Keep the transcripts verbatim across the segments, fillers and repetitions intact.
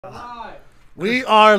Live. We are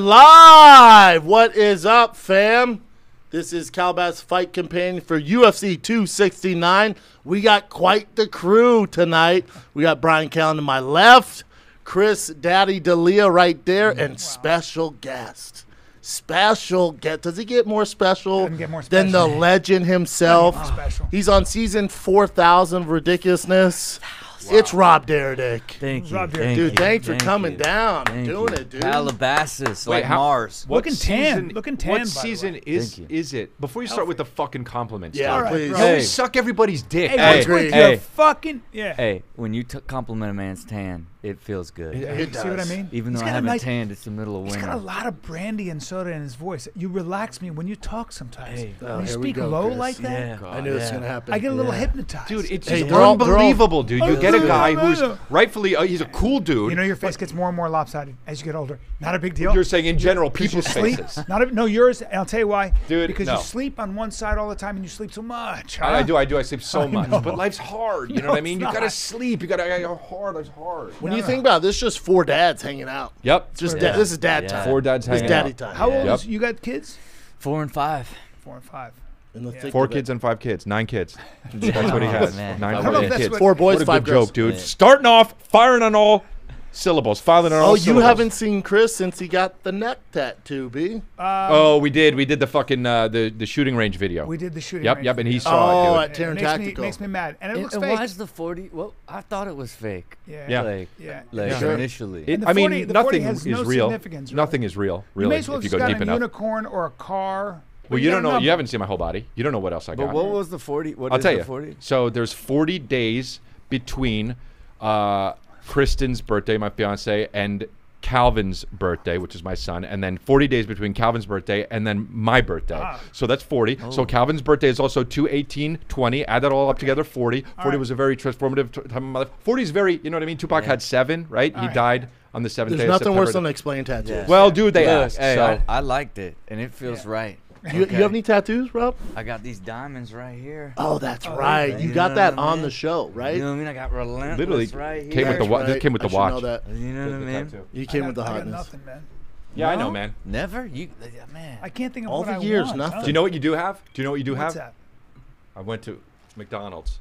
live. What is up, fam? This is Calabas Fight Companion for U F C two sixty-nine. We got quite the crew tonight. We got Brian Callen to my left, Chris Daddy D'Elia right there, and wow. special guest. Special guest. Does he get more special, get more special than the legend himself? Oh. He's on season four thousand of Ridiculousness. Wow. It's Rob Dyrdek. Thank you. Rob Thank dude, you. thanks Thank for coming you. down. Thank Doing you. it, dude. Calabasas, Wait, like how- Mars. What Looking tan. season, Looking tan, What by the season way. is Thank you. is it? Before you start with the fucking compliments, Yeah, Tom, All right, please. bro. you Hey. always suck everybody's dick. Hey, Hey. what's with Hey. your fucking yeah? Hey, when you t compliment a man's tan, it feels good. Yeah. It You see what I does. mean? Even He's though I got a haven't nice- tanned, it's the middle of He's winter. got a lot of brandy and soda in his voice. You relax me when you talk sometimes. Hey. Oh, when you here we speak go, low Chris. like that, Yeah. I knew this was Yeah. going to happen. I get a little Yeah. hypnotized. Dude, it's Hey, just they're all- they're all- unbelievable, dude. You get a guy Yeah. who's rightfully, uh, he's a cool dude. you know your face gets more and more lopsided as you get older. Not a big deal. You're saying in general, Because you people's sleep. faces. Not a, no yours. And I'll tell you why. Dude, because no. you sleep on one side all the time and you sleep so much. I, I huh? do, I do. I sleep so I much, know. but life's hard. You know No, what I mean? it's You gotta not. sleep. You gotta. Go hard. Life's hard. When No, you no. think about it, this is just four dads hanging out. Yep. It's just Yeah. da- this is dad Yeah. time. Four dads This is hanging daddy out. time. How old Yep. is you got kids? Four and five. Four and five. In the Yeah. thick Four of it. kids and five kids. Nine kids. That's what he Oh, has. man. Nine I don't know if fucking that's kids. what- Four boys, What a five good girls. joke, dude. Yeah. Starting off, firing on all syllables, filing on all Oh, you syllables. haven't seen Chris since he got the neck tattoo, B. Um, Oh, we did. We did the fucking uh, the the shooting range video. we did the shooting. Yep, range yep, and he video. saw Oh, it, dude. at It Terran makes me, Tactical. makes me mad, and it And, looks and fake. why is the forty? Well, I thought it was fake. Yeah. Yeah. Like, Yeah. like Yeah. Sure. initially. It- And the I mean, forty the forty nothing has is no real. significance, really. Nothing is real, You really, may as well if you just go got deep a enough. unicorn or a car. Well, but you got don't a know. number. You haven't seen my whole body. You don't know what else I but got. what was the forty? What I'll is tell the you. forty? So there's forty days between uh, Kristen's birthday, my fiance, and Calvin's birthday, which is my son, and then forty days between Calvin's birthday and then my birthday. Ah. So that's forty. So Oh. Calvin's birthday is also two eighteen twenty. Add that all up together, forty. forty right. was a very transformative t- time of my life. forty is very, you know what I mean? Tupac Yeah. had seven, right? He right. died on the seventh There's day nothing of worse September. than explain tattoos. Yeah. Well, dude, they Look, asked. hey, so. I, I liked it, and it feels Yeah. right. You, Okay. you have any tattoos, Rob? I got these diamonds right here. Oh, that's Oh, right. okay. You You got know that what I on mean? the show, right? You know what I mean? I got relentless Literally right here. came with the That's wa- this right. came with I the should know watch. that. You know what I mean? You I came got, with the I got hotness. nothing, man. Yeah, I No? know, man. Never? You, uh, man. I can't think of All what the I years, want. nothing. huh? Do you know what you do have? Do you know what you do What's have? that? I went to McDonald's.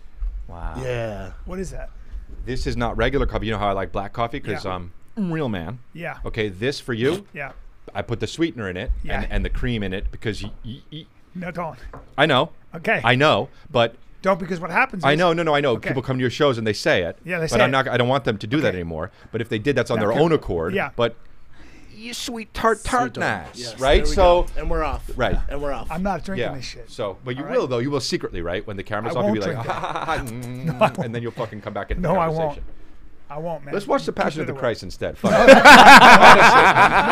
Wow. Yeah. What is that? This is not regular coffee. You know how I like black coffee because Yeah. um, I'm a real man. Yeah. Okay, this for you. Yeah. I put the sweetener in it Yeah. and, and the cream in it because you, you, you, No, don't. I know, Okay. I know, but don't because what happens? I is- know, no, no, I know. Okay. People come to your shows and they say it. Yeah, they but say I'm it. not. I don't want them to do that Okay. anymore. But if they did, that's on Now, their can- own accord. yeah. But you sweet tart tart Sweet tart. nice, Yes, right? there we So go. and we're off. right. And we're off. I'm not drinking yeah. this shit. So, but you All will right. though. You will secretly, right? When the camera's I off, you'll be won't like, drink ha, ha, ha, ha, mm, I won't. and then you'll fucking come back into No, the I conversation. won't. I won't, man. Let's watch The Keep Passion it of the away. Christ instead. Fuck it. Honestly,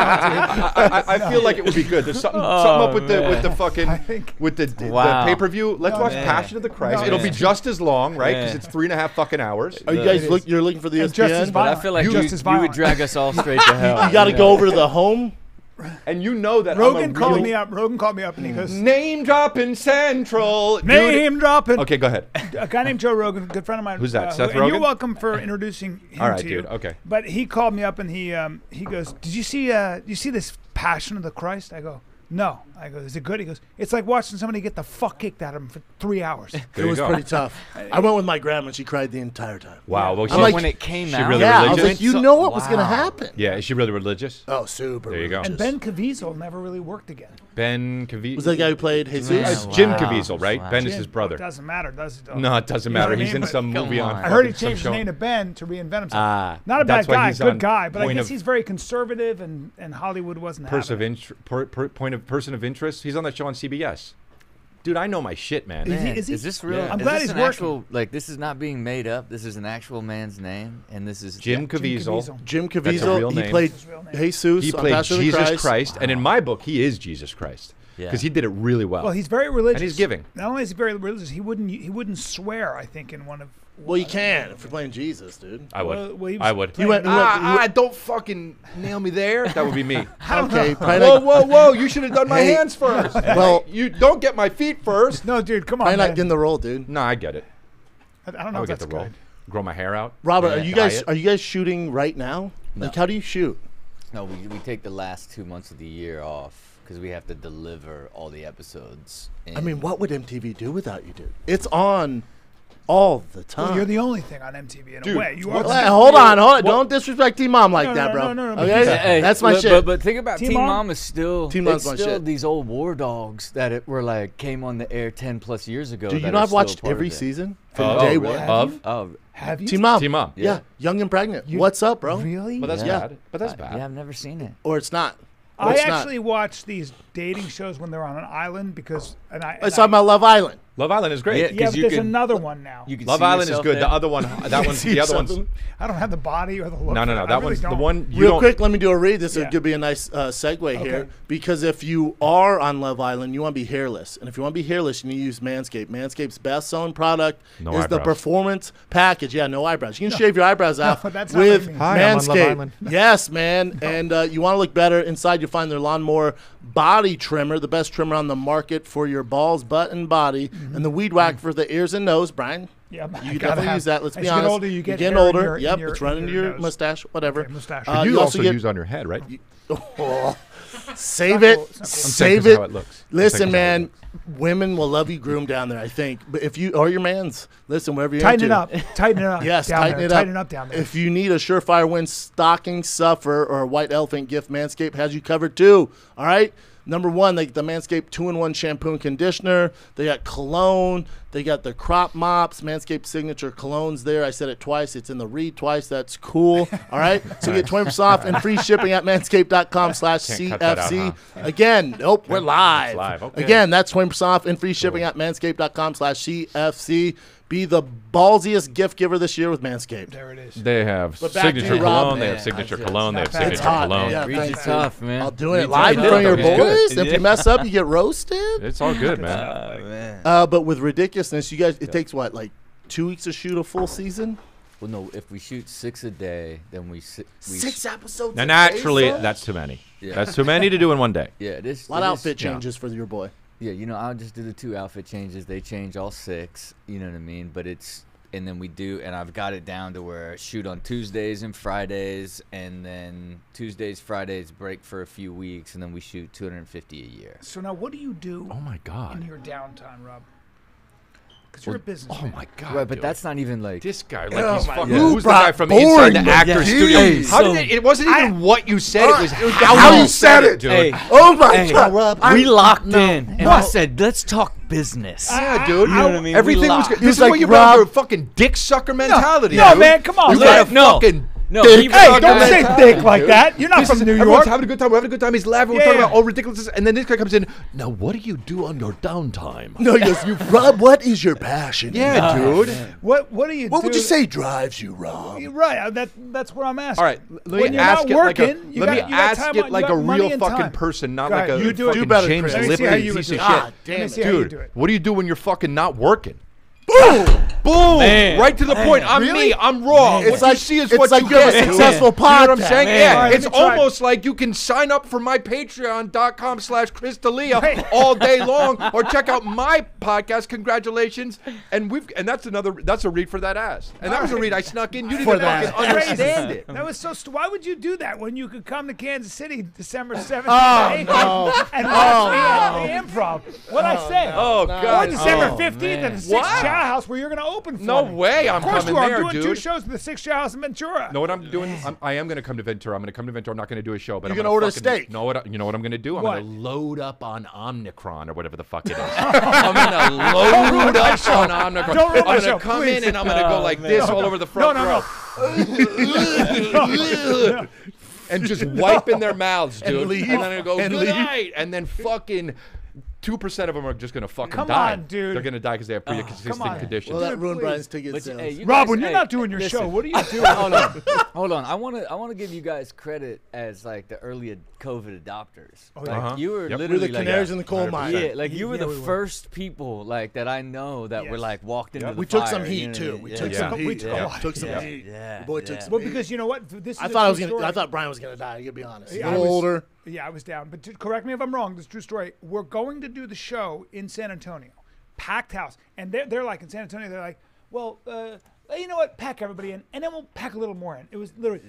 I, I, I feel like it would be good. There's something, something up with the with the fucking I think- with the, the Wow. pay per view. Let's No, watch man. Passion of the Christ. No, It'll be man. just as long, right? Because Man. it's three and a half fucking hours. Are you It guys is. look? You're looking for the E And S P N? just as But I violent. feel like You- you, just as you would violent. drag us all straight to hell. You got to go over to the home. And you know that Rogan I'm a called real me up. Rogan called me up and he goes, name dropping central. Dude. name dropping. Okay, go ahead. A guy named Joe Rogan, a good friend of mine. Who's that, uh, Seth who- and you're Rogen? welcome for introducing him All right, to you. dude, okay. But he called me up and he um, he goes, "Did you see uh, you see this Passion of the Christ?" I go, "No." I go, "Is it good?" He goes, "It's like watching somebody get the fuck kicked out of him for three hours." There It you was go. pretty tough. I went with my grandma and she cried the entire time. Wow. Well, I'm she- like- when it came she out. really Yeah, I was religious? like, you know what was going to Wow. happen. yeah, is she really religious? Oh, super. There you go. And religious. Ben Caviezel never really worked again. Ben Caviezel. Was that the guy who played Jesus? Yeah. It's Jim Wow. Caviezel, right? Wow. Ben is Jim- his brother. Doesn't matter, does it? though? No, it doesn't You know matter. what I He's mean? in But some come movie on. on. I heard he fucking some changed his show. name to Ben to reinvent himself. Ah, Not a that's bad why guy, he's good on guy, but I Point guess of- he's very conservative and, and Hollywood wasn't Pers of having it. int- per, per, point of person of interest. He's on that show on C B S. Dude, I know my shit, man. Is he- Man, is he- is this real? Yeah. I'm is glad this he's an working. actual, like, this is not being made up. This is an actual man's name, and this is Jim Caviezel. Caviezel. Jim That's a Caviezel. real He name. played That's his real name. Jesus He on played Passion of the Jesus Christ. Christ, and in my book, he is Jesus Christ Yeah. because he did it really well. Well, he's very religious. And he's giving. Not only is he very religious, he wouldn't he wouldn't swear. I think in one of. Well, you can if you're playing Jesus, dude. I would. Well, well, he was I would. playing- You went- you went- ah, ah, don't fucking nail me there. That would be me. Okay, probably whoa, not, whoa, whoa! You should have done my Hey. hands first. Well- you don't get my feet first. No, dude, come on. probably not man. getting the role, dude. No, I get it. I I don't I know would if get that's the role. good. Grow my hair out. Robert, Yeah. are you guys Diet. are you guys shooting right now? Like, how do you shoot? No, we we take the last two months of the year off because we have to deliver all the episodes. I mean, what would M T V do without you, dude? It's on all the time. Well, you're the only thing on M T V in Dude, a way. You what- are. Hey, hold on, hold on. Don't disrespect Team Mom like No, that, no, bro. no, no, no, but Okay? he's- Hey, That's my but, shit. But, but think about Team Team, Mom? Mom is still Team it's Mom's my still shit. these old war dogs that it were like came on the air ten plus years ago. Dude, that you know are I've still watched part of every it. season from Oh, day really? one. Of? Oh, Have you? Team Mom. Team Mom. Yeah. Yeah. Young and pregnant. You- What's up, bro? Really? But that's Yeah. bad. But that's I- bad. Yeah, I've never seen it. Or it's not. Or I it's not. actually watch these dating shows when they're on an island because, and I. Let's and I- talk about Love Island. Love Island is great. Yeah. Yeah, 'cause but you there's can- another one now. You can Love see Island is yourself good. there. The other one, that one's See the other one's. something? I don't have the body or the look. No, no, for no. it. I That really one's the don't. one you Real don't. quick, let me do a read. This Yeah. could be a nice uh, segue here Okay. because if you are on Love Island, you want to be hairless, and if you want to be hairless, you need to use Manscaped. Manscaped's best-selling product No is the eyebrows. Performance Package. Yeah, no eyebrows. You can shave your eyebrows off No, that's not with like me. Hi, I'm on Love Manscaped. Island. Yes, man. And uh, you want to look better inside. You'll find their Lawnmower Body Trimmer, the best trimmer on the market for your balls, butt, and body, Mm-hmm. and the Weed Whack for the ears and nose. Brian, Yeah, I you can gotta definitely have- use that. Let's as be you honest. get older, you get You're getting hair in older. your- in yep, your- it's running in to your your nose. mustache, whatever. Okay, mustache. Uh, you, you also, get- use on your head, right? Oh, save not it. cool. It's not cool. I'm Save saying 'cause it. how it looks. I'm saying Listen, 'cause how it man. looks. Women will love you groomed down there, I think. But if you or your man's, listen, wherever you're Tighten it into. up. Tighten it up. Yes, down tighten there. it up. Tighten it up down there. If you need a surefire win stocking stuffer or a white elephant gift, Manscaped has you covered too. All right. Number one, they get the Manscaped two in one shampoo and conditioner. They got cologne. They got the crop mops. Manscaped signature colognes there. I said it twice. It's in the read twice. That's cool. All right. So get twenty percent off and free shipping at manscaped.com slash Can't cut that out, CFC. huh? Again, nope, we're live. live, okay. Again, that's twenty percent off and free shipping at manscaped.com slash CFC. Be the ballsiest gift giver this year with Manscaped. there it is. They have But back to signature you, Rob. cologne. They have Man, signature I just- cologne. They have It's not bad. signature It's hot, cologne. yeah. Reach is thanks, dude. tough, man. I'll do it Reach live is in front of your tough. boys. Yeah. If you mess up, you get roasted. It's all good, man. Oh, man. Uh, but with ridiculousness, you guys, it takes what, like two weeks to shoot a full season? Well, no, if we shoot six a day, then we, si- we Six episodes. Now, a day, naturally, son? that's too many. Yeah. That's too many to do in one day. Yeah, it is. a lot it of is- outfit yeah. changes for your boy. Yeah, you know, I'll just do the two outfit changes. They change all six. You know what I mean? But it's and then we do, and I've got it down to where I shoot on Tuesdays and Fridays, and then Tuesdays, Fridays break for a few weeks, and then we shoot two hundred fifty a year. So now, what do you do Oh my in god. your downtime, Rob? Because you're a businessman. Oh my god. right, but dude. that's not even like. This guy, like Oh he's my fucking. God. Who's the Brought guy from boring, inside the but actor yeah. studio? Jeez. How So- did it? It wasn't even what you said. It was Uh, how, how you you said it. dude. Hey, Oh my Hey, God, Rob. we I'm- locked no. in, and I said, "Let's talk business." Yeah, dude. You know what I mean? We Everything was locked. good. He This was is what like, you brought Rob- for fucking dick sucker mentality. no, dude. man, come on. You You got gotta- a no. fucking. No, Dick. he Hey, brought don't the say mentality, dick like dude. that. You're not This from is- New everyone's York. having a good time. We're having a good time. He's laughing. We're Yeah, talking yeah. about all ridiculousness. And then this guy comes in. Now, what do you do on your downtime? No, he goes, you, Rob, what is your passion? Yeah, dude. What What do you What do? would you say drives you, Rob? You're right. uh, That that's what I'm asking. All right, let When me you're ask not it like a. working, you Let got- me you got ask time it on- you like got a money real and fucking time. person, not Go like ahead. a You do it. fucking Do better, James Chris. Let me see how Lipton you would piece do of it. shit. God damn Let me it. see how you Dude, do it. what do you do when you're fucking not working? Boom! Boom! Man. Right to the point. I'm Really? me. I'm raw. It's what like- you see is it's what like you you have get. a successful You know what I'm podcast. saying? Man. Yeah. All right, It's let me try. almost like you can sign up for my Patreon.com slash Chris D'Elia Hey. all day long, or check out my podcast. Congratulations. And we've and that's another that's a read for that ass. And that was a read I snuck in. You For didn't that. fucking understand it. That was so. St- why would you do that when you could come to Kansas City December seventh Oh, and no. and watch me at the Improv? What I say? Oh Or God. December Oh, fifteenth at man. the Six What? Chow House where you're going to open for No me. way I'm Of course coming you are. there, I'm doing two dude. shows at the Six Chow House in Ventura. Know what I'm doing? I'm, I am going to come to Ventura. I'm going to come to Ventura. I'm not going to do a show, but You're I'm gonna order a fucking, steak. Know what? I- You know what I'm going to do? I'm What? going to load up on Omnicron or whatever the fuck it is. I'm going to load up on Omnicron. Don't ruin my I'm show, going to come please. in and I'm going to go like this all over the No, front no, row. no. And just wiping their mouths, dude. And, leave. then I go, And good leave. night. And then fucking two percent of them are just going to fucking Come die. on, dude. They're going to die because they have pre-existing come on. conditions. Well, that Dude, ruined please. Brian's ticket But, sales. hey, you Rob, guys- when you're hey, not doing your listen. show, what are you doing? Hold on, hold on. I want to I want to give you guys credit as like the early ad- COVID adopters. Oh, Like Uh-huh. you were Yep. We're literally the like, canaries yeah, in the coal one hundred mine. percent. yeah, like you were Yeah, the we were. first people like that I know that were Yes. like walked into Yep. the We took fire, some you heat know too. what I mean? We Yeah. took Yeah. some We heat. took- Yeah. oh, Took some yeah. heat. Yeah, The boy yeah. took some Well, heat. because you know what? This is I a thought I was true gonna. story. I thought Brian was gonna die. To be honest, He's Yeah, a I little was- older. Yeah, I was down. But to correct me if I'm wrong. This is a true story. We're going to do the show in San Antonio, packed house, and they're they're like in San Antonio. They're like, well, uh, you know what? Pack everybody in, and then we'll pack a little more in. It was literally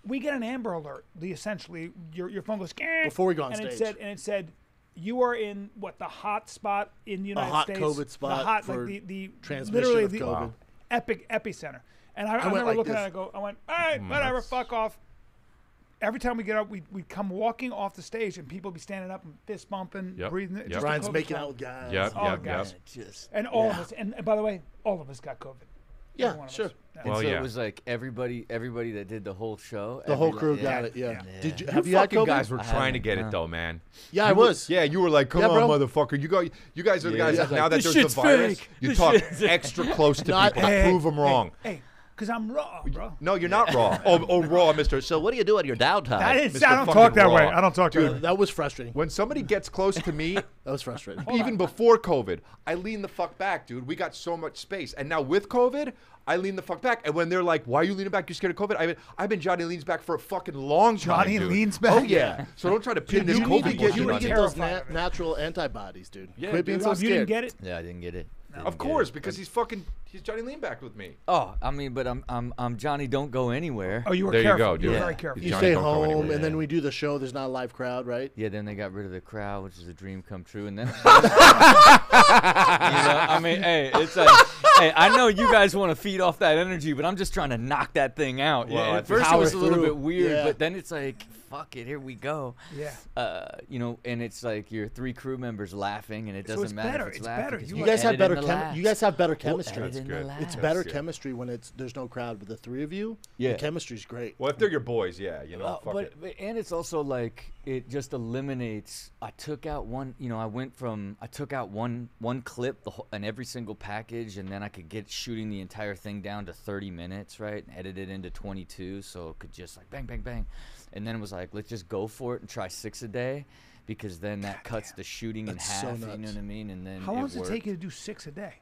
we get an Amber Alert. The essentially your your phone goes "Gah," Before we go on and stage. it said and it said you are in what the hot spot in the United hot States. COVID spot the hot for like the the transmission literally of the COVID. Wow. epic epicenter. And I, I, went remember like looking this. at it. I go, I went, all right, Mm, whatever, that's- fuck off. Every time we get up, we we come walking off the stage, and people be standing up and fist bumping, Yep. breathing. Yep. just the Ryan's COVID making time. out with guys. Yep, Oh, yep, guys. yep. Just And all of Yeah. us, and, and by the way, all of us got COVID. Yeah, Every one of sure. us. Yeah. and Well, so yeah. it was like everybody, everybody that did the whole show. The whole every- crew yeah. got it. Yeah. Yeah. Did you Yeah. have you you had fucking COVID? guys were I trying to haven't, get no. it though, man. Yeah, I You were- was. Yeah, you were like, "Come Yeah, on, bro. motherfucker! You go. You guys are the Yeah, guys. yeah. that now Like, that this there's the shit's virus, fake. you This talk shit's- extra close to Not- people to Hey, prove them wrong." Hey, because I'm raw, bro. No, you're not raw. Oh, oh, raw, Mister. So what do you do at your downtime? I, didn't, Mister I don't fucking talk that raw? way. I don't talk that way. Dude, that was frustrating. When somebody gets close to me, That was frustrating. even before COVID, I lean the fuck back, dude. We got so much space, and now with COVID, I lean the fuck back. And when they're like, "Why are you leaning back? You scared of COVID?" I've been, I've been Johnny leans back for a fucking long time. Johnny dude. leans back? Oh yeah. So don't try to pin Dude, this you need to COVID get, bullshit you need on to me. get those Terrified of na- it. natural antibodies, dude. Yeah, Quit being dude. so Rob, you scared. didn't get it? Yeah, I didn't get it. Didn't Of get course, it. because he's fucking he's Johnny lean back with me. Oh, I mean, but I'm I'm I'm Johnny. Don't go anywhere. Oh, you were There you careful. go, You dude. were Yeah. very careful. You Johnny, stay don't go home, anywhere. and then we do the show. There's not a live crowd, right? Yeah, then they got rid of the crowd, which is a dream come true. And then, you know, I mean, hey, it's like, hey, I know you guys want to feed off that energy, but I'm just trying to knock that thing out. Well, yeah, I at first it power was a little through. bit weird, Yeah. but then it's like, fuck it, here we go. Yeah. Uh, you know, and it's like your three crew members laughing, and it So doesn't it's matter better, if it's, it's laughing. better. 'cause You You We'll guys have edit better. in the Chem- laughs. you guys have better We'll chemistry. edit in the good. laughs. It's better good. chemistry when it's there's no crowd, but the three of you, Yeah. the chemistry's great. Well, if they're your boys, yeah, you know, Uh, fuck but, it. but and it's also like it just eliminates. I took out one. You know, I went from I took out one one clip the whole, in every single package, and then I could get shooting the entire thing down to thirty minutes, right, and edit it into twenty-two, so it could just like bang, bang, bang, and then it was like let's just go for it and try six a day, because then that cuts the shooting That's in so half. You know nuts. what I mean? And then How long it does it worked. take you to do six a day?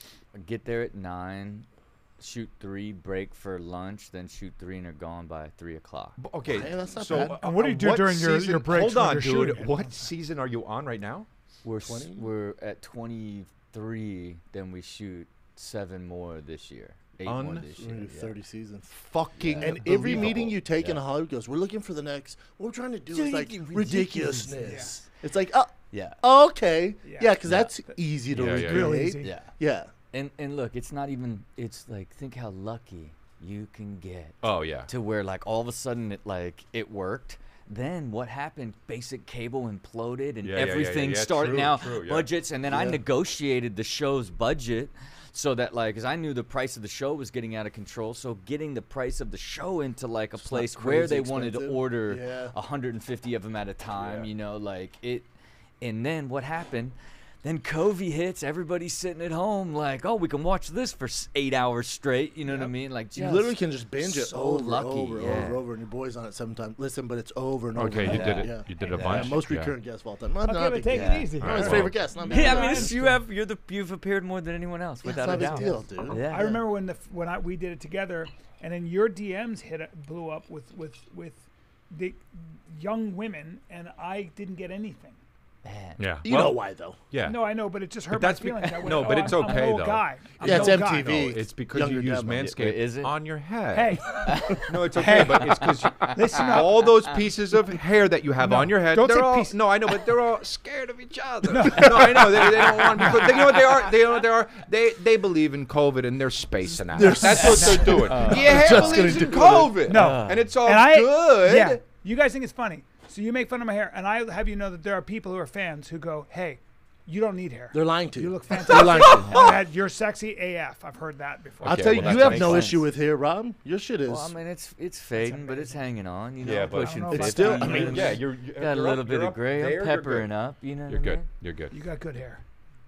Get there at nine. Shoot three, break for lunch, then shoot three, and are gone by three o'clock. B- Okay, Hey, that's not so bad. uh, And what do you do what during your- your season- breaks Hold when on, you're dude. shooting? What season are you on right now? We're s- twenty? we're at twenty-three. Then we shoot seven more this year. Eight more Un- this We're year. gonna do yeah. thirty seasons. Fucking And every meeting unbelievable. you take in Yeah. Hollywood goes, we're looking for the next. What we're trying to do is like Ridiculous. ridiculousness. It's like, oh, Yeah. oh, okay, Yeah. yeah, because Yeah. that's easy to Yeah, yeah, recreate. yeah. Real Yeah, easy. Yeah. yeah. And and look, it's not even. It's like think how lucky you can get Oh yeah. to where like all of a sudden it like it worked. Then what happened? Basic cable imploded and Yeah, yeah, yeah, yeah, everything yeah, started true, now true, yeah. budgets. And then I Yeah. negotiated the show's budget so that like, cause I knew the price of the show was getting out of control. So getting the price of the show into like a It's not place where crazy they wanted to expensive. order Yeah. one hundred fifty of them at a time, Yeah. you know, like it. And then what happened? Then COVID hits. Everybody's sitting at home, like, oh, we can watch this for s- eight hours straight. You know what I mean? Like, You just literally can just binge it so over, lucky, over, yeah. over, over, and your boy's on it seven times. Listen, but it's over and over. Okay, and you over. did it. Yeah. You did a Yeah, bunch. most Yeah. recurrent guests of all time. Not, Okay, not a but big take deal. it easy. All No, right, his well- favorite guest. Not bad. Yeah, I No, mean, it's it's, you true. have you're the you've appeared more than anyone else, Yeah, it's without not a a big doubt. deal, dude. Yeah. I remember when the f- when I we did it together, and then your D Ms hit it- blew up with with with the young women, and I didn't get anything. Man. Yeah. You well, know why though? Yeah. No, I know, but it just hurt that's my be- feelings. I went, no, but oh, it's I'm, I'm an okay, old though. Guy. I'm Yeah, an it's old M T guy. V. No, it's because Younger you use demo. Manscaped Wait, is it? on your head. Hey, No, it's okay, but it's because listen up. all those pieces of hair that you have No, on your head, don't they're say all, piece- no, I know, but they're all scared of each other. no. I know they, they don't want because they, you know what they are. They know what they are. They they believe in COVID and they're spacing out. They're That's what they're doing. Uh, yeah, hair just believes gonna in do it. COVID. No. and it's all and I, good. Yeah, you guys think it's funny. So you make fun of my hair, and I have you know that there are people who are fans who go, "Hey, you don't need hair. They're lying to you. You look They're fantastic. lying to you. And that you're sexy A F. I've heard that before. I'll Okay, tell you, well, you that have makes no sense. issue with hair, Rob. Your shit is. Well, I mean, it's it's fading, but it's hanging on. You know, Yeah, but- pushing I don't know It's fifty. still- you I know mean, what yeah, mean? you're, you're got a you're little up, bit you're of up gray. there, I'm you're peppering good. up. You know, You're what I good. mean? You're good. You got good hair.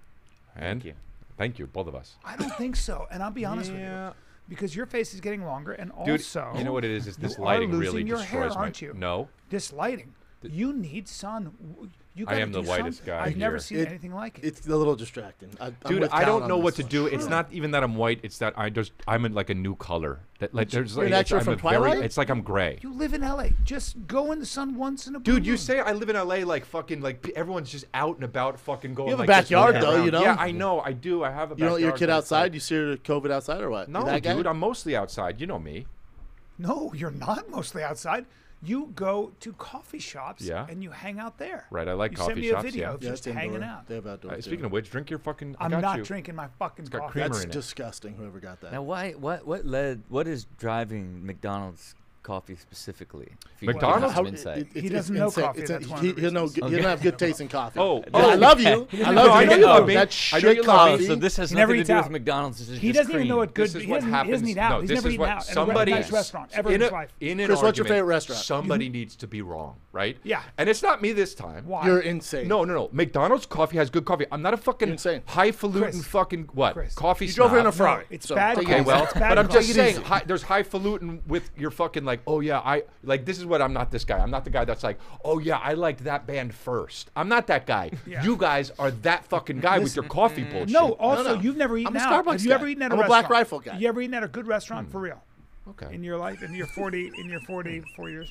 And Thank you. thank you, both of us. I don't think so, and I'll be honest with Yeah. you, because your face is getting longer, and Dude, also you know what it is? Is you this are lighting losing really your hair, destroys my? aren't you? No, This lighting, you need sun. W- You I gotta am the do whitest something. guy I've never here. seen It- anything like it. It's a little distracting. I, I'm dude, with I Cal don't on know this what to one. do. It's not even that I'm white. It's that I just I'm in like a new color. That like there's You're like an it's, actor I'm from a very, Twilight? It's like I'm gray. You live in L A. Just go in the sun once in a blue Dude, you moon. say I live in L A like fucking like p- everyone's just out and about fucking going. have a like this backyard, walking though, you around. know? Yeah, I know. I do. I have a. You don't let your backyard, kid but it's outside? like- You see her COVID outside or what? You no, that guy? dude. I'm mostly outside. You know me. No, you're not mostly outside. You go to coffee shops Yeah. and you hang out there. Right, I like you coffee sent me shops, a video yeah. of Yeah, just it's hanging indoor. out. They have outdoor. Uh, too. speaking of which, drink your fucking. I I'm got not you. drinking my fucking got coffee. creamer That's in it. disgusting. Whoever got that. Now, why? What? What led? What is driving McDonald's coffee specifically? If you can give McDonald's? us some How- insight. it- it- He it's doesn't know insane. coffee, It's that's a- one he, of the he'll know. reasons. He doesn't have good taste in coffee. Oh, Yeah, I oh, love okay. you. He I doesn't love know you. I know you love me. That I know you shit love me. coffee. So this has He never nothing to eats do out. with McDonald's. This is He just doesn't even know cream. what good. This is he what doesn't, happens. He doesn't eat out. No, He's this never is eaten what out at a somebody- nice restaurant ever in in his a, life. in an Chris, what's your argument, favorite restaurant? Somebody needs to be wrong, right? Yeah. And it's not me this time. Why? You're insane. No, no, no. McDonald's coffee has good coffee. I'm not a fucking You're insane. highfalutin Chris. fucking what? Chris. Coffee You drove here in a snob. Ferrari. it's so bad take it Okay, coffee. easy. well, It's bad but I'm just coffee. saying, hi, there's highfalutin with your fucking like, oh yeah, I like this is what I'm not this guy. I'm not the guy that's like, oh yeah, I liked that band first. I'm not that guy. Yeah. You guys are that fucking guy with your coffee bullshit. No, also no. you've never eaten I'm a out. Starbucks Have you guy. ever eaten at a I'm a restaurant? Black Rifle guy. You ever eaten at a good restaurant for real Okay. in your life? In your forty, in your forty-four years?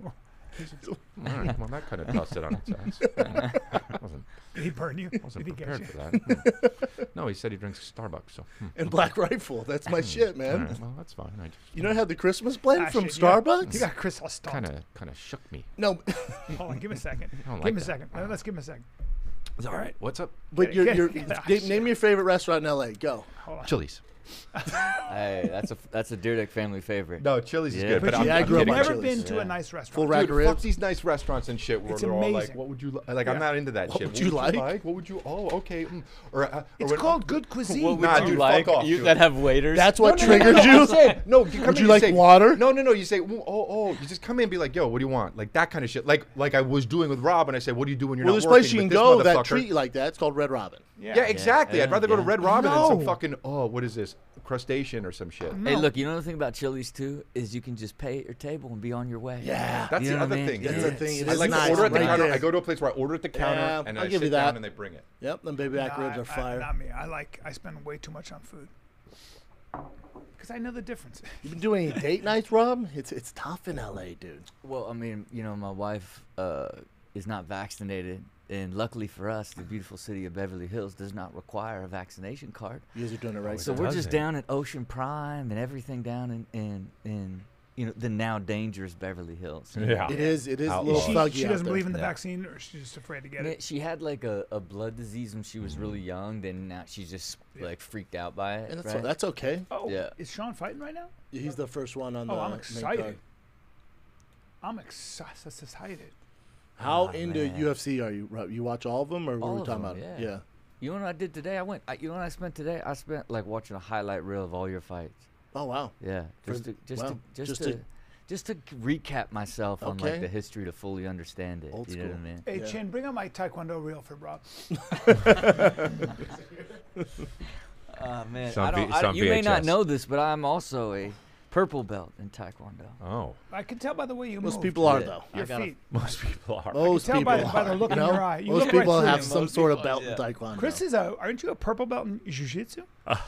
All right. Well, that kind of tossed it on its ass. wasn't Did he burn you? wasn't Did he get prepared you? for that. Hmm. No, he said he drinks Starbucks. So. Hmm. And Black Rifle. That's my shit, All man. right, well, that's fine. I just You don't have the Christmas blend Ah, from shit, you got- Starbucks? You got Chris all stumped. kind of kind of shook me. No, Hold on, give me a second. I don't Give like me a that. second. Let- Let's give him a second. All right. What's up? but Get- you're, get- you're, get- ah, name, shit. name your favorite restaurant in L A. Go. Hold on. Chili's. Hey, that's a that's a Dyrdek family favorite. No, Chili's is Yeah. good. But But you, I'm, Yeah, I I'm grew up kidding. on never Chili's. been to Yeah. a nice restaurant. Full rack Dude, of fuck ribs. these nice restaurants and shit where It's they're all like, amazing. what would you li-? like? I'm Yeah. not into that What shit. would you like? What would you? Oh, okay. Mm. Or, uh, or It's when- called good cuisine. What would Nah, you dude, like? fuck off, you dude. that have waiters. That's what No, no, no, triggered no, no, you? I'm saying- No, you come Would in, you like say, water? No, no, no. You say, oh, oh, oh. You just come in and be like, yo, what do you want? Like that kind of shit. Like, like I was doing with Rob, and I said, what do you do when you're Well, not this working place you with can this go that motherfucker? treat you like that. It's called Red Robin. Yeah, exactly. Yeah, I'd rather go to yeah. Red Robin than some No. fucking oh, what is this? Crustacean or some shit. Hey, look, you know the thing about Chili's too is you can just pay at your table and be on your way. Yeah. That's You the know what other I mean? thing. That's dude. the thing. It I is like nice to order at the right counter. there. I go to a place where I order at the counter Yeah, and I'll I give you sit down that. and they bring it. Yep, them baby back Nah, ribs I- are fire. I, not me. I like. I spend way too much on food because I know the difference. You been doing any date nights, Rob? It's it's tough in L A, dude. Well, I mean, you know, my wife uh, is not vaccinated, and luckily for us, the beautiful city of Beverly Hills does not require a vaccination card. You guys are doing it right. So it we're doesn't. just down at Ocean Prime and everything down in in, in you know the now dangerous Beverly Hills. Yeah. It is. It is a Outlaw. little she, thuggy she out doesn't there. believe in the Yeah. vaccine, or she's just afraid to get I mean, it. she had like a, a blood disease when she was really young. Then now she's just like freaked out by it. And that's right? that's okay. Oh, Yeah. is Sean fighting right now? He's the first one on the Oh, I'm main excited. card. I'm excited. excited. How Oh, into man. U F C are you, Rob? You watch all of them, or what All are we of talking them, about? yeah. You know what I did today? I went. I, you know what I spent today? I spent like watching a highlight reel of all your fights. Oh wow. Yeah, For- just to just wow, to just, just to, to- just to recap myself on Okay. like the history to fully understand it. Old you know what I school. mean? Hey, Yeah. Chin, bring up my Taekwondo reel for Rob. Oh man, It's on I don't, V- it's I, on you may not V H S. know this, but I'm also a purple belt in Taekwondo. Oh, I can tell by the way you Most move. people are Yeah. though. I Your got a- feet. most people are. Most tell people by the- by the are, look you in know? your eye. You Most look right people through have them. some Most sort of people, belt yeah. in Taekwondo. Chris is a. Aren't you a purple belt in jiu-jitsu?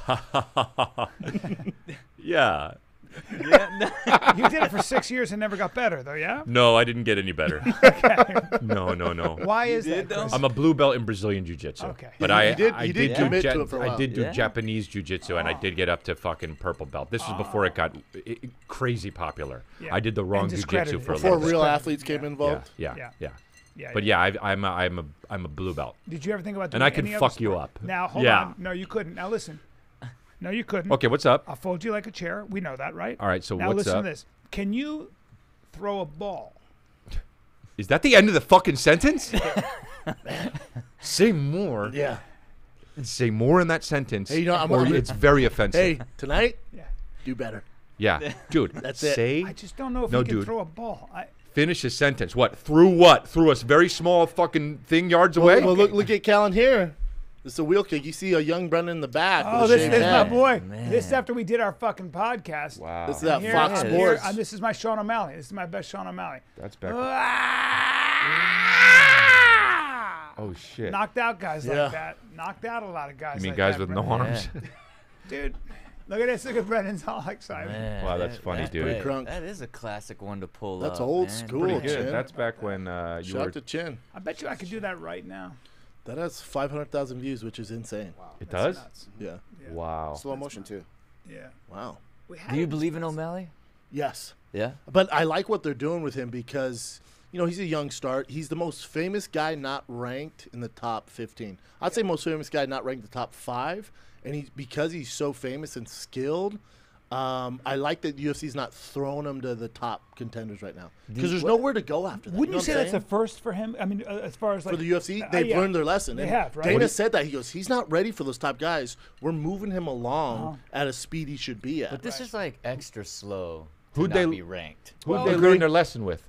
Yeah. You did it for six years and never got better, though. Yeah. No, I didn't get any better. No, no, no. Why is did, that? though? Chris? I'm a blue belt in Brazilian jiu-jitsu. Okay. But He- I he did- I he did do commit Ja- to it for a I while. did do Yeah. Japanese jiu-jitsu and I did get up to fucking purple belt. This was before it got i- i- crazy popular. Yeah. I did the wrong And jiu-jitsu discredited. for a Before little bit. real Discredited, athletes came yeah. involved. Yeah, Yeah. yeah, yeah. Yeah. But yeah, I, I'm a, I'm a I'm a blue belt. Did you ever think about doing And I can any other fuck you sport? up. Now hold Yeah. on. No, you couldn't. Now listen. No, you couldn't. Okay, what's up? I'll fold you like a chair. We know that, right? All right, so Now what's listen up? to this. Can you throw a ball? Is that the end of the fucking sentence? Say more. Yeah. Say more in that sentence. Hey, you know, I'm- or I'm- it's very offensive. Hey, tonight, Yeah. do better. Yeah, dude. That's it. Say I just don't know if No, you can dude. throw a ball. I, finish a sentence. What? Through what? Through a very small fucking thing yards away? Well, well look, look at Callan here. This is a wheel kick. You see a young Brendan in the back. oh, with a this shaved is my head. boy. Man. This is after we did our fucking podcast. Wow. This is that Here- Fox here- Sports. uh, this is my Sean O'Malley. This is my best Sean O'Malley. That's back. Ah! Oh shit. Knocked out guys Yeah. like that. Knocked out a lot of guys. You mean like guys that, with no Brendan. arms? Yeah. Dude, look at this. Look at Brendan's all excited. Man, Wow, that's that- funny, that- dude. that- Crunk. That is a classic one to pull That's up, old man. school. Pretty good. Chin. That's back when uh, you Shout were. to Chin. I bet you I could do that right now. That has five hundred thousand views, which is insane. It That's does? nuts. Yeah. Yeah. Wow. Slow motion too. Yeah. Wow. We had Do you it. believe in O'Malley? Yes. Yeah. But I like what they're doing with him because, you know, he's a young start. He's the most famous guy not ranked in the top fifteen. I'd say most famous guy not ranked in the top five. And he's because he's so famous and skilled, um, I like that U F C's not throwing him to the top contenders right now. Because there's what- nowhere to go after that. Wouldn't you know say what I'm that's a saying? first for him? I mean, uh, as far as like For the U F C, uh, they've yeah. learned their lesson. They And have, right? Dana What said that. He goes, he's not ready for those top guys. We're moving him along Uh-huh. at a speed he should be at. But this is like extra slow to Who'd not they- be ranked. Who'd Well, they agree. learn their lesson with?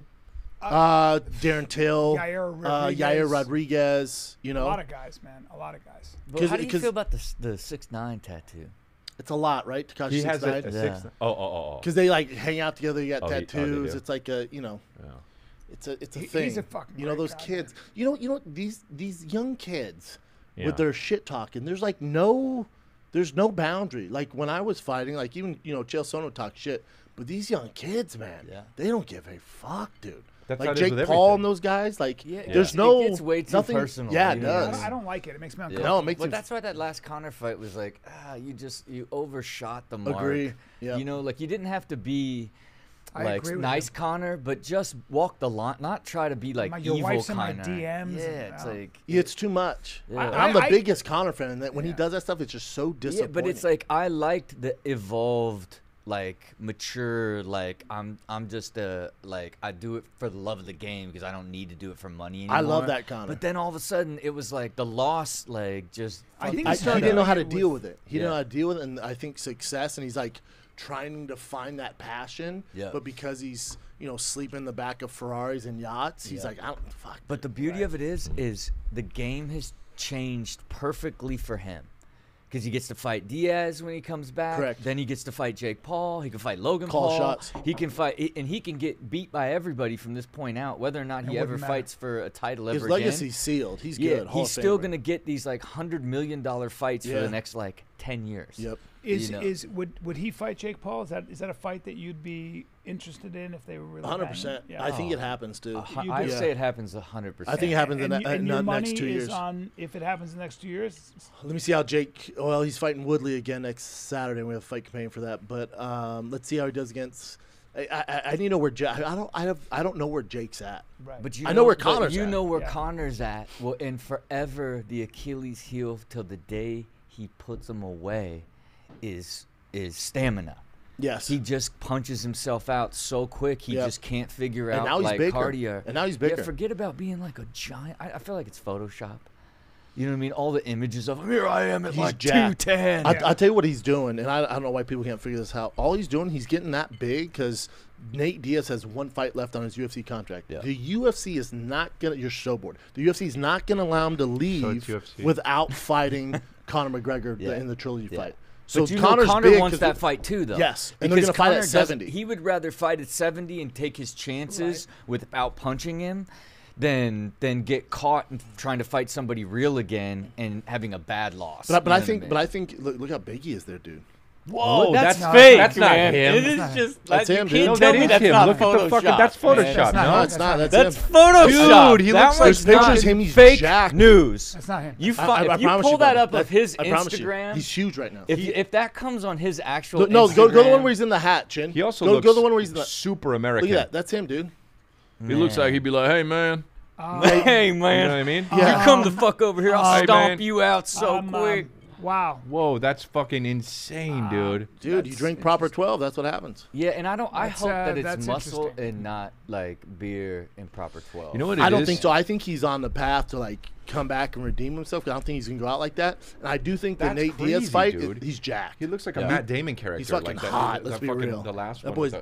Uh, Darren Till, Yair uh, Rodriguez. Yair Rodriguez, you A know. lot of guys, man. A lot of guys. But 'Cause- how do you 'cause- feel about the s- the six nine tattoo? It's a lot, right? Takashi He has a, a six nine. Yeah. six. Oh, oh, oh, oh. Because they like hang out together. You got Oh, he- oh, they tattoos. do. It's like a, you know, Yeah. it's a it's a He- thing. he's a fucking you know great those guy, kids. You know, you know these these young kids Yeah. with their shit talking. There's like no, there's no boundary. Like when I was fighting, like even you know Chael Sonnen talk shit, but these young kids, man, Yeah. they don't give a fuck, dude. That's like how it is Jake with Paul everything. and those guys, like Yeah, it there's gets- no it gets way too nothing, personal, Yeah, it you know what I does. I don't, I don't like it. It makes me Yeah. uncomfortable. No, it makes But you that's why that last Connor fight was like, ah, you just you overshot the mark. Agree. Yeah. You know, like you didn't have to be I like agree with nice you. Connor, but just walk the line, not try to be like My- your evil wife's in my Connor. D Ms Yeah, and- it's oh. like Yeah, it's too much. Yeah. And I- I'm the I- biggest Connor fan, and that when he Yeah. does that stuff, it's just so yeah, disappointing. but it's like I liked the evolved, like mature, like I'm I'm just a like I do it for the love of the game because I don't need to do it for money anymore. I love that Connor. But then all of a sudden it was like the loss, like just. I think I, he he started didn't know how to doing it deal with- with it. He Yeah. didn't know how to deal with it, and I think success. And he's like trying to find that passion. Yeah. But because he's you know sleeping in the back of Ferraris and yachts, he's Yeah. like, I don't fuck. But the beauty of it is, is the game has changed perfectly for him. Because he gets to fight Diaz when he comes back. Correct. Then he gets to fight Jake Paul. He can fight Logan Call Paul. shots. He can fight, and he can get beat by everybody from this point out. Whether or not It he ever wouldn't matter. fights for a title His ever legacy's again. sealed. He's Yeah, good. Hall he's of still Famer. gonna get these like hundred million dollar fights for Yeah. the next like ten years. Yep. Is you know. is would would he fight Jake Paul? Is that is that a fight that you'd be interested in if they were really? hundred banging? percent. Yeah. I think Oh. it happens, dude. A hu- You I do. say it happens a hundred percent. I think it happens in and, the you- and uh, your next money two is years. on if it happens in the next two years. Let me see how Jake. Well, he's fighting Woodley again next Saturday. We have a fight campaign for that. But um, let's see how he does against. I, I, I need to know where Jake. I don't. I have. I don't know where Jake's at. Right. But you I know where but Connor's You at. know where Yeah. Connor's at. Well, and forever the Achilles heel till the day he puts him away is is stamina. Yes. He just punches himself out so quick. He Yep. just can't figure And out now he's like bigger. cardio. And now he's bigger. Yeah, forget about being like a giant. I, I feel like it's Photoshop. You know what I mean? All the images of him. Here I am at He's like two jacked. ten. I, I'll tell you what he's doing, and I, I don't know why people can't figure this out. All he's doing, he's getting that big because Nate Diaz has one fight left on his U F C contract. Yeah. The U F C is not gonna. You're so bored. The U F C is not gonna allow him to leave U F C. without fighting Conor McGregor Yeah. in the trilogy Yeah. fight. So But you Connor's know Connor big wants 'cause that the- fight too, though. Yes, and they're because gonna fight at Connor doesn't- seventy. He would rather fight at seventy and take his chances without punching him than than get caught and trying to fight somebody real again and having a bad loss. But, I- but You I know think, what I but mean? I think, look, look how big he is there, dude. Whoa, that's that's, fake, That's not man. him. It is not just That's like, him, you dude. can't No, tell that me is that's him. not Look at the fucking- Photoshop, that's man. Photoshop. not No, him. it's not. That's, That's him. Photoshop. Dude, he That looks like- was There's pictures not of him, he's fake jacked. news. That's not him. You, I- fi- I- I if you promise pull you, that brother. up of his I promise you. Instagram, He's huge right now. if He- if that comes on his actual Look, no, go, go to the one Instagram- where he's in the hat, Chin. He also go, looks go to the one where he's in the. super Look American. at that. That's him, dude. He looks like he'd be like, "Hey, man." Hey You know man, what I mean? Yeah. you come the fuck over here. I'll Hey, stomp man. you out so Um, quick. um, wow. Whoa, that's fucking insane, dude. Dude, you That's drink proper twelve. That's what happens. Yeah, and I don't. I That's, hope uh, that it's that's muscle interesting. and not like beer and proper twelve. You know what it I don't is? think so. I think he's on the path to like come back and redeem himself. 'Cause I don't think he's gonna go out like that. And I do think the That's Nate crazy, Diaz fight, dude. it- he's jacked. He looks like a Yeah. Matt Damon character. He's fucking like that, hot, that let's be fucking, real. The last That one. boy's- with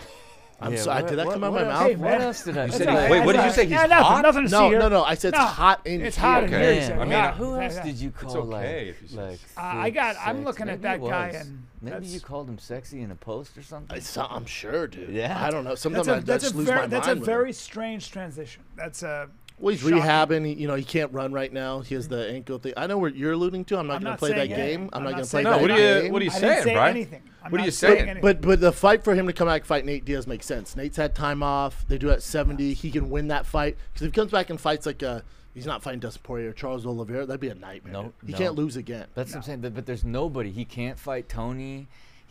I'm Yeah, sorry. what- Did that what- come out of what my else- mouth? Hey, What man. else did I That's say? all right. Wait, what That's did you all say? right. He's yeah, nothing, hot? Nothing to see No, here. no, no. I said it's No, hot in It's here. hot in Okay. here. Yeah, so, I mean, yeah, who yeah, else yeah. did you It's call okay like? if you say like it's- Uh, I got. I'm sex? looking at Maybe that it guy was. and Maybe that's- you called him sexy in a post or something. It's- I'm sure, dude. Yeah. I don't know. Sometimes That's a, I that's just a lose very, my that's a mind with him. very strange transition. That's a. Well, he's shocking. rehabbing. He, you know, he can't run right now. He has the ankle thing. I know what you're alluding to. I'm not I'm going to not play that saying game. anything. I'm, I'm not not going to play saying that No, what are anything. you? game. What are you I didn't saying, say Brian? anything. I'm What are not you saying saying? anything. But but the fight for him to come back and fight Nate Diaz makes sense. Nate's had time off. They do it at seventy. He can win that fight because if he comes back and fights like a, he's not fighting Dustin Poirier or Charles Oliveira. That'd be a nightmare. No, dude. he no. can't lose again. That's what I'm saying. But, but there's nobody. He can't fight Tony.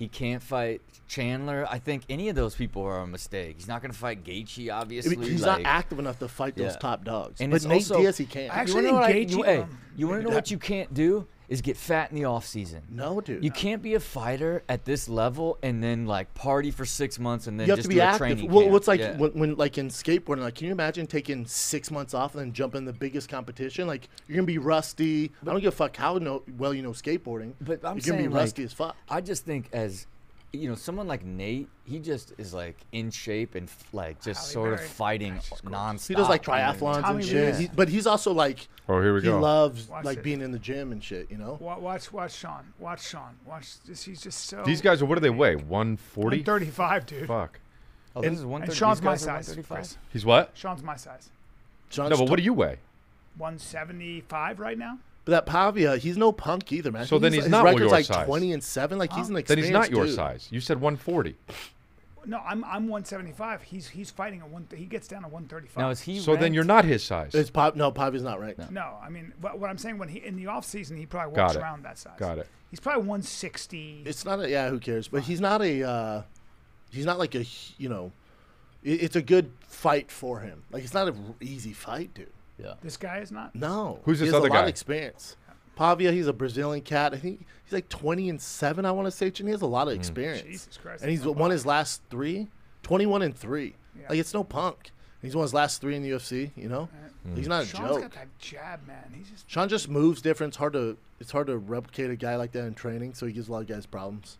He can't fight Chandler. I think any of those people are a mistake. He's not going to fight Gaethje, I obviously. mean, he's like, not active enough to fight those Yeah. top dogs. And but it's Nate also- Diaz, he can't. I you wanna Actually, know what I- Gaethje, you, hey, um, you want to know what you can't do is get fat in the off season. no, dude. You can't be a fighter at this level and then like party for six months and then You have just to do be a active. training Well, camp. what's like Yeah. when, when, like in skateboarding, like, can you imagine taking six months off and then jump in the biggest competition? Like, you're gonna be rusty. I don't give a fuck how no, well you know skateboarding. But I'm you're saying gonna be like, rusty as fuck. I just think as you know, someone like Nate, he just is like in shape and f- like just Halle sort Berry. of fighting That's just gorgeous. nonstop. He does like I mean, triathlons Tommy and shit. Lee. He, but he's also like, Oh, here we he go. loves Watch like it. being in the gym and shit. You know. Wa- Watch, watch Sean. Watch Sean. Watch this. He's just so. These guys are what do they weigh? one forty? one thirty-five, dude. Fuck. Oh, this And- is one And thirty. Sean's these my guys are size. 135? Chris. He's what? Sean's my size. John's No, but what t- do you weigh? one seventy-five right now. But that Pavia, he's no punk either, man. So then He's- he's his not record's your like size. twenty and seven. Like he's an Then experienced he's not your dude. size. You said one forty. No, I'm I'm one seventy-five. He's he's fighting at one. He gets down to one thirty-five. Now is he? So then ranked? you're not his size. It's Pav- no, Pavia's not right. No, I mean, what, what I'm saying when he in the off season, he probably Got walks it. around that size. Got it. He's probably one sixty. It's not a yeah. Who cares? But he's not a. Uh, he's not like a. You know, it, it's a good fight for him. Like it's not an easy fight, dude. Yeah. This guy is not. No. Who's he this has other a lot guy? of experience. Pavia, he's a Brazilian cat. I think he's like twenty and seven. I want to say, and he has a lot of experience. Jesus Christ. And he's that's not won bad. his last three, twenty-one and three. Yeah. Like it's no punk. He's won his last three in the U F C. You know, he's not a Sean's joke. got that jab, man. He's just. Sean just moves different. It's hard to it's hard to replicate a guy like that in training. So he gives a lot of guys problems.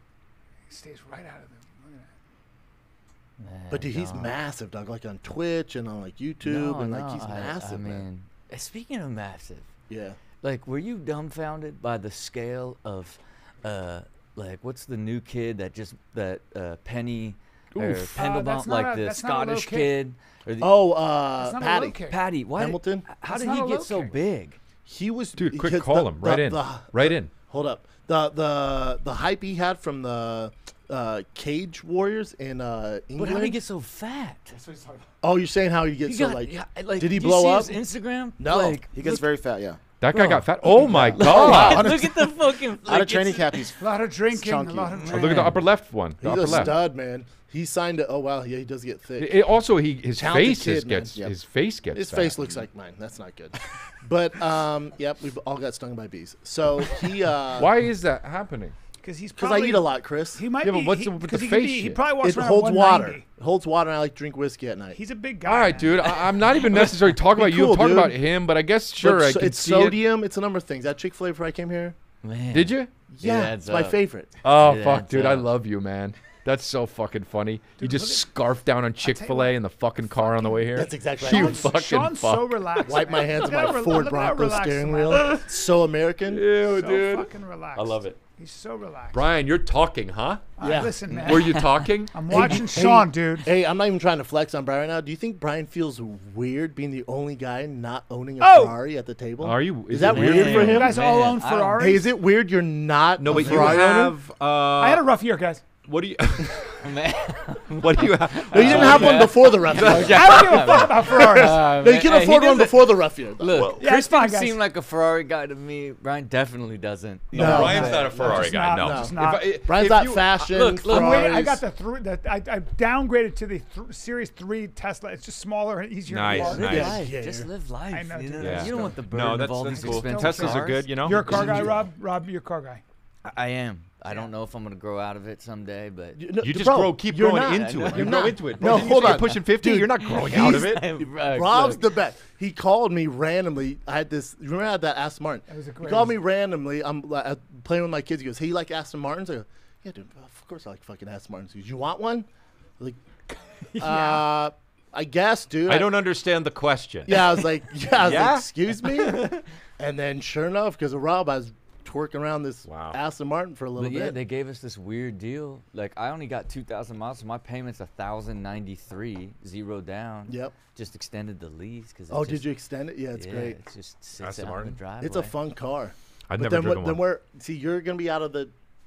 He stays right out of them. Look at that. Man, But dude, he's dog. massive, dog. Like on Twitch and on like YouTube, No, and like no, he's I- massive, I man. mean, uh, speaking of massive, Yeah. like, were you dumbfounded by the scale of, uh, like, what's the new kid that just that uh, Penny or Oof. Uh, Pendlebaum, that's not like a- the that's not a low Scottish kick. kid? Or the, Oh, uh, That's not a Patty. low kick. Patty, why? Hamilton? How That's did not he a get low so kick. big? He was Dude, quick, because call the- him right the- in. the- right in. Hold up. The the the hype he had from the uh, Cage Warriors in uh, But England. how did he get so fat? oh, you're saying how he gets He so got, like? yeah, like, did he do you blow see up? His Instagram? No. Like, He gets look- very fat, yeah. That guy Oh. got fat. Oh my god! look at the fucking. Out like, of training it's- cap, he's A lot of drinking. chunky. A lot of Oh, drinking. look at the upper left one. The He's upper a left. stud, man. He signed it. Oh wow, yeah, he does get thick. It, it also, he his Talented face is kid, man. gets Yep. his face gets. His fat. face looks like mine. That's not good. But um, yep, we've all got stung by bees. So he. Uh, Why is that happening? Because he's Because probably. I eat a lot, Chris. He might Yeah, be. but what's he, the- with the 'cause he could face be- He shit? probably walks It around holds one water. ninety. It holds water, and I like to drink whiskey at night. He's a big guy. All right, man. dude. I, I'm not even necessarily talking about you. cool, I'm talking dude. about him. But I guess sure, But I so- can it's see it. sodium. It's a number of things. That Chick Fil A before I came here. Man. Did you? Yeah, adds it's my up. favorite. Oh It fuck, adds dude! I up. love you, man. That's so fucking funny. you Dude, just look at- scarf down on Chick Fil A what, in the fucking car on the way here. That's exactly You right. Sean's, fucking Sean's fuck. so relaxed. Wipe my man. hands on Look at my how re- Ford look at how Bronco relaxed, steering man. wheel. So American. Ew, So dude. fucking relaxed. I love it. He's so relaxed. Brian, you're talking, huh? Uh, Yeah. Listen, man. Were you talking? I'm watching Hey, Sean, dude. Hey, I'm not even trying to flex on Brian right now. Do you think Brian feels weird being the only guy not owning a Oh! Ferrari at the table? Are you? Is Is that it weird weird? for You him? guys all Man, own I don't- Ferraris. Hey, is it weird you're not No, a but you Ferrari owner? have. Uh, I had a rough year, guys. What do you? Man. What do you have? No, you didn't have one before the rough year. I don't give a fuck about Ferraris. Uh, No, you man, can hey, he afford one doesn't- before the rough year. though. Look, Yeah, it's Christian fine, guys. seemed like a Ferrari guy to me. Brian definitely doesn't. No, Brian's no, not a Ferrari just guy. not, No. no. Just not. If I- Brian's if not you- fashion. look, look, I'm waiting- I Ferraris. got the three. The, I, I downgraded to the th- Series Three Tesla. It's just smaller and easier. Nice, to walk. Live nice. life. Yeah, Just yeah. live life. I know, you, know? dude. Yeah. you don't want the burden No, of that's all that's these cool. expensive Teslas are cars. good, you know. You're a car guy, Rob. Rob, you're a car guy. I am. I don't know if I'm gonna grow out of it someday, but You, no, You just bro, grow, keep you're growing not. into it. You're You grow not. into it. No, Bro, didn't you hold say on. You're pushing fifty. Dude, You're not growing out of it. Right, Rob's look. the best. He called me randomly. I had this. Remember I had that Aston Martin? That was a He great- called me randomly. I'm like, uh, playing with my kids. He goes, "Hey, you like Aston Martins?" I go, "Yeah, dude. Of course I like fucking Aston Martins." He goes, "You want one?" I was like, uh, I guess, dude. I don't understand the question. Yeah, I was like, yeah, I was Yeah? like, excuse me. And then, sure enough, because of Rob, I was twerking around this Wow. Aston Martin for a little But yeah, bit. they gave us this weird deal. Like I only got two thousand miles, so my payment's a thousand ninety three, zero down. Yep. Just extended the lease because. Oh, did you extend it? Yeah, it's yeah, great. It just sits Aston out in the Martin? driveway. It's a fun car. I've but never then, driven what- then one. we're see, you're gonna be out of the.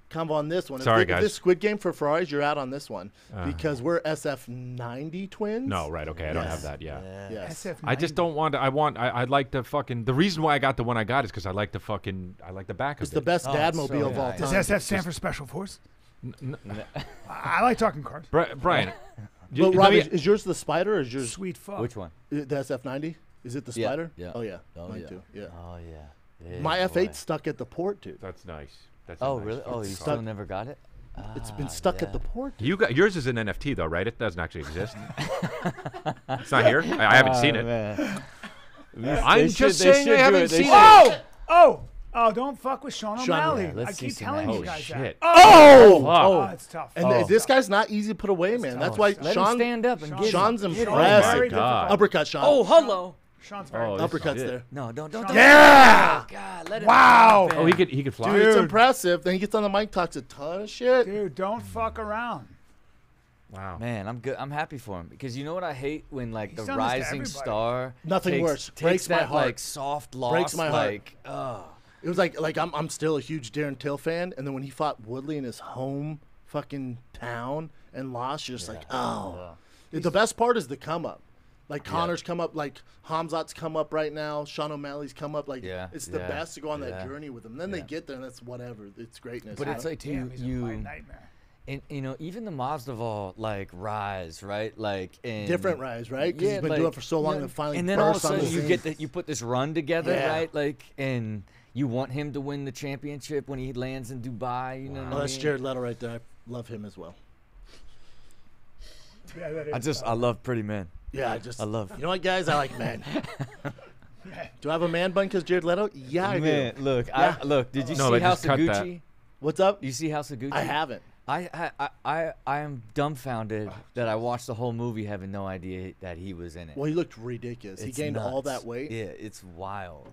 kind of on this one. Sorry, if, guys. If this Squid Game for Ferraris, you're out on this one Uh. because we're S F ninety twins. No, right? Okay, I don't Yes. have that. Yeah. Yes. S F I just don't want. To, I want. I, I'd like to fucking. The reason why I got the one I got is because I like the fucking. I like the back It's of the it. best Oh, dad it's so mobile of all nice. Does time. S F stand for Special Force? N- I I like talking cars. Bri- Brian. you- But let Rob, me- is, is yours the Spider or is yours Sweet fuck. Which one? uh, the S F ninety? Is it the Yeah, Spider? yeah. Oh yeah. Oh, Mine yeah. too. Yeah. Oh yeah. Yeah, My F eight boy. stuck at the port, dude. That's nice. That's a Oh nice really? Oh, fucking you car. still never got it? It's Ah, been stuck yeah. at the port. Dude. You got yours is an N F T though, right? It doesn't actually exist. It's not here. I, I haven't seen it. Man. I'm They just should- they saying should I do haven't it. They seen should. it. Oh! Oh! Oh, don't fuck with Sean Sean O'Malley. O'Malley. I Let's see keep some telling action. you guys Holy shit. that. Oh! Oh, Fuck. it's tough. And oh, th- this guy's not easy to put away, man. That's why Let Sean him stand up and Sean- get Sean's him. Sean's impressive. very God. difficult. Uppercut, Sean. Oh, hello. Sean's very Oh, difficult. this Uppercuts shit. there. No, don't don't. Sean- Yeah! Oh, God, let him Wow. jump Oh, in. he could he could fly. Dude, it's Dude. impressive. Then he gets on the mic, talks a ton of shit. Dude, don't fuck around. Wow. Man, I'm good. I'm happy for him because you know what I hate when like He's the done this to rising everybody. star. Nothing takes, worse. Takes Breaks my that, heart. Like soft loss. Breaks my heart. like, oh. It was like like I'm I'm still a huge Darren Till fan, and then when he fought Woodley in his home fucking town and lost, you're just like, oh. The best part is the come up. Like Connor's come up, like Hamzat's come up right now. Sean O'Malley's come up. Like Yeah, it's the yeah, best to go on that yeah. journey with them. Then they Yeah. get there, and that's whatever. It's greatness. But you it's know? like Damn, you he's a you white nightmare. and you know even the Mazdaval like rise right like and different rise, right? Because he's been doing it for so long, yeah, and finally and then all of a bursts on the sudden you scene. get the, you put this run together Yeah. right like and you want him to win the championship when he lands in Dubai. You know what Oh, I that's mean? Jared Leto right there. I love him as well. Yeah, that I is just I tough. love pretty men. Yeah, I just I love. You know what, guys? I like men. Do I have a man bun because Jared Leto? Yeah, I Man, do. look, Yeah. I, look. Did you No, see but House just of cut that. Gucci? What's up? You see House of Gucci? I haven't. I, I, I, I, I am dumbfounded that I watched the whole movie having no idea that he was in it. Well, he looked ridiculous. he It's gained all nuts. that weight. Yeah, it's wild.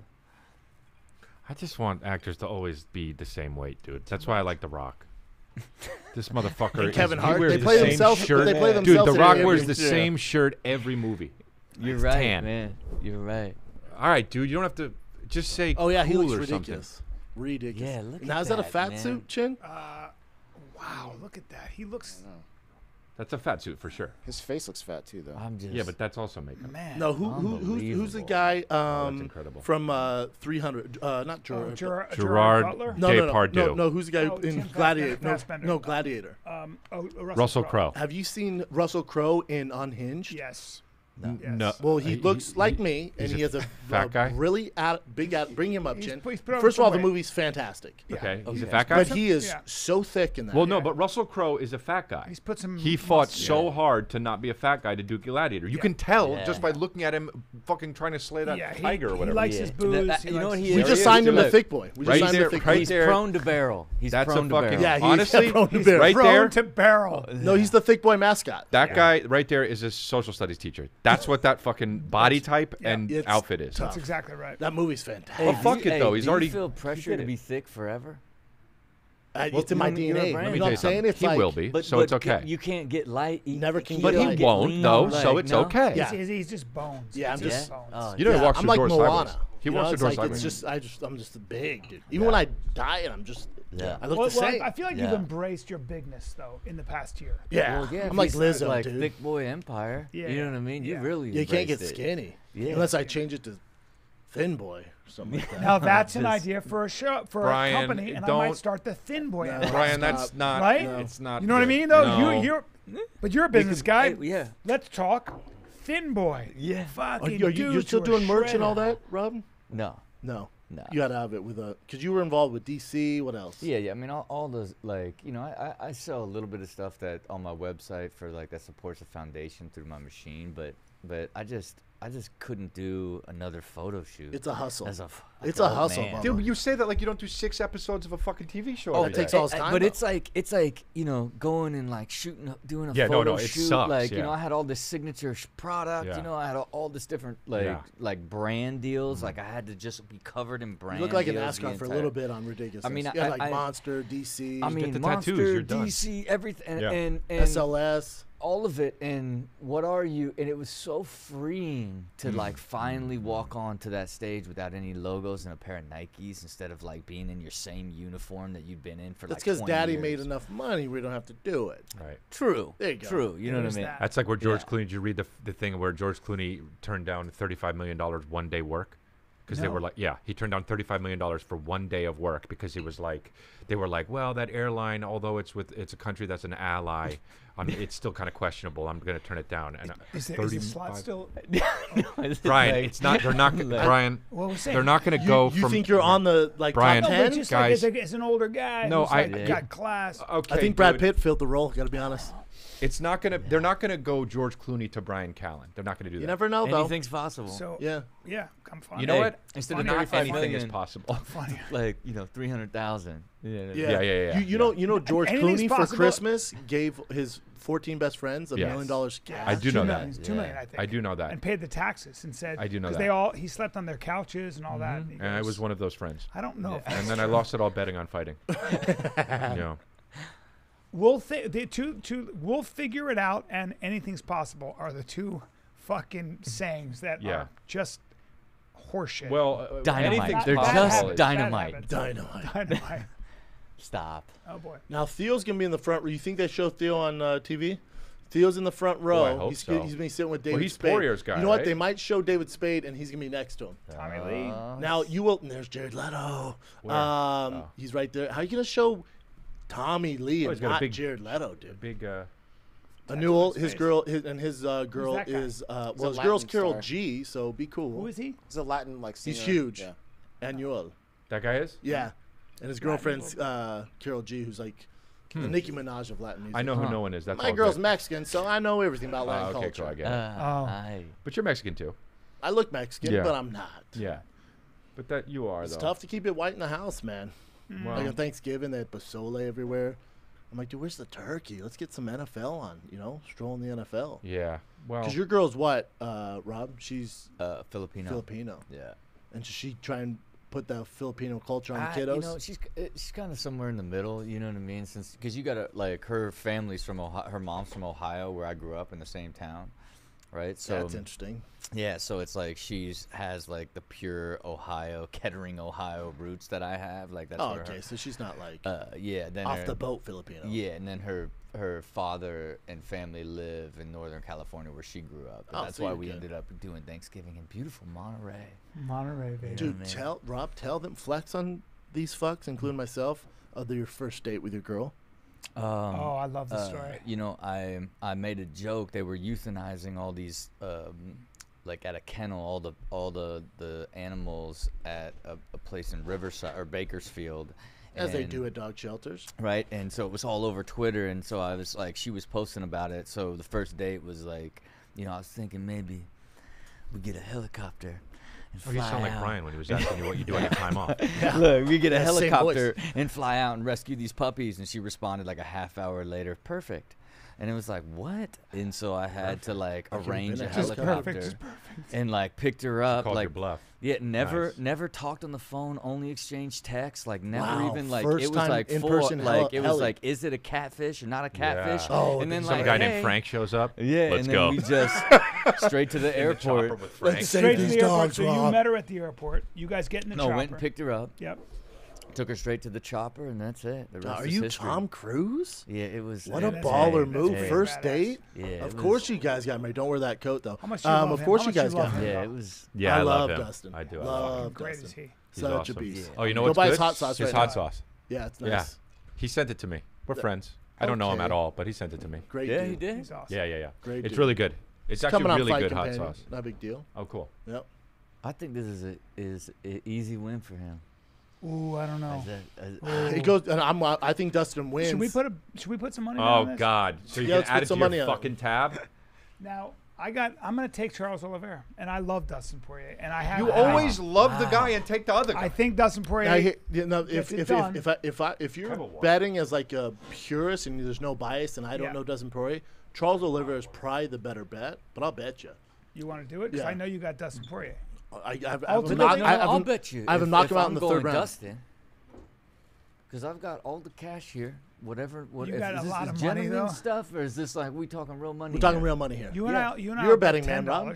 I just want actors to always be the same weight, dude. That's why I like The Rock. This motherfucker. And is- Kevin he Hart, wears they the play same themselves. shirt. They play Dude, themselves. The in Rock every wears the movie. same shirt every movie. You're It's right, tan. man. You're right. All right, dude. You don't have to just say. Oh yeah, he cool looks or ridiculous. Ridiculous. Yeah, look Now at is that a that, fat man. suit, Chin? Uh, wow, look at that. He looks, something. That's a fat suit for sure. His face looks fat too, though. I'm just. Yeah, but that's also makeup. man. No, who, who who's, who's the Unbelievable. guy Oh, um, that's incredible. from uh, three hundred? Uh, not Oh, Gerard. Gerard, Gerard Gerard Butler? no, Dave no, no, Pardue. no, no. Who's the guy Oh, in Tim Gladiator? No, Fassbender. no, Gladiator. Um, oh, Russell, Russell Crowe. Have you seen Russell Crowe in Unhinged? Yes. N- Yes. No. Well, he he- looks he- like he- me, and he's he a has a, fat a guy? really ad, big ad, bring him up, He's- Chin. he's put on First of all, some the weight. movie's fantastic. Yeah. Okay, he's a yeah. fat guy. But he is Yeah. so thick in that. Well, no, Yeah. but Russell Crowe is a fat guy. He's put some. He fought muscle- so yeah. hard to not be a fat guy to do Gladiator. You Yeah. can tell Yeah. just by looking at him fucking trying to slay that Yeah, he- tiger or he whatever. likes Yeah. his That- booze. that- he you know likes what his- he we is? just There signed him is. to Thick Boy. We just Right signed there- him to Thick right Boy. He's there- prone to barrel. He's That's a prone to fucking barrel. Yeah, he's honestly prone to He's barrel. right prone there. to barrel. No, he's the Thick Boy mascot. That guy right there is a social studies teacher. That's what that fucking body type Yeah. and It's outfit is. tough. That's exactly right. That movie's fantastic. Well, do fuck you- it, though. He's do already- You feel he pressure did to it. be thick forever? Uh, Well, it's in my you're- D you're N a A. brand. Let me You know tell what you I'm saying? something. It's He like, will be, But, so but it's okay. You can't get light. You, Never you can can't get But he light. get won't, lean, though, like, so it's no? okay. Yeah. He's, he's just bones. Yeah, I'm He's just- bones. Oh, You know he Yeah, walks I'm through like doors Moana. sideways. He You walks know, through it's doors like it's sideways. just I just I'm just big, dude. Even when I diet, I'm just Yeah. I look Well, the well, same. I feel like you've Yeah. embraced your bigness though in the past year. yeah, Well, yeah, I'm if like he's Lizzo, like dude. Thick Boy Empire. Yeah, You know what I mean? You yeah. really You can't get embraced it. skinny Yeah. unless I change it to Thin Boy or something like that. Now that's an Just- idea for a show for Brian, a company, and I don't- might start the Thin Boy. No. Empire. Brian, that's Stop. not. Right? No. It's not. You know what I good. mean? Though No. you you're, but you're a business guy. Hey, yeah. Let's talk Thin Boy. Yeah. Are Fucking you, are you dudes you're still who are doing merch and all shredded. that, Rob? No. No, No. you gotta have it with a because you were involved with D C. What else? Yeah, yeah. I mean, all, all those like you know, I, I I sell a little bit of stuff that on my website for like that supports the foundation through my machine, but but I just I just couldn't do another photo shoot. It's a hustle. as a f- It's like, a oh, hustle, man. Bubba. Dude, you say that like you don't do six episodes of a fucking T V show. Oh, every it takes day. all his Uh, time, But though. it's like it's like you know going and like shooting, a- doing a Yeah, no, photo no, it shoot. sucks, like you yeah. know, I had all this signature sh- product. Yeah. You know, I had all, all this different like Yeah. like brand deals. Like I had to just be covered in brand. you look like an deals the NASCAR for a entire- little bit on Ridiculous. I mean, yeah, I- like I- Monster, D C, I mean, the Monster, tattoos, you're done. D C, everything, and, Yeah. and, and S L S. all of it. And what are you? And it was so freeing thing to like finally walk onto that stage without any logos and a pair of Nikes instead of like being in your same uniform that you've been in for That's like because twenty Daddy years. made enough money. We don't have to do it. Right. True. There you go. True. You know what I There's mean? that. That's like where George Yeah. Clooney. Did you read the the thing where George Clooney turned down thirty-five million dollars one day work? Because they No. were like, yeah, he turned down thirty-five million dollars for one day of work because he was like, they were like, well, that airline, although it's with it's a country that's an ally, um, it's still kind of questionable. I'm going to turn it down. And uh, Is, it, is the slot thirty-five still? Brian, Like- it's not. They're not. Gonna, Like- Brian, What was saying? they're not going to You, go you from. think you're on the like Brian, top No, ten? but just guys. like as, a, as an older guy. No, who's I- like, Yeah. got class. Okay, I think Brad dude, Pitt filled the role. Got to be honest. It's not gonna. They're not gonna go George Clooney to Brian Callen. They're not gonna do You that. never know, though. Anything's possible. So Yeah. yeah, I'm fine. You know Hey, what? Instead Funny. of Not thirty-five anything is million, possible. funny. like you know, three hundred thousand. Yeah, Yeah, Yeah, yeah, yeah, You, you yeah. know, you know, George Anything's Clooney for possible. Christmas gave his fourteen best friends a Yes. million dollars cash. I do Two know million, that. Two million, Yeah. I think. I do know that. And paid the taxes and said I do know because that. they all he slept on their couches and all that. He And I goes, was one of those friends. I don't know. If And that's then I true. lost it all betting on fighting. yeah. We'll th- the two two we'll figure it out and anything's possible are the two fucking sayings that Yeah. are just horseshit. Well, uh, Dynamite. anything's They're possible. just habits, dynamite. bad habits. Dynamite. Dynamite. Stop. Oh boy. Now Theo's gonna be in the front row. You think they show Theo on uh, T V? Theo's in the front row. I hope he's so. he's been sitting with David he's Spade. Poirier's guy, You know what? right? They might show David Spade, and he's gonna be next to him. Tommy Lee. Uh, Now you will. And there's Jared Leto. Where? Um, Oh. he's right there. How you gonna show Tommy Lee Oh, and he's got a not big- Jared Leto, dude? Big. Uh, Anul, his his face. girl, his, and his uh, girl that guy? is uh, He's well, a his girl's Latin Carol star. G. So be cool. Who is he? He's a Latin like singer. He's huge. Yeah. Anul. that guy is. Yeah, and his girlfriend's uh, Carol G, who's like the Nicki Minaj of Latin music. Hmm. I know who Huh. no one is. That's My all girl's good. Mexican, so I know everything about Latin Uh, okay, culture. cool. I get it. Uh, Oh. I, But you're Mexican too. I look Mexican, Yeah. but I'm not. Yeah. But that you are It's though. tough to keep it white in the house, man. Well, Like on Thanksgiving, they had pozole everywhere. I'm like, dude, where's the turkey? Let's get some N F L on, you know, stroll in the N F L. yeah. Well. Because your girl's what, uh, Rob? She's uh, Filipino. Filipino. Yeah. And does she try and put the Filipino culture on Ah, the kiddos? You know, she's uh, she's kind of somewhere in the middle. You know what I mean? Since because you gotta like her family's from Ohio, her mom's from Ohio, where I grew up in the same town, right? So That's interesting. yeah, so it's like she's has like the pure Ohio, Kettering, Ohio roots that I have. Like that's Oh, where okay. her, So she's not like uh, yeah, then off her, the boat Filipino. Yeah, and then her her father and family live in Northern California where she grew up. And Oh, that's so why you're we good. ended up doing Thanksgiving in beautiful Monterey. Monterey, baby. Dude, man. tell Rob, tell them, flex on these fucks, including myself, of your first date with your girl. Um, oh, I love the uh, story. You know, I I made a joke. They were euthanizing all these, um, like at a kennel, all the all the the animals at a, a place in Riverside or Bakersfield. As they and- do at dog shelters. Right, and so it was all over Twitter, and so I was like, she was posting about it. So the first date was like, you know, I was thinking maybe we get a helicopter. And Oh, you fly sound like out. Brian when he was asking you what you do on your time off. Look, we get a Yeah, same helicopter and fly out and rescue these puppies. And she responded like a half hour later, perfect. And it was like, what? And so I had to like Like you've arrange been a a helicopter. helicopter Perfect, just perfect. and like picked her up. Called like your bluff. yeah, never Nice. never talked on the phone, only exchanged texts, like never Wow, even like first it was time like in full, person heli- like it was heli. like is it a catfish or not a catfish? Yeah. Oh, and then some Some like guy hey. named Frank shows up. Yeah, Let's and then go. we just straight to the In the airport. chopper with Frank. Let's say- Straight to these the airport. dogs, So you Rob. met her at the airport. You guys get in the no, chopper. went and picked her up, Yep. took her straight to the chopper, and that's it. The rest Are is you history. Tom Cruise? Yeah, it was. What Yeah, a that's baller great. move. That's First pretty badass. date? Yeah, Of it course was- you guys got married. Don't wear that coat, though. How much you um, love of him? course How you much you guys love got him? married. Yeah, it was. Yeah, I, I, love, love him. Dustin. I do. I Love love him. Great Dustin. is he? He's Such awesome. a beast. Yeah. Oh, you know Go what's buy good? his hot sauce His right hot now. sauce. Yeah, it's Yeah. nice. He sent it to me. We're friends. I don't know him Okay. at all, but he sent it to me. Great Yeah, dude. he did. He's awesome. Yeah, yeah, yeah. Great it's dude. really good. It's actually Coming on really Fight good hot Companion. sauce. Not a big deal. Oh, cool. Yep. I think this is a is an easy win for him. Ooh, I don't know. Is that- is- It goes, and I'm. I think Dustin wins. Should we put a Should we put some money down on Oh this? God! So you Yeah, let's can put add it some to your money on it. fucking tab. Now I got. I'm gonna take Charles Oliveira, and I love Dustin Poirier, and I have. You I- always love the guy and take the other guy. I think Dustin Poirier. I hit, you know, Gets if it if, done. if if I, if I if you're Trouble one. betting as like a purist and there's no bias and I don't Yeah. know Dustin Poirier, Charles Oliveira is probably the better bet, but I'll bet you. you want to do it? Because Yeah. I know you got Dustin Poirier. I, I, have, I have him Ultimately, knock, no, I have I'll him- bet you. I have if- him knock if him out I'm in the going third round. Dustin, because I've got all the cash here. Whatever. What, You if, got is a this lot is of money, gentleman though. stuff, or is this like we talking real money? We're talking here? real money here. You and Yeah. I. You and I. You're a will bet betting man, ten Rob. dollars.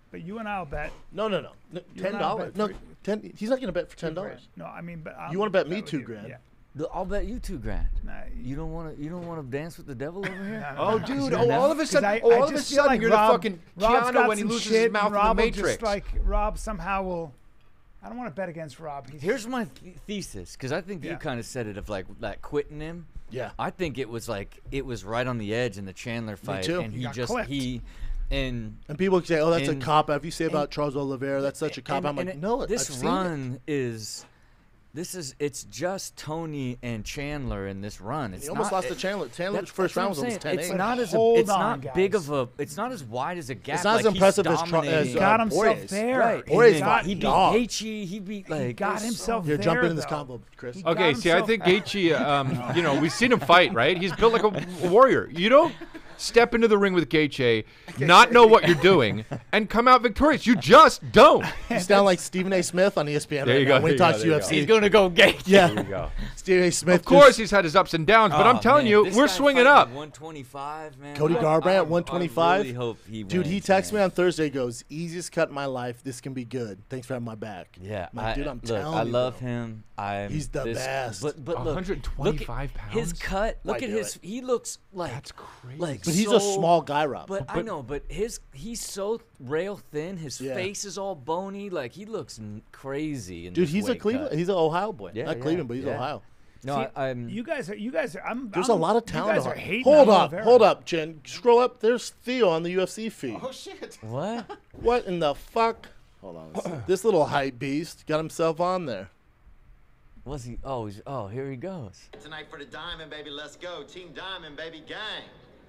But you and I'll bet. No, no, no. no You ten and I'll dollars. bet No, three- ten. He's not gonna bet for ten two grand. dollars. No, I mean, but I'll You wanna bet me with two you. grand? Yeah. I'll bet you two grand. Nah, You don't want to. You don't want to dance with the devil over here. no, no, Oh, no. dude! No. Oh, all of a 'Cause sudden, I- oh, I all of a just feel sudden, like you're Rob- the fucking Rob's Keanu got when he some loses shit, his mouth and in Rob the will Matrix. Just like Rob somehow will. I don't want to bet against Rob. He's, Here's my th- thesis, because I think Yeah. you kind of said it of like like quitting him. Yeah. I think it was like it was right on the edge in the Chandler fight, too. and He he, got just clipped. he and And people say, "Oh, that's And- a cop out." If you say about and- Charles Oliveira, that's such a cop and- out. I'm like, and no, this I've seen it. run is. This is it's just Tony and Chandler in this run. It's He almost not, lost to it- Chandler. Chandler's that's- first that's what round was I'm almost saying. ten It's eight. not as a, Hold it's on, not big guys. of a it's not as wide as a gap. It's not like as impressive he's as, Tra- dominating. as he uh, got himself Poirier's. there. Right. He Poirier's And got, fine. he beat dog. Gaethje. He beat like he got there's himself Here, there. jump in this though. combo, Chris. He Okay, got see, I himself- think Gaethje, um, you know, we've seen him fight, right? He's built like a warrior. You don't step into the ring with Gaethje, not know what you're doing, and come out victorious. You just don't. You sound like Stephen A. Smith on E S P N There right you now go, when he there you talks go, to there U you F go. C. he's gonna go Gaethje. Yeah, There you go. Stephen A. Smith. Of course, just- he's had his ups and downs, but Oh, I'm telling man, you, this we're guy swinging fighting up. at one twenty-five, man. Cody I- Garbrandt I- at one twenty-five? I really hope he Dude, he wins, texted me man. on Thursday. Goes, easiest cut in my life. This can be good. Thanks for having my back. Yeah, I'm like, I, dude, I'm look, telling I you, love bro. him. I'm He's the this, best. But but look, one twenty-five look at His pounds? cut. Look Why at do his. it? He looks like That's crazy. like But he's a so- small guy, Rob. But, I But- know, but his he's so rail thin. His Yeah. face is all bony. Like he looks n- crazy. In Dude, this he's a weight Cleveland. cut. He's an Ohio boy. Yeah, Not yeah, Cleveland, but he's yeah. Ohio. No, See, I, I'm. You guys are. You guys are. I'm. There's I'm, a lot of talent. You guys on are it. hating Hold on up, Oliveira. hold up, Jen. Scroll up. There's Theo on the U F C feed. Oh shit! What? What in the fuck? Hold on. a second. This little hype beast got himself on there. Was he? Oh, he's, oh, here he goes. Tonight for the Diamond, baby. Let's go, Team Diamond, baby, gang.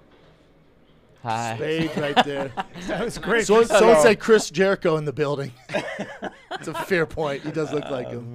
Hi. Spades right there. That was great. Someone, someone said Chris Jericho in the building. It's a fair point. He does look like him.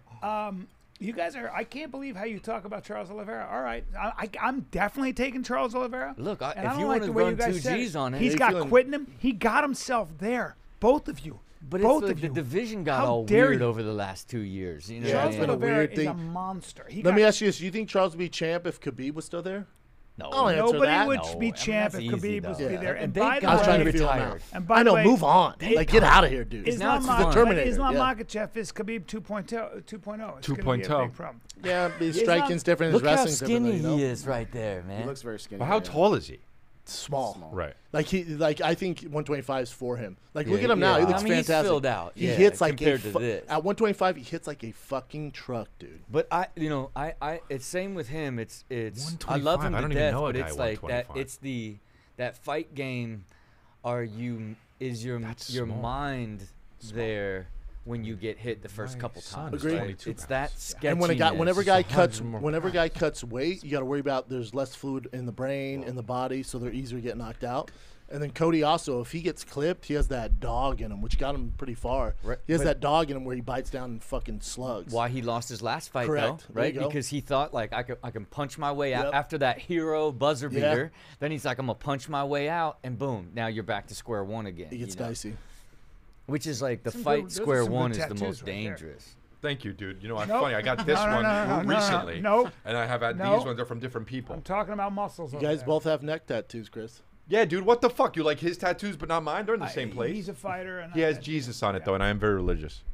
You guys are. I can't believe how you talk about Charles Oliveira. All right, I, I, I'm definitely taking Charles Oliveira. Look, I- And if don't you like wanna the way run you guys two said Gs on it- he's How you got feeling? quitting him. He got himself there. Both of you. But Both it's of like the you. division got How all dare weird you. over the last two years. You know Yeah, what I Charles it's mean? been a Oliveira weird is thing. a monster. He Let got, me ask you this. Do you think Charles would be champ if Khabib was still there? No, I'll answer Nobody that. would No, I be mean, champ if that's easy, Khabib was though. be Yeah. there. And And they by the got I was way, trying to him feel him retired. out. and by I the know. way, Move on. they- Like, get out of here, dude. It's now Islam, it's Ma- Terminator, Islam yeah. Makhachev is Khabib two point oh. two point oh. It's two gonna be a point oh. big problem. Yeah, his He's striking's not- different. His Look how wrestling's different. skinny You know? he is right there, man. He looks very skinny. Well, how right now. tall is he? Small. Right. Like he, like I think one twenty-five is for him. Like Yeah, look at him now. yeah. He looks I mean, he's fantastic. filled out, He yeah, hits like a compared to fu- this. at one twenty-five. He hits like a fucking truck, dude. But I, you know, I, I, it's same with him. It's, it's. I love him one twenty-five, I to don't even death, know a but guy it's like that. one twenty-five. It's the that fight game. Are you? Is your That's your small. mind there when you get hit the first My couple son times? is right? twenty-two It's that pounds. sketchiness. And when a guy, whenever a It's guy a hundred cuts, more whenever a pounds. guy cuts weight, you got to worry about there's less fluid in the brain, in the body, so they're easier to get knocked out. And then Cody also, if he gets clipped, he has that dog in him, which got him pretty far. Right, He has but- that dog in him where he bites down fucking slugs. why he lost his last fight Correct. though, There right? you go. Because he thought like I can I can punch my way out Yep. after that hero buzzer Yeah. beater. Then he's like I'm gonna punch my way out, and boom, now you're back to square one again. It gets you know? dicey. Which is like the Some fight good- those are square some good one is the tattoos most right there. dangerous. Thank you, dude. You know, I'm Nope. funny. I got this No, no, one no, no, no, no, recently. nope. And I have had Nope. these ones are from different people. I'm talking about muscles. You over guys there. both have neck tattoos, Chris. Yeah, dude. What the fuck? You like his tattoos, but not mine? They're in the I- same place. He's a fighter, and He I- has Jesus on it though, and I am very religious.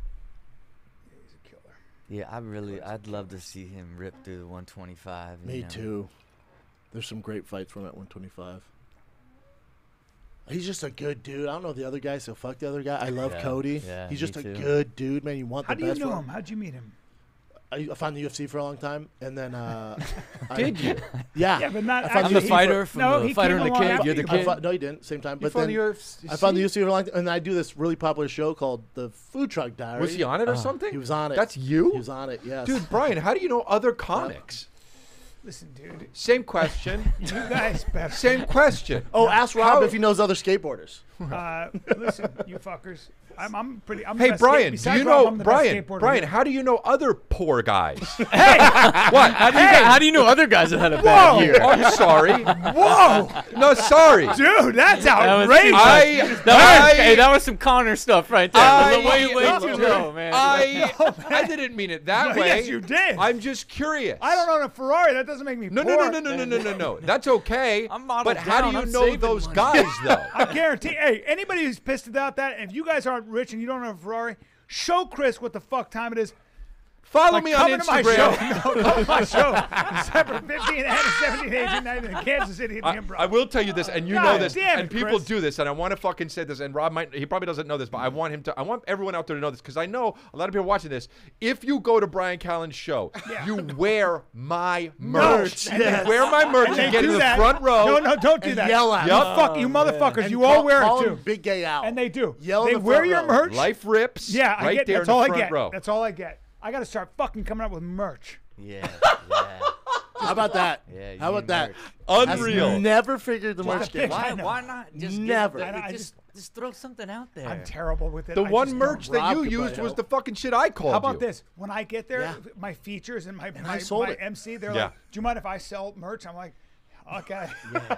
He's a killer. Yeah, I really, I'd love to see him rip through the one twenty-five. you Me know. too. There's some great fights from at one twenty-five. He's just a good dude. I don't know the other guy, so fuck the other guy. I love Yeah, Cody. yeah, He's me just a too. good dude, man. You want How the do you best know for him? How'd you meet him? I, I found the U F C for a long time, and then uh, Did I, you? Yeah, Yeah, but not. I found I'm the actually- fighter from no, the he fighter came and the along kid. after You're the you. I kid. fought, no, you didn't. Same time, but found then the U F C? I found the U F C for a long time, and I do this really popular show called the Food Truck Diary. Was he on it or something? He was on it. That's you? He was on it. Yes, Dude, Brian, how do you know other comics? Listen, dude. Same question. You guys better. Same question. Oh, ask Rob How- if he knows other skateboarders. Uh, listen, you fuckers. I'm, I'm pretty. I'm the Hey, best skate- Brian, do besides you Rob, know I'm the best Brian? skateboarder Brian, here. how do you know other poor guys? Hey! What? How do, you, how do you know other guys that had a Whoa! bad year? I'm sorry. Whoa, No, sorry. dude, that's was outrageous. I, That was, I, hey, that was some Connor stuff right there. I- way, way no, too dude, low, man. I, I didn't mean it that No, way. yes, you did. I'm just curious. I don't own a Ferrari. That doesn't doesn't make me No, poor. no, no, no, no, no, no, no, no. That's okay. I'm modeled but how down, do you I'm know saving those money. guys though? I guarantee. Hey, anybody who's pissed about that, if you guys aren't rich and you don't have a Ferrari, show Chris what the fuck time it is. Follow Like, me on come to my Instagram. show. No, come to my show. December fifteenth and seventeenth, eighteenth, nineteenth in Kansas City at the I, Improv. I will tell you this, and you God know this, damn it, and people Chris. do this, and I want to fucking say this, and Rob might, he probably doesn't know this, but I want him to, I want everyone out there to know this, because I know a lot of people watching this. If you go to Brian Callen's show, Yeah. you wear my merch. Merch, yes. You wear my merch, They you get do in the that. front row. No, no, don't do And that. yell at you him. fuck you, motherfuckers. And you call- all wear call it him too. Big Gay Al. And they do. Yell in they the wear front your row. merch. Life rips. Yeah, I right get. there That's in all the I front get. row. That's all I get. I got to start fucking coming up with merch. Yeah, yeah. How about that? Yeah, you How about need that? merch. Unreal. I've never figured the merch a game. pic. Why? I know. Why not just Never. Give, I know, I just, just throw something out there. I'm terrible with it. The I one just merch don't. that Rob you could used probably was help. the fucking shit I called How about you. this? When I get there, Yeah. my features and my I my, sold my it. M C, they're Yeah. like, "Do you mind if I sell merch?" I'm like, "Okay."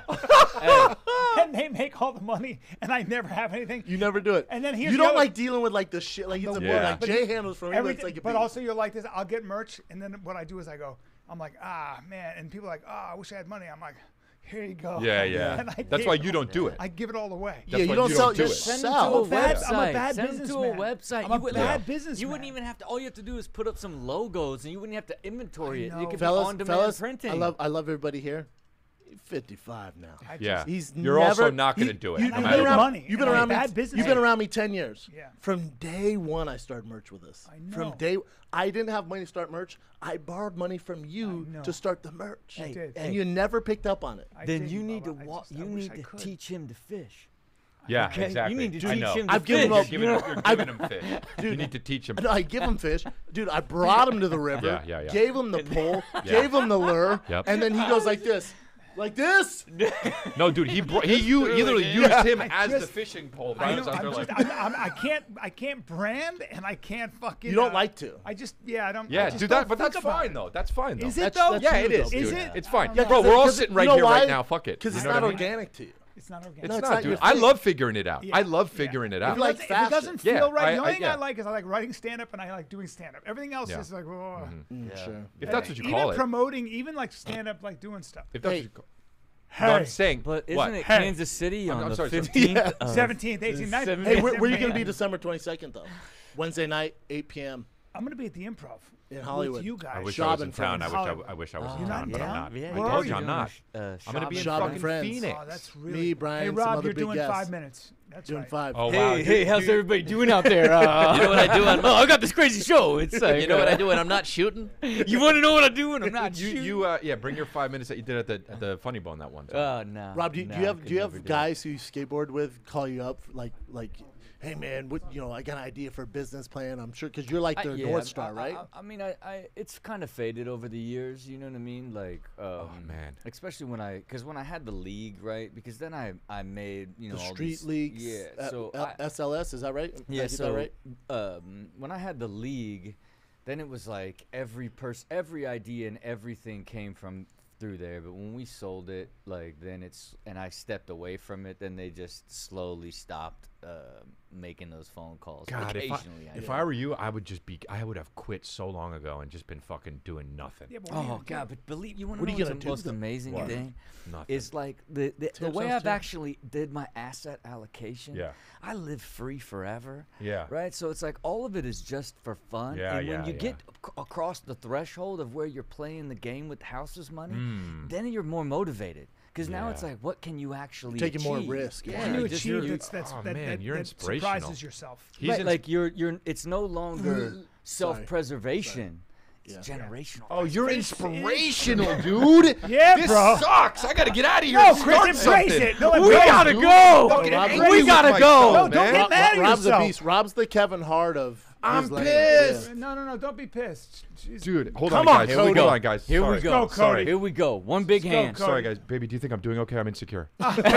Hey, And they make all the money, and I never have anything. You never do it. And then here's you the don't other- like dealing with like the shit, like it's a Yeah. like But Jay you- handles from me. Everything, Like a but beat. also you're like this. I'll get merch, and then what I do is I go, I'm like, ah man, and people are like, ah, I wish I had money. I'm like, here you go. Yeah, yeah. And I That's give why it you all- don't do it. I give it all away. yeah, That's you why don't you sell don't do it. Send them yourself. to a I'm a bad- website. I'm a bad Send them to a businessman. website. I'm You a wouldn't bad have- businessman. You wouldn't even have to. All you have to do is put up some logos, and you wouldn't have to inventory I it. know. You could fellas, be on-demand fellas, printing. I love I love everybody here. fifty-five now. I just- Yeah. He's You're never, also not gonna he- do it, You, no have matter been what. around, Money, You've been and I'm around me. bad You've businessman. been around me ten years. Yeah. From day one, I started merch with this. I know. From day, I didn't have money to start merch. I borrowed money from you I know. to start the merch, I did. and you never picked up on it. I then did, you need to Bubba. I walk. just- I You wish need I to could. teach him to fish. Yeah, Okay, you exactly. need to I teach know. him to I've given fish. him You're a- giving, him, you're giving him fish. You Dude. need to teach him. No, I give him fish, dude. I brought him to the river. Yeah, yeah, yeah. Gave him the pole. Gave him the lure. Yep. And then he goes like this, like this. No, dude, he bro- he you he literally used him as the just- fishing pole. I, Right? know, So I'm they're just, like, I'm, I'm, I can't, I can't brand, and I can't fucking. You don't uh, like to. I just, yeah, I don't. I yeah, just dude, don't that, but think that's about fine it. though. That's fine though. Is it That's- though? that's Yeah, you, it is, though. Is dude. it? It's fine. I don't Bro, know. we're all Because sitting you right know here why? right now. Fuck it. Because You it's know not what I mean? organic to you. It's not organic. It's No, not, not dude. your I thing. love figuring it out. Yeah. I love Yeah. figuring it If out. it like doesn't- if fashion. it doesn't Yeah, feel right, I- the only I- thing yeah. I like is I like writing stand up and I like doing stand up. Everything else Yeah. is like, whoa. Mm, Yeah. Sure. If that's what you even call it. promoting, even like stand up, like doing stuff. If that's Hey. what you call No, I'm Hey. saying. But isn't what? it Hey. Kansas City I'm- on I'm the sorry, sorry. fifteenth? Yeah. of- seventeenth, eighteenth, nineteenth. Hey, where, where are you Man. going to be December twenty-second, though? Wednesday night, eight p.m. I'm gonna be at the Improv In Hollywood. with you guys. I wish Shab I was and in town. I friends. wish I, Hollywood. I wish I was Oh, in You're not town, in but I'm town? not. Yeah, I Where told are you you? I'm not. Uh, I'm gonna be in Shab and fucking friends. Phoenix. Oh, that's really. Me, Brian, Hey some Rob, other you're big doing guests. five minutes. That's Doing right. five. Oh wow. Hey, dude, hey, how's you- everybody doing out there? Uh, You know what I do? I'm, oh, I got this crazy show. It's like, you know what uh, I do when I'm not shooting? You want to know what I do when I'm not You shooting? you uh yeah bring your five minutes that you did at the at the Funny Bone that one time. Oh no. Rob, do you, no, do you I have could do you never have do it. guys who you skateboard with call you up like like, hey man, what you know? I got an idea for a business plan. I'm sure because you're like I- their yeah, North Star, I, right? I, I mean, I, I, it's kind of faded over the years. You know what I mean? Like, um, Oh, man. especially when I, because when I had the league, right? Because then I, I made, you know, the all street these, leagues. Yeah. uh, So L- I- S L S, is that right? Did I yeah, get that so right? um, when I had the league, then it was like every person, every idea and everything came from through there. But when we sold it, like then it's and I stepped away from it, then they just slowly stopped uh, making those phone calls. God, if I, Occasionally, I, if did. I were you, I would just be. I would have quit so long ago and just been fucking doing nothing. Yeah, but what are you Oh gonna God! do? But believe you want to What are know you what's gonna the do most then? amazing What? thing? Nothing. Is like the the, the Tip way sounds I've terrible. actually did my asset allocation. Yeah. I live free forever. Yeah. Right. So it's like all of it is just for fun. Yeah, and yeah, when you yeah. get ac- across the threshold of where you're playing the game with the house's money, Mm. then you're more motivated. Because now it's Yeah. like, what can you actually taking more achieve? risk. Yeah. What What can you just achieve you're- that's, that's, oh, that, man, that, you're that inspirational. surprises yourself? He's right, ins- like you're you're. It's no longer self-preservation. It's Yeah. generational. Oh, you're Face inspirational, dude. Yeah, this bro. sucks. I gotta get out of here. No, and Chris, start embrace something. it. No, we embrace gotta it. go. Fucking Fucking Rob- angry we with gotta myself, go. No, don't man. get mad at Rob's yourself. the beast. Rob's the Kevin Hart of. I'm his lane. pissed. Yeah. No, no, no, don't be pissed. Jeez. Dude, hold Come on, on, guys. Cody. Hold on, guys. Here we Sorry. go. Go, Cody. Sorry. Here we go. One big Go, hand. Cody. Sorry, guys. Baby, do you think I'm doing okay? I'm insecure. what? What?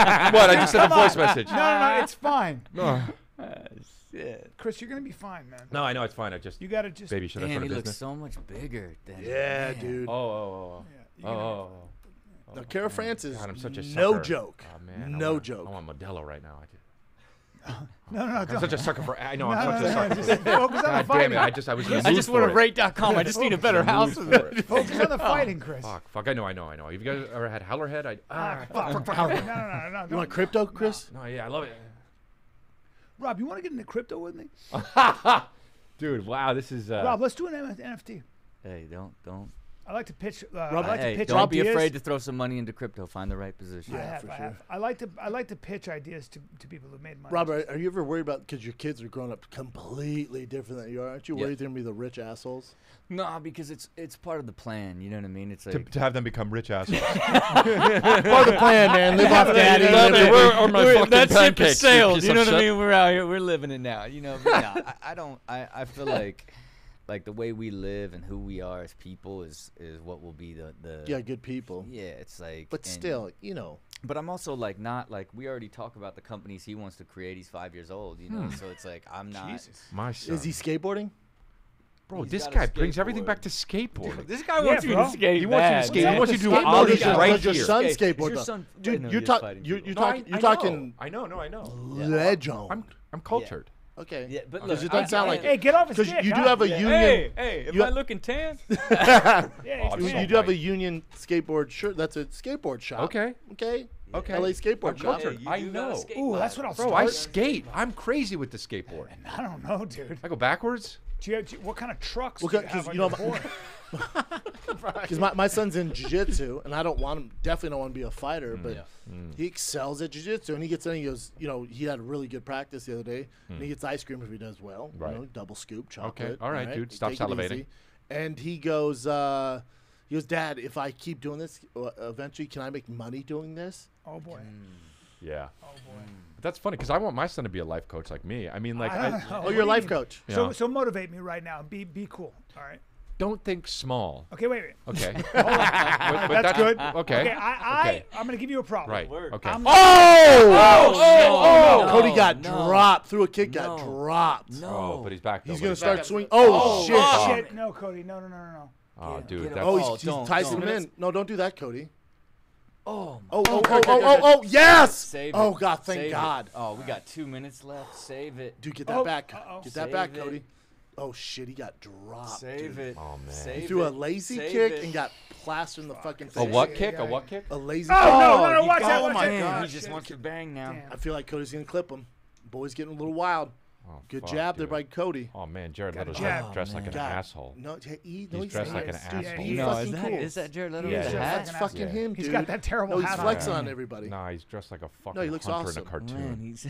I just sent a voice message. No, no, no, it's fine. No. Chris, you're gonna be fine, man. no, I know it's fine. I just. You gotta just. Baby, should I Damn, start he a looks business? so much bigger than. Yeah, man. dude. Oh, oh, oh, Yeah, oh. you're Oh, gonna- oh, oh. No, Kara France is God, I'm such a no sucker. joke. Oh man, I no want, joke. I want Modelo right now. I just, No, no, I'm don't. such a sucker for. I know. No, I'm no, such no, a sucker. just focus on the God damn fighting. it! I just I was. in the I mood just for want to it. rate dot com. I just need a better house with it. Focus on the fighting, Chris. Fuck, fuck. I know, I know, I know. Have you guys ever had Howlerhead? I. Ah, Ah, fuck, fuck, fuck. No, no, no, no. You don't- want crypto, Chris? no, yeah, I love it. Rob, you want to get into crypto with me? Dude, wow, this is. Uh, Rob, let's do an N F T. Hey, don't don't. I like to pitch. Uh, Rob, I like hey, to pitch don't be ideas. afraid to throw some money into crypto. Find the right position. I Yeah, have, for I sure. have. I like to. I like to pitch ideas to, to people who made money. Robert, are you ever worried about because your kids are growing up completely different than you are? Aren't you Yeah. worried they're gonna be the rich assholes? No, because it's it's part of the plan. You know what I mean? It's to, like to have them become rich assholes. Part of the plan, man. Live off daddy. Love live it. with- We're- or my We're- fucking that ship pancakes, has sailed. piece You of know what I shit. mean? We're out here. We're living it now. You know, but no, I, I don't. I, I feel like like the way we live and who we are as people is is what will be the the Yeah, good people. yeah. It's like But and- still, you know. But I'm also like not like we already talk about the companies he wants to create. He's five years old. You know, so it's like I'm not. My son. Is he skateboarding? Bro, He's this got a guy brings everything skateboard. back to skateboarding. This guy Yeah, wants you bro. to skate. He wants you to bad, skate. man. He wants you to do No, all does this your- right does your here. son Skate. Is skateboard your though? son- I Dude, know you're he's talking. fighting You're, people. you're No, I- talking. You're I know. talking. I know, no, I know. Legend. I'm I'm cultured. Okay. Yeah, but Because look, it doesn't I- sound I- like Hey, it. get off his Because dick. you do huh? have a Yeah. union. Hey, hey, am You- I looking tan? Yeah, Oh, he's I'm You, so you do have a white. union skateboard shirt. That's a skateboard shop. Okay. Okay. Okay. L A skateboard I'm shop. cultured. you I do got a know. skate Ooh, vibe. that's what I'll Bro, start. I skate. I'm crazy with the skateboard. I don't know, dude. I go backwards. Do you have, do you- what kind of trucks Well, do you 'cause have on you know your my- board? Because my, my son's in jiu-jitsu, and I don't want him, definitely don't want to be a fighter, but Yeah. he excels at jiu-jitsu, and he gets in and he goes, you know, he had a really good practice the other day, and he gets ice cream if he does well, Right. you know, double scoop, chocolate. all right, dude, stop take it salivating. easy. And he goes, uh, he goes, Dad, if I keep doing this, uh, eventually, can I make money doing this? Oh boy. Yeah. Oh boy. But that's funny because I want my son to be a life coach like me. I mean, like, I don't I, know. Oh, What you're a do life you- coach. So Yeah. so motivate me right now. Be be cool. All right. don't think small. Okay, wait, wait. Okay. Hold on. But- but That's good. Okay. Okay, I, I Okay. I'm gonna give you a problem. Right. Word. Okay. I'm- Oh! Oh, no, Cody got no. dropped. Through a kick, got No. dropped. No. Oh, but he's back. Though, He's but gonna he's start back. swinging. Oh, shit! Oh, shit. No, Cody. No, no, no, no, no. Oh, dude. Get him. That's, Oh, Oh, he's, he's don't, Tyson don't. him in. No, don't do that, Cody. Oh, Oh, oh, oh, oh, oh, oh, yes! Save Oh, it. God, thank Save it. God. Oh, we got two minutes left. Save it. Dude, get that Oh, back. uh-oh. Get that Save back, it. Cody. Oh, shit, he got dropped. Save dude. it. Oh, man. Save He threw a it. lazy Save kick it. and got plastered in the fucking a face. what Yeah, kick? yeah, A what kick? A lazy Oh, kick. no, no, no, you watch got- that, Oh watch my that. God! Oh, He just shit. wants to bang now. Damn. I feel like Cody's going to clip him. Boy's getting a little wild. Oh, Good fuck, jab there dude. by Cody. Oh man, Jared Got a Leto's jab. like dressed like an God. asshole. No, he, he, no, He's dressed like an not. asshole. Dude, be Yeah, No, fucking is that, cool. is that Jared Leto Yeah, with the yeah. hat? That's Fucking fucking Yeah. him, dude. He's got that terrible No, he's hat on. flexing on everybody. Nah, he's dressed like a fucking No, he looks hunter awesome. in a cartoon. Man, he's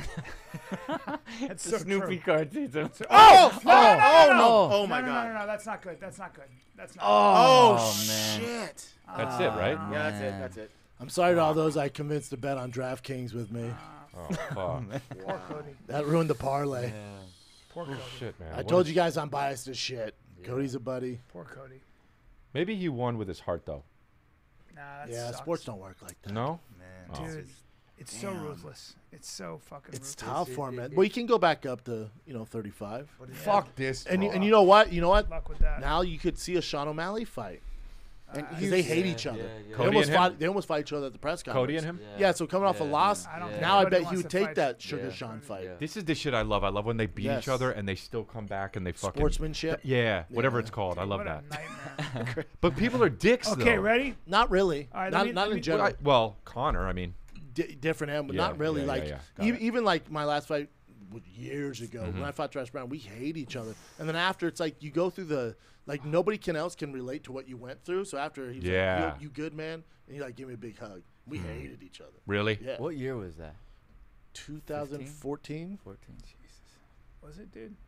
That's the so Snoopy true. cartoon. Oh! Oh, Oh, no, no, oh, no, no. no. Oh, my no, no, God. No, no, no, that's not good. That's not good. That's not. Oh, Oh, man. shit. That's it, right? Ah. Yeah, that's it. That's it. I'm sorry to all those I convinced to bet on DraftKings with me. Oh fuck. good. Poor Cody. That ruined the parlay. Poor Cody. Shit, man. I What told is- you guys I'm biased as shit. Cody's a buddy. Poor Cody. Maybe he won with his heart though. Nah, that Yeah, sucks. sports don't work like that. No. Man, Oh. Dude, it's so ruthless. It's so fucking It's ruthless. tough for him, man. Well, you can go back up to, you know, thirty-five. Fuck this. And you, and you know what? You know what? Luck with that. Now you could see a Sean O'Malley fight. Uh, Because they hate Yeah, each other. yeah, yeah. They, Cody almost and him? fight, they almost fight each other at the press conference. Cody and him. Yeah, so coming off a Yeah. loss, I don't Yeah. think now I anybody bet wants he would to take fight. that Sugar Yeah. Sean fight. Yeah. This is the shit I love. I love when they beat Yes. each other and they still come back and they fucking Sportsmanship. Yeah, whatever Yeah. it's called. I love What a that. nightmare. But people are dicks. Okay, though. ready? Not really. All right, not let me- not let in me- general. Well, I- well, Connor. I mean, D- different end, but Yeah, not really. yeah, yeah, like yeah. Got e- it. even like my last fight w- years ago Mm-hmm. when I fought Trash Brown, we hate each other. And then after, it's like you go through the like nobody can else can relate to what you went through. So after he's Yeah. like, "You, you good, man?" And he like give me a big hug. We hated each other. really? Yeah. What year was that? twenty fourteen. fourteen. Was it, dude?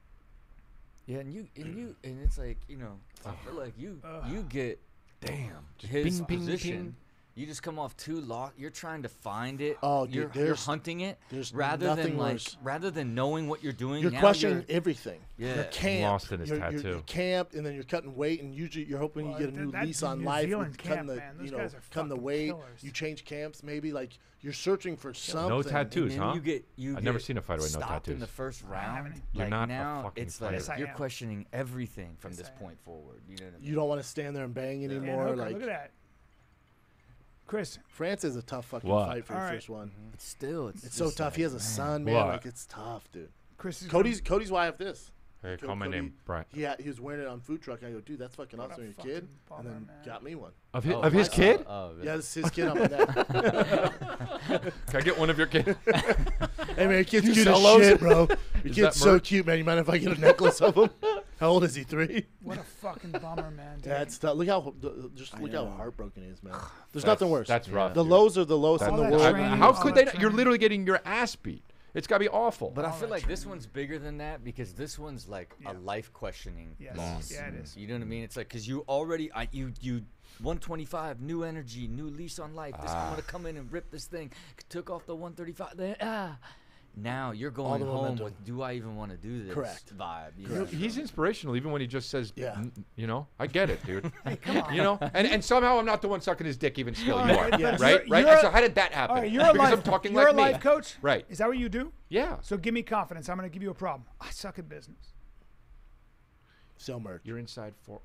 Yeah, and you and you and it's like you know, I feel like you Ugh. you get Damn. Just his ping, ping, position. ping. You just come off too locked. You're trying to find it. Oh, dude, you're, you're there's- hunting it. there's rather nothing than like worse. rather than knowing what you're doing. You're now questioning you're- everything. Yeah. You're camped. Lost in his you're, you're- tattoo. You're camped, and then you're cutting weight, and usually you're hoping Well, you get a th- new that lease on New life. Zealand with cutting camp, the, man, those you know, guys are cutting the fucking weight. killers. You change camps, maybe like you're searching for something. No and tattoos, then huh? You get you I've never get seen a fighter with no stopped in tattoos. the first haven't round. any. You're like not a now, fucking it's fighter. like Yes, I you're am. questioning everything from Yes, this I am. point forward. You know what I mean? You don't want to stand there and bang Dan anymore. Hooker, like look at that. Chris, France is a tough fucking What? fight for All the right. first one. But still, it's, It's so just tough. like, He has a man. son, man. What? Like it's tough, dude. Chris is Cody's Cody's why I have this. Hey, Joe call my Cody, name, Brian. He had, he was wearing it on food truck. I go, dude, that's fucking What awesome. a You're a kid, fucking and then baller, man. got me one. Of his, Oh, of his my- kid? Oh, really? Yeah, this is his kid on my neck. Can I get one of your kids? Hey man, your kid's cute sell as those? shit, bro. Your Is kid's that so merch? cute, man. You mind if I get a necklace of him? How old is he? Three. What a fucking bummer, man. Dude. That's tough. Look how just I look how know. heartbroken he is, man. There's That's- nothing worse. That's rough. the dude. lows are the lowest That's- in the All that world. training, How all could that they? Not, you're training. literally getting your ass beat. It's got to be awful. But I All feel that like this training. one's bigger than that because this one's like Yeah. a life questioning Yes. loss. Yeah, it is. You know what I mean? It's like because you already, I, you, you, one twenty-five, new energy, new lease on life. This I'm gonna come in and rip this thing. Took off the one thirty-five. Then ah, now you're going the home momentum. with, do I even want to do this? Correct. Vibe. You You know, know? he's inspirational, even when he just says, Yeah. "N- you know, I get it, dude. Come on. You know, and, and somehow I'm not the one sucking his dick. Even still, you All are, right, Yes. but right? you're- Right. you're And a- so how did that happen? All right, you're a because life. I'm talking you're like a life me. coach. Right. Is that what you do? Yeah. So give me confidence. I'm gonna give you a problem. I suck at business. Sell merch. You're inside four.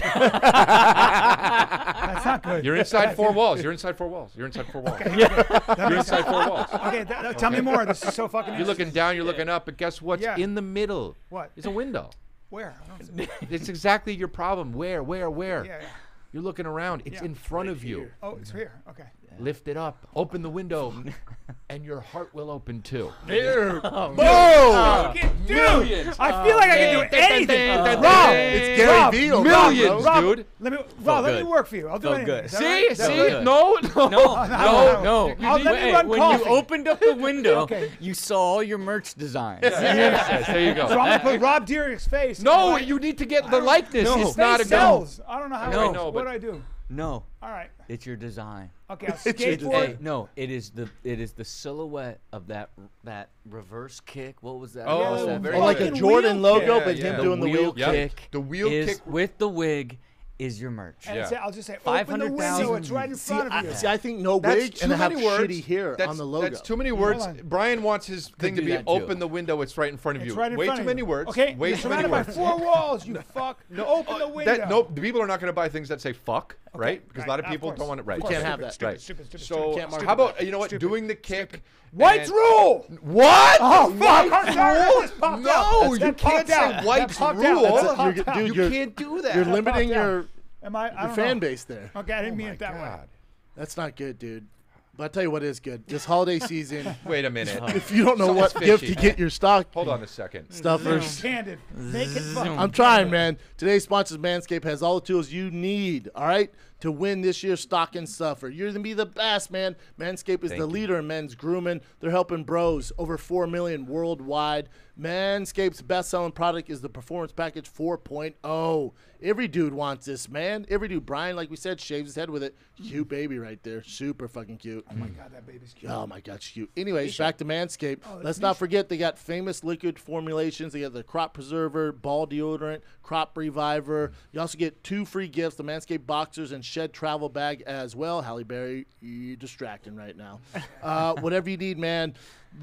That's not good. You're inside four walls. You're inside four walls. You're inside four walls. That You're makes inside four walls. Okay, th- th- tell me more. This is so fucking. You're looking down. You're looking up. But guess what's Yeah. in the middle? What? It's a window. Where? I don't see- It's exactly your problem. Where? Where? Where? Yeah, yeah. You're looking around. It's Yeah. in front of you. Oh, it's here. Okay. Lift it up. Open the window, and your heart will open too. Here. Oh, Boom. dude, Millions. I feel like I can do anything. Uh, Rob, It's Gary Rob, Vee over millions, there, bro. Rob, dude. Let me, Rob, let me good. work for you. I'll do Felt anything. good. Is that See, right? Is that see, right? no, no, No, no, no, no. no. I'll You let did- me run when coffee. you opened up the window, Okay. you saw all your merch designs. Yes, there you go. So I'm gonna put Rob Deering's face. No, in my- you need to get the don't- likeness. No. It's not a Face go. sells. I don't know how. No. it I know, what but- do I do? No, All right. it's your design. Okay, I'll It's your skateboard. Hey, no, it is the it is the silhouette of that that reverse kick. What was that? Oh, What was that? very Oh, like a Fucking Jordan wheel logo, kick. but Yeah, him yeah. doing the wheel Yep. kick. The wheel is kick- with the wig is your merch. And Yeah. say, I'll just say, open five the hundred window. thousand. It's right in See, front I, of you. see, I think no That's wig too and have many words. shitty hair that's, on the logo. That's too many words. on. Brian wants his thing to do be that too. open the window. It's right in front of It's you. right in Way front too of many you. words. Okay, Way you're too many surrounded by words. four walls. You fuck. Open the window. That no, the people are not going to buy things that say fuck, right? Because a lot of Right, people course. don't want it right. Of course, can't have stupid, that. Stupid, Right. stupid, stupid, So stupid, Can't mark stupid. how about you know what? Stupid. Doing the kick. White's and- rule. What? Oh fuck! I'm sorry. That just popped No, out. you That can't popped say out. White's That popped rule. out. That That's a- popped you're- out. dude, You you're- can't do that. You're That limiting popped out. your Am I? I your don't fan know. base there. Okay, I didn't Oh mean my it that way. God. That's not good, dude. But I tell you what is good. This holiday season, Wait a minute. if you don't know Something's what gift fishy. to get your stock Hold on a second. stuffers, Candid. Make it fun. I'm trying, man. Today's sponsor, Manscaped, has all the tools you need, all right, to win this year's stocking stuffer. You're going to be the best, man. Manscaped is Thank the you. leader in men's grooming. They're helping bros, over four million worldwide. Manscaped's best-selling product is the Performance Package four point oh. Every dude wants this, man. Every dude. Brian, like we said, shaves his head with it. Cute baby right there. Super fucking cute. Oh my god, that baby's cute. Oh my God, she's cute. Anyways, back to Manscaped. Oh, that's Let's not Misha. forget they got famous liquid formulations. They got the crop preserver, ball deodorant, crop reviver. You also get two free gifts: the Manscaped boxers and shed travel bag as well. Halle Berry, you're distracting right now. Uh, whatever you need, man.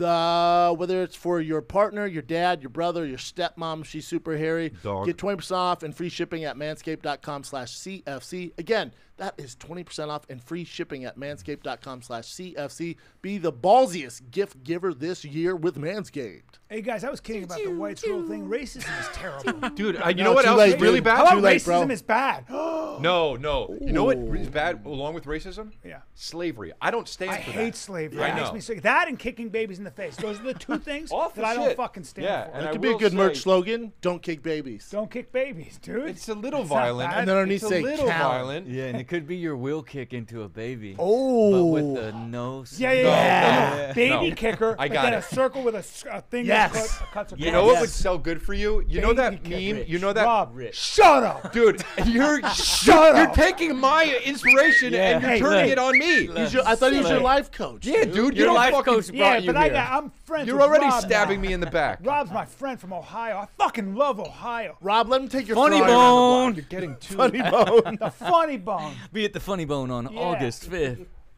The whether it's for your partner, your dad, your brother, your stepmom, she's super hairy. Dog. Get twenty percent off and free shipping at manscaped dot com slash C F C. Again, that is twenty percent off and free shipping at manscaped dot com slash C F C. Be the ballsiest gift giver this year with Manscaped. Hey guys, I was kidding about the white rule thing. Racism is terrible. Dude, uh, you No, know what too else late, is really dude. bad? How about Too late, racism bro. is bad? No, no. You know what is bad along with racism? Yeah. Slavery. I don't stand I for hate that. slavery. I It makes know. me sick. That and kicking babies in the face. Those are the two things Awful that I don't shit. fucking stand Yeah, for. and That I could be a will good merch say- slogan. Don't kick babies. Don't kick babies, dude. It's a little It's not violent. bad. And then underneath It's a say little cow. violent. Yeah, and it could be your wheel kick into a baby. Oh. But with the no. Yeah, yeah, No, yeah. no, Baby no. kicker. I but got then it. a circle with a, s- a thing Yes. that cut, cuts across. You know what Yes. would sell good for you? You know that Baby meme? kick. You know that? Rob, Rich. shut up. Dude, you're Shut you're up. taking my inspiration Yeah. and you're Hey, turning hey. it on me. He's your- I thought he was your Like- life coach. Yeah, dude, you Your don't life fucking. coach brought Yeah, you but I here. got, I'm friends You're with already Rob stabbing now. me in the back. Rob's my friend from Ohio. I fucking love Ohio. Rob, let him take your Funny fly around bone. You're getting too. the block. Funny bone. The funny bone. Be at the Funny Bone on Yeah. August fifth.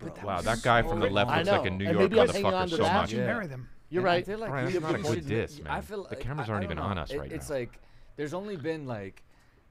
bro. Wow, that guy from the so- left I looks know. like a New And York maybe I'm hanging on motherfucker to so that. much. You Yeah. marry them. You're And I right. feel like Brian, we that's have not a been good pushing- diss, I man. feel The like- cameras I- aren't I even don't on know. us It- right It's now. like there's only been like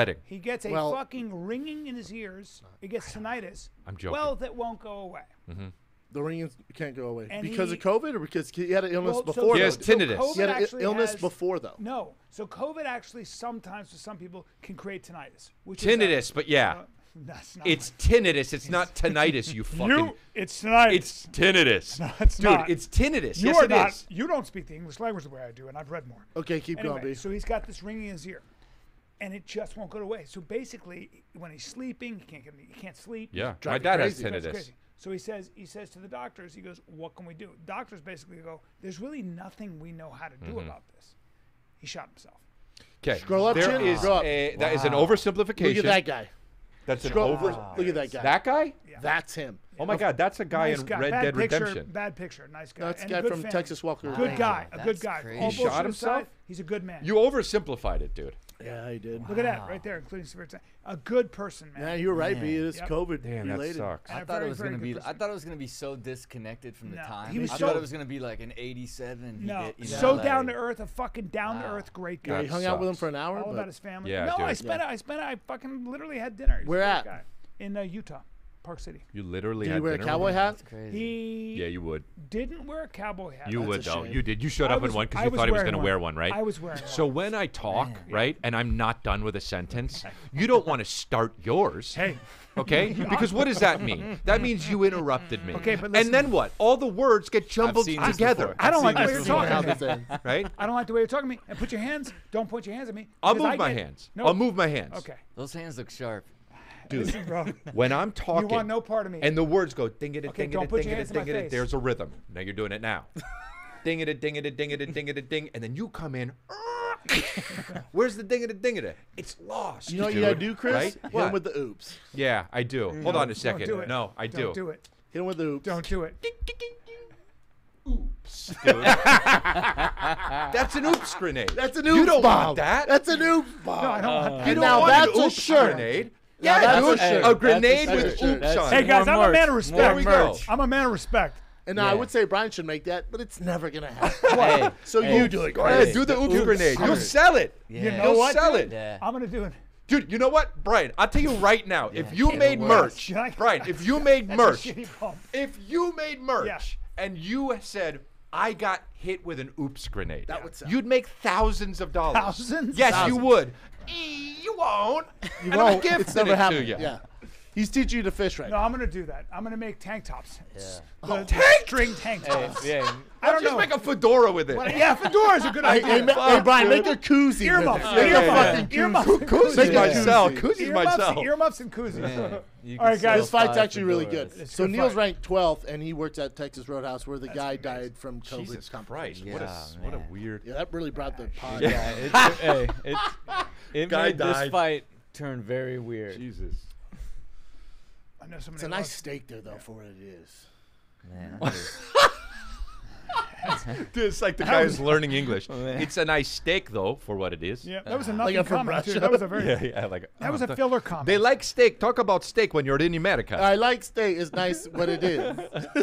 spreading. He gets a Well- fucking ringing in his ears. He gets tinnitus. I'm joking. Well, that won't go away. The ringing can't go away And because he- of COVID, or because he had an illness Well, so- before. He though? has tinnitus. COVID He had an actually illness has- before, though. No. So COVID actually sometimes for some people can create tinnitus. Which is a- Tinnitus, but yeah. That's not. It's tinnitus. It's not tinnitus. You fucking. you. It's tonight. It's tinnitus. No, it's Dude, not. it's tinnitus. You yes, are it not. is. You don't speak the English language the way I do, and I've read more. Okay, keep Anyway, going, B. so he's got this ringing in his ear, and it just won't go away. So basically, when he's sleeping, he can't get, he can't sleep. Yeah, Drive my you dad crazy. has It's tinnitus. crazy. So he says, he says to the doctors, he goes, "What can we do?" Doctors basically go, "There's really nothing we know how to do Mm-hmm. about this." He shot himself. Okay, Scroll up, there Chin. is Scroll up. a that is an Wow. oversimplification. Look at that guy. That's an Scroll. over. Look at that guy. That guy? That's him. Oh my God, that's a guy Nice in guy. Red bad Dead picture, Redemption. Bad picture. Nice guy. That's the and a guy good from family. Texas Walker. Good Range. guy. A That's good guy. crazy. All He shot bullshit himself? aside, He's a good man. You oversimplified it, dude. Yeah, he did. Look at that right there, including severe. t- A good person, man. Yeah, you were right, B. It is Yep. COVID Damn, that related. sucks. And I a thought very, it was very gonna good be. person. I thought it was gonna be so disconnected from the No, time. he was I so- thought it was gonna be like an eighty-seven. he No, did, you know, so like- down to earth, a fucking down to earth, great guy. Yeah, he hung out with him sucks. for an hour. All but about his family. Yeah, no, dude. I spent Yeah. it. I spent it. I fucking literally had dinner. He's a Where great at? guy. In uh, Utah, Park City. You literally Did had he wear a dinner cowboy with him? hat? That's crazy. He Yeah, you would. didn't wear a cowboy hat. You That's would a though. shame. You did. You showed I up was- in one because I you was thought he was wearing going to wear one, right? I was wearing So one. when I talk, right, and I'm not done with a sentence, you don't want to start yours. Hey, Okay? Because what does that mean? That means you interrupted me. Okay, but listen- and then what? All the words get jumbled seen this together. before. I don't like the I've way seen you're this talking before. to me. Right? I don't like the way you're talking to me. And put your hands. Don't point your hands at me. I'll because move I my get- hands. No. I'll move my hands. Okay. Those hands look sharp. Listen, bro. When I'm talking, want no part of me. and the words go ding it, Okay, ding don't it, put ding your it, hands in my ding it. face. There's a rhythm. Now you're doing it now. Ding it, ding it, ding it, ding it, ding, and then you come in. Where's the ding it, ding it? It's lost. You know what you dude, gotta do, Chris? Right? Hit him What? with the oops. Yeah, I do. Hold on a Don't second. do it. No, I do. Don't do it. Hit him with the oops. Don't do it. Oops, dude. That's an oops grenade. That's an oops You don't bomb. want that. That's an oops bomb. No, I don't want you that. And don't now want that's an a oops shirt. grenade. Now Yeah, that's dude. a shirt. A grenade That's a with shirt. oops on Hey it. guys, I'm a merch. man of More respect. There we go. I'm a man of respect. And now I Yeah. would say Brian should make that, but it's never gonna happen. Hey, So hey, you do it, Go ahead, Chris. do the oops oops grenade. You'll shirt. sell it. Yeah. You know You'll what, sell dude? it. Yeah. I'm gonna do it. Dude, you know what, Brian? I'll tell you right now. if you it made works. merch, Brian, if you made That's merch, a shitty pump. if you made merch Yeah. and you said, I got hit with an oops grenade, That would sell. you'd make thousands of dollars. Thousands? Yes, Thousands. you would. E- You won't. You And I'm won't. gifting It's never it to happened. you. Yeah. He's teaching you to fish right No, now. I'm gonna do that. I'm gonna make tank tops. Yeah. The, tank string tank tops. Yeah. I don't Just know. make a fedora with it. But yeah, fedora's a good Hey, hey, idea. ma- hey, Brian, make a koozie. Earmuffs. with it. Make a Earmuffs. fucking Earmuffs. koozie. Koozies Make a might koozie. sell. Koozies might Earmuffs, sell. earmuffs and koozies. Man, you All right, can guys. This sell fight's five actually really good. fedoras. It's a So good Neil's fight. ranked twelfth, and he works at Texas Roadhouse, where the guy died from COVID Jesus Christ. complications. What a, Yeah, what a man. weird. Yeah, that really brought the pod. Yeah, it, hey, it, it Guy made this died. fight turn very weird. Jesus. I know somebody It's a nice loves- steak there, though, for what it is. Man, that was- Dude, it's like the guy who's learning English. It's a nice steak, though, for what it is. Yeah, that was a Like nothing I'm from comment too. Russia. That was a very. Yeah, yeah, like That was oh, a the- filler comment. They like steak. Talk about steak when you're in America. I like steak. It's nice what it is.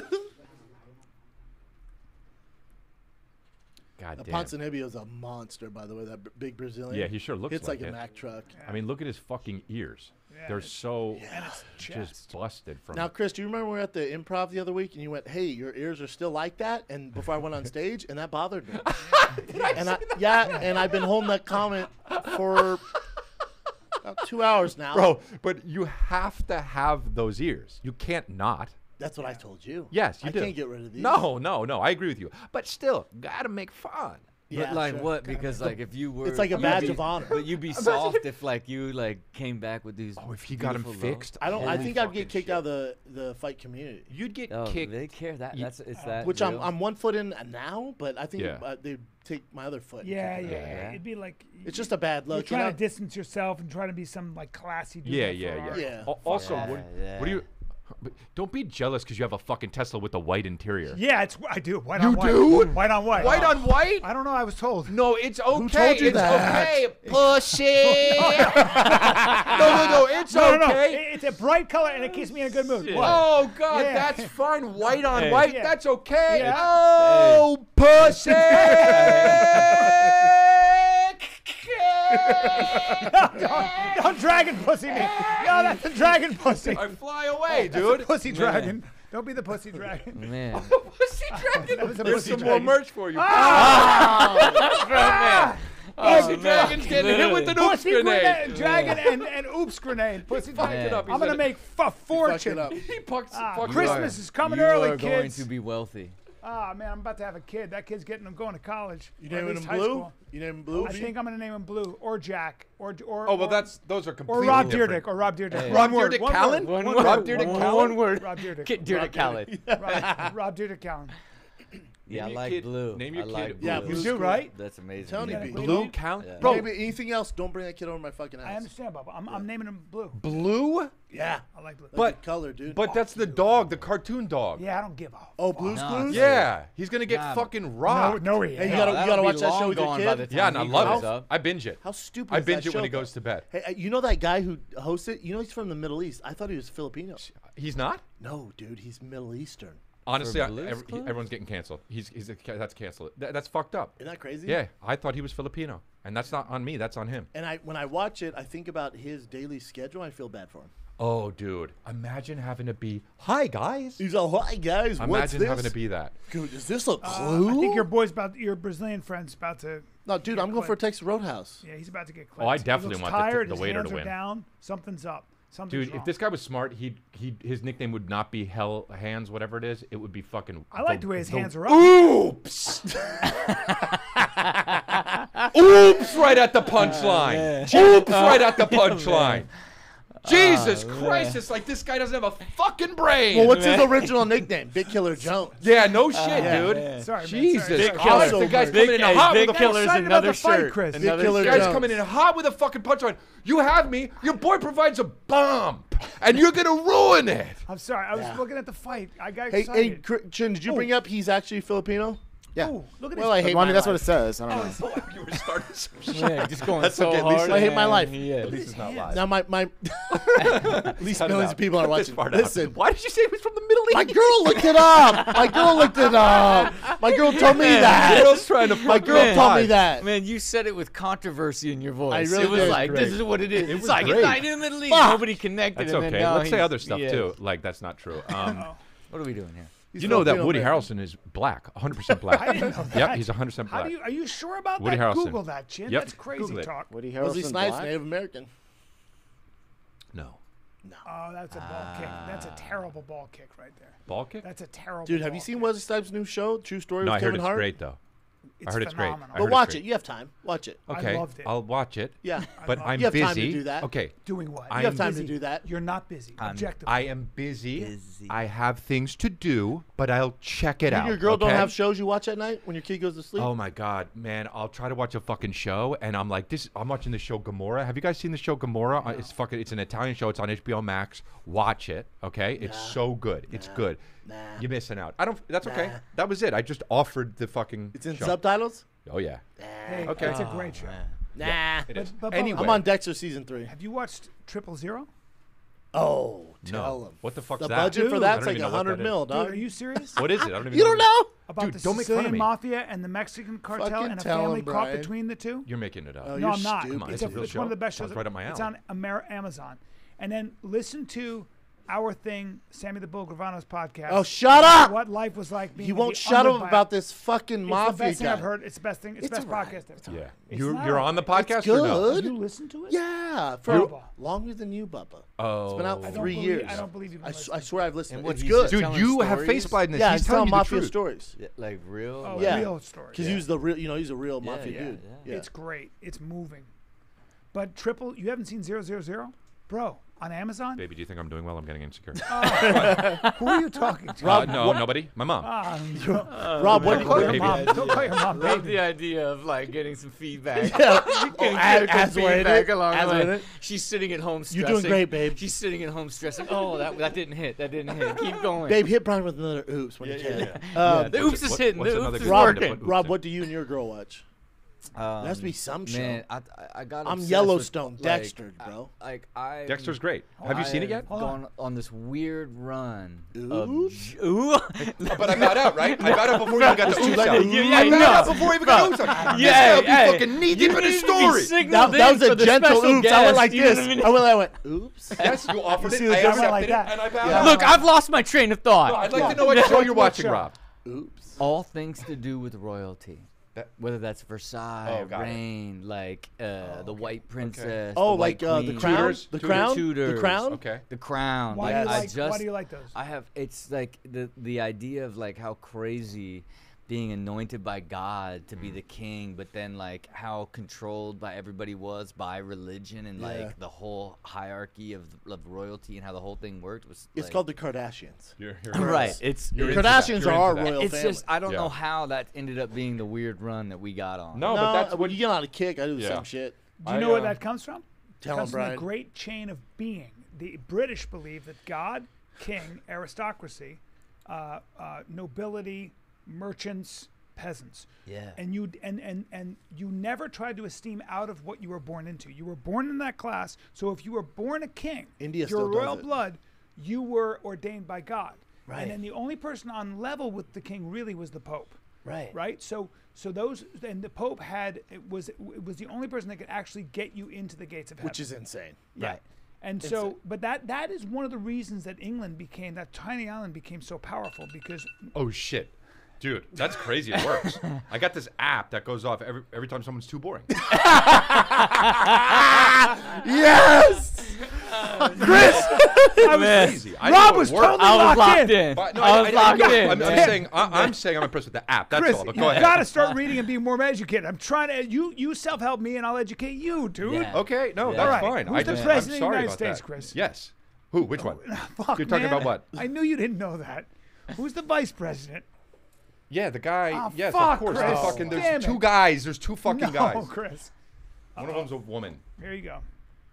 God The damn. Ponzinibbio's a monster, by the way. That b- big Brazilian. Yeah, he sure looks It's like, like a it. Mack truck. I mean, look at his fucking ears. Yeah, They're it's- so and it's just chest. busted from. Now, Chris, do you remember we were at the improv the other week and you went, "Hey, your ears are still like that?" And before I went on stage, and that bothered me. and I, yeah, and I've been holding that comment for about two hours now. Bro, but you have to have those ears. You can't not. That's what I told you. Yes, you I do. can't get rid of these. No, no, no. I agree with you. But still, gotta make fun. Yeah, but like sure. what? Because like if you were, It's like a you'd badge be- of honor. But you'd be soft if like you like came back with these. Oh, if he got him beautiful lows. fixed, I don't. I holy think I'd fucking get kicked shit. out of the, the fight community. You'd get Oh, kicked. they care that. You- That's it's that. Which I'm real? I'm one foot in now, but I think Yeah. uh, they take my other foot. and Yeah, kick yeah, it out. yeah. It'd be like It's just a bad you're look. trying you to know? distance yourself and trying to be some like classy. Dude Yeah, with a yeah, Ferrari. yeah. Yeah. Al- Also, Yeah, what, yeah. what do you? but Don't be jealous because you have a fucking Tesla with a white interior. Yeah, it's I do. White You on white. do? White on white. White on white? I don't know. I was told. No, it's okay. told you it's that? okay. Pussy. no, no, no. It's No, no, no. okay. It- It's a bright color and it keeps me in a good mood. What? Oh God, Yeah. that's fine. White on Hey. white, Yeah. that's okay. Yeah. Oh, pussy. Don't dragon pussy me. No, that's a dragon pussy. I fly away, dude. Pussy dragon. Don't be the pussy dragon. Man. That was a There's pussy some more dragon. merch for you. Oh, Pussy Dragon's getting hit with an oops Pussy grenade. grenade, dragon, and, and oops grenade. Pussy Fuck dragon. it up. He I'm gonna said make f- fortune. it up. it. He pucks, Ah, fucks Christmas up. is coming you early, are kids. going to be wealthy. Ah, man, I'm about to have a kid. That kid's getting him going to college. You or at naming least him high Blue? school. You naming him Blue? I think I'm gonna name him Blue or Jack or or. Oh well, or, that's those are or completely Rob different. Deerdick or Rob Deerdick. Hey. One Rob word, Deerdick one Callan? word, One one Rob word, Deerdick one Callan? word. Rob Deerdick. Get Deerdick Khaled. Rob, Rob Deerdick Callan. Yeah, I Name your like kid- blue. name your I kid- like Yeah, blue. Blue's You do, cool. right? That's amazing. Tony Yeah, B. Blue. Blue count, Yeah. bro. Maybe anything else, don't bring that kid over my fucking house. I understand, Bubba. I'm, I'm naming him Blue. Blue, Yeah. I like Blue. But But- color, dude. but that's the dog, the cartoon dog. yeah, I don't give a. oh, Blue's No, Clues? Yeah, he's gonna get Nah. fucking No, rocked. no, he Hey, ain't. you gotta, you that'll gotta be watch that long show with your gone by kid. the Yeah, time and I he love grows it. up. I binge it. How stupid I is binge that it when show, he goes though? to bed. Hey, uh, you know that guy who hosts it? You know he's from the Middle East. I thought he was Filipino. He's not. No, dude, he's Middle Eastern. Honestly, I, Blue's every- Clues? everyone's getting canceled. He's he's a, that's canceled. That, that's fucked up. Isn't that crazy? Yeah, I thought he was Filipino, and that's not on me. That's on him. And I, when I watch it, I think about his daily schedule. I feel bad for him. Oh, dude, imagine having to be. Hi, guys. He's all, "Hi guys, what's Imagine this? having to be that. Dude, is this a Uh, clue?" I think your boy's about. Your Brazilian friend's about to. no, dude, get I'm going for clipped. Texas Roadhouse. Yeah, he's about to get clipped. Oh, I He definitely looks want the- tired. the his waiter to hands are win. down. Something's up. Something's Dude, wrong. if this guy was smart, he'd he his nickname would not be Hell Hands, whatever it is. It would be fucking. I like the way his hands are up. Oops. Oops! Right at the punchline. Oops! Right at the punchline. Jesus Christ! It's like this guy doesn't have a fucking brain. Well, what's his original nickname? Big Killer Jones. Yeah, no shit, yeah, dude. Sorry, man, sorry, Jesus sorry. Christ! Killer. The guy's Big- coming in hey, hot Big with a Killer's excited about another the fight, shirt. Chris. Big Another Killer The shirt. guy's Jones. coming in hot with a fucking punchline. You have me. Your boy provides a bomb, and you're gonna ruin it. I'm sorry. I was Yeah. looking at the fight. I got Hey, hey, excited. Cr- Chin, did you bring up he's actually Filipino? Yeah. Ooh, look at Well, I his. hate Well, I mean, my that's what life. it says. I don't know. You were starting some shit. Yeah, just going That's so okay, at least hard. I hate my man. life. Yeah. At least it's not live. Now my my at least Cut it millions out. of people are Cut this watching. part out. Listen, Why did you say it was from the Middle East? my girl looked it up. My girl looked it up. My girl told me that. Girl's trying to My fuck girl your told me life. that. Man, you said it with controversy in your voice. really it was did. like, Great. this is what it is. it's was like, great. it's not in the Middle East. Fuck. Nobody connected. That's and okay. Then now Let's say he's- other stuff yeah. too. Like that's not true. Um, What are we doing here? He's you know that Filipino Woody American. Harrelson is black, one hundred percent black. I didn't know that. Yep, he's one hundred percent How black. do you? Are you sure about Woody that? Harrelson. Google that, Chin. Yep, That's crazy Google it. talk. Woody Wesley Harrelson Snipes, black? Native American. No. Oh, that's a ball kick. That's a terrible ball kick right there. Ball kick? That's a terrible. Dude, have ball you seen kick. Wesley Snipes' new show, True Story No, with I heard Kevin it's Hart? great though. It's I heard it's great. phenomenal. I But heard watch it's it. great. You have time. Watch it. I Okay, loved it. I'll watch it. Yeah. But love I'm You have busy. time to do that. Okay. Doing what? I You have am time busy. to do that. You're not busy. I'm- Objectively. I am busy. Busy. I have things to do, but I'll check it You out. and your girl don't okay? have shows you watch at night when your kid goes to sleep? Oh my god, man! I'll try to watch a fucking show, and I'm like, this. I'm watching the show Gomorrah. Have you guys seen the show Gomorrah? Uh, It's fucking. It's an Italian show. It's on H B O Max. Watch it, okay? It's so good. It's good. Nah. You're missing out. I don't. That's okay. Nah. That was it. I just offered the fucking. It's in show. subtitles? Oh yeah. Hey, Okay. It's a great show. Nah. It is. but- anyway, I'm on Dexter season three. Have you watched Triple Zero? Oh, tell no. him. What the fuck's The that? budget for Dude, I that's don't like even a know what hundred that mil, is. Dude, dog. are you serious? What is it? I don't even. You know don't what it is. know? About Dude, the don't make fun of Sicilian me. mafia and the Mexican cartel Fucking and a tell family him, caught Brian. between the two? You're making it up. Oh, No, you're I'm not. stupid. Come on, It's, it's a, a real it's one of show. the best Sounds shows. right up my It's alley. on Amer- Amazon. And then listen to our thing, Sammy the Bull Gravano's podcast. Oh, shut up! What life was like being He in won't the shut up underbelly. about this fucking It's mafia the best thing guy. I've heard. It's the best thing. It's, It's the best alright. podcast ever. Yeah. It's You're not you're on the alright. podcast It's or no? good. You listen to it? Yeah, for Bubba. longer than you, Bubba. Oh. It's been out I don't three believe- years. I don't believe you've I, been s- listening. I swear I've listened. And what, It's he's good. just Dude, telling you have stories? face blindness. Yeah, He's he's telling telling you the mafia truth. stories. Yeah, like real. Oh, like- Yeah. real story. Because he was the real, you know, he's a real Yeah, mafia yeah, dude. yeah. Yeah. It's great. It's moving. But Triple, you haven't seen zero zero zero, bro, on Amazon? Baby, do you think I'm doing well? I'm getting insecure. Who are you talking to? Uh, no, nobody. My mom. Rob, what Don't call your Baby. mom. Don't call your mom Love baby. the idea of like getting some feedback. Yeah. Getting Oh, as- critical as we're in feedback it, along as the we're in way. it. She's sitting at home stressing. You're doing great, babe. She's sitting at home stressing. Oh, that that didn't hit. That didn't hit. Keep going. Babe, hit Brian with another oops when you can. Yeah, Um, the oops is What- hitting. what's The another oops is good Rob, one to working. put oops Rob, in? what do you and your girl watch? Um, There has to be some show. Man, I, I, I got. I'm obsessed Yellowstone, with, Dexter, like, bro. I, like I. Dexter's great. Have you seen it yet? I've Hold on. gone on this weird run. Oops. Of, ooh. But I got out, right? I got out before you even got the oops out. Yeah, I yeah, got no. out before we even got oops out. Yeah, This guy hey, be fucking knee deep in his story. That, that was a gentle oops. I went like this. I went, I went, oops. Yes, you offered see it. the I difference? accepted Like it, that. and I bowed Yeah. out. Look, I've lost my train of thought. No, I'd like to know what show you're watching, show? Rob. Oops. All things to do with royalty. That- Whether that's Versailles, Oh, got it. Reign, like uh, the White Princess. Oh, the White like uh, the Queen, crown? Tudors? The Tudors? crown? The Tudors. crown? Okay. The Crown. Why like, do you I like? just, Why do you like those? I have. It's like the the idea of like how crazy being anointed by God to Mm. be the king, but then like how controlled by everybody was by religion and Yeah. like the whole hierarchy of, of royalty and how the whole thing worked was. It's like, called the Kardashians. You're, you're right. It's You're The into that. Kardashians You're are our into that. royal it's family. just I don't Yeah. know how that ended up being the weird run that we got on. No, no, but that's when what you get on a kick, I do the Yeah. same shit. Do you I, know where uh, that comes from? Tell it comes him, from Brian. the great chain of being. The British believe that God, king, aristocracy, uh, uh, nobility, merchants, peasants. Yeah. And you and, and and you never tried to esteem out of what you were born into. You were born in that class. So if you were born a king, India if you're still does royal it. blood, you were ordained by God. Right. And then the only person on level with the king really was the Pope. Right. Right. So so those and the Pope had it was it was the only person that could actually get you into the gates of heaven. Which is insane. Yeah. Right. And so, but that that is one of the reasons that England became that tiny island became so powerful because Oh shit. Dude, that's crazy. It works. I got this app that goes off every every time someone's too boring. Yes! I was, Crazy. I Rob know it was works. totally I was locked, locked in. in. But no, I I, was I, I, locked know. in. I'm, I'm man. saying I, I'm saying I'm impressed with the app. That's Chris, all. But you go ahead. gotta start reading and being more educated. I'm trying to you you self help me and I'll educate you, dude. Yeah. Okay, no, Yeah. that's All right. fine. Who's I the just, president of the I'm sorry United about States, that. Chris? Yes. Who? Which one? Fuck, You're talking man. about what? I knew you didn't know that. Who's the vice president? Yeah, the guy. Oh, yes, fuck, of course. Chris. The fucking. Damn There's it. two guys. There's two fucking no, guys. Chris. One of them's a woman. Here you go.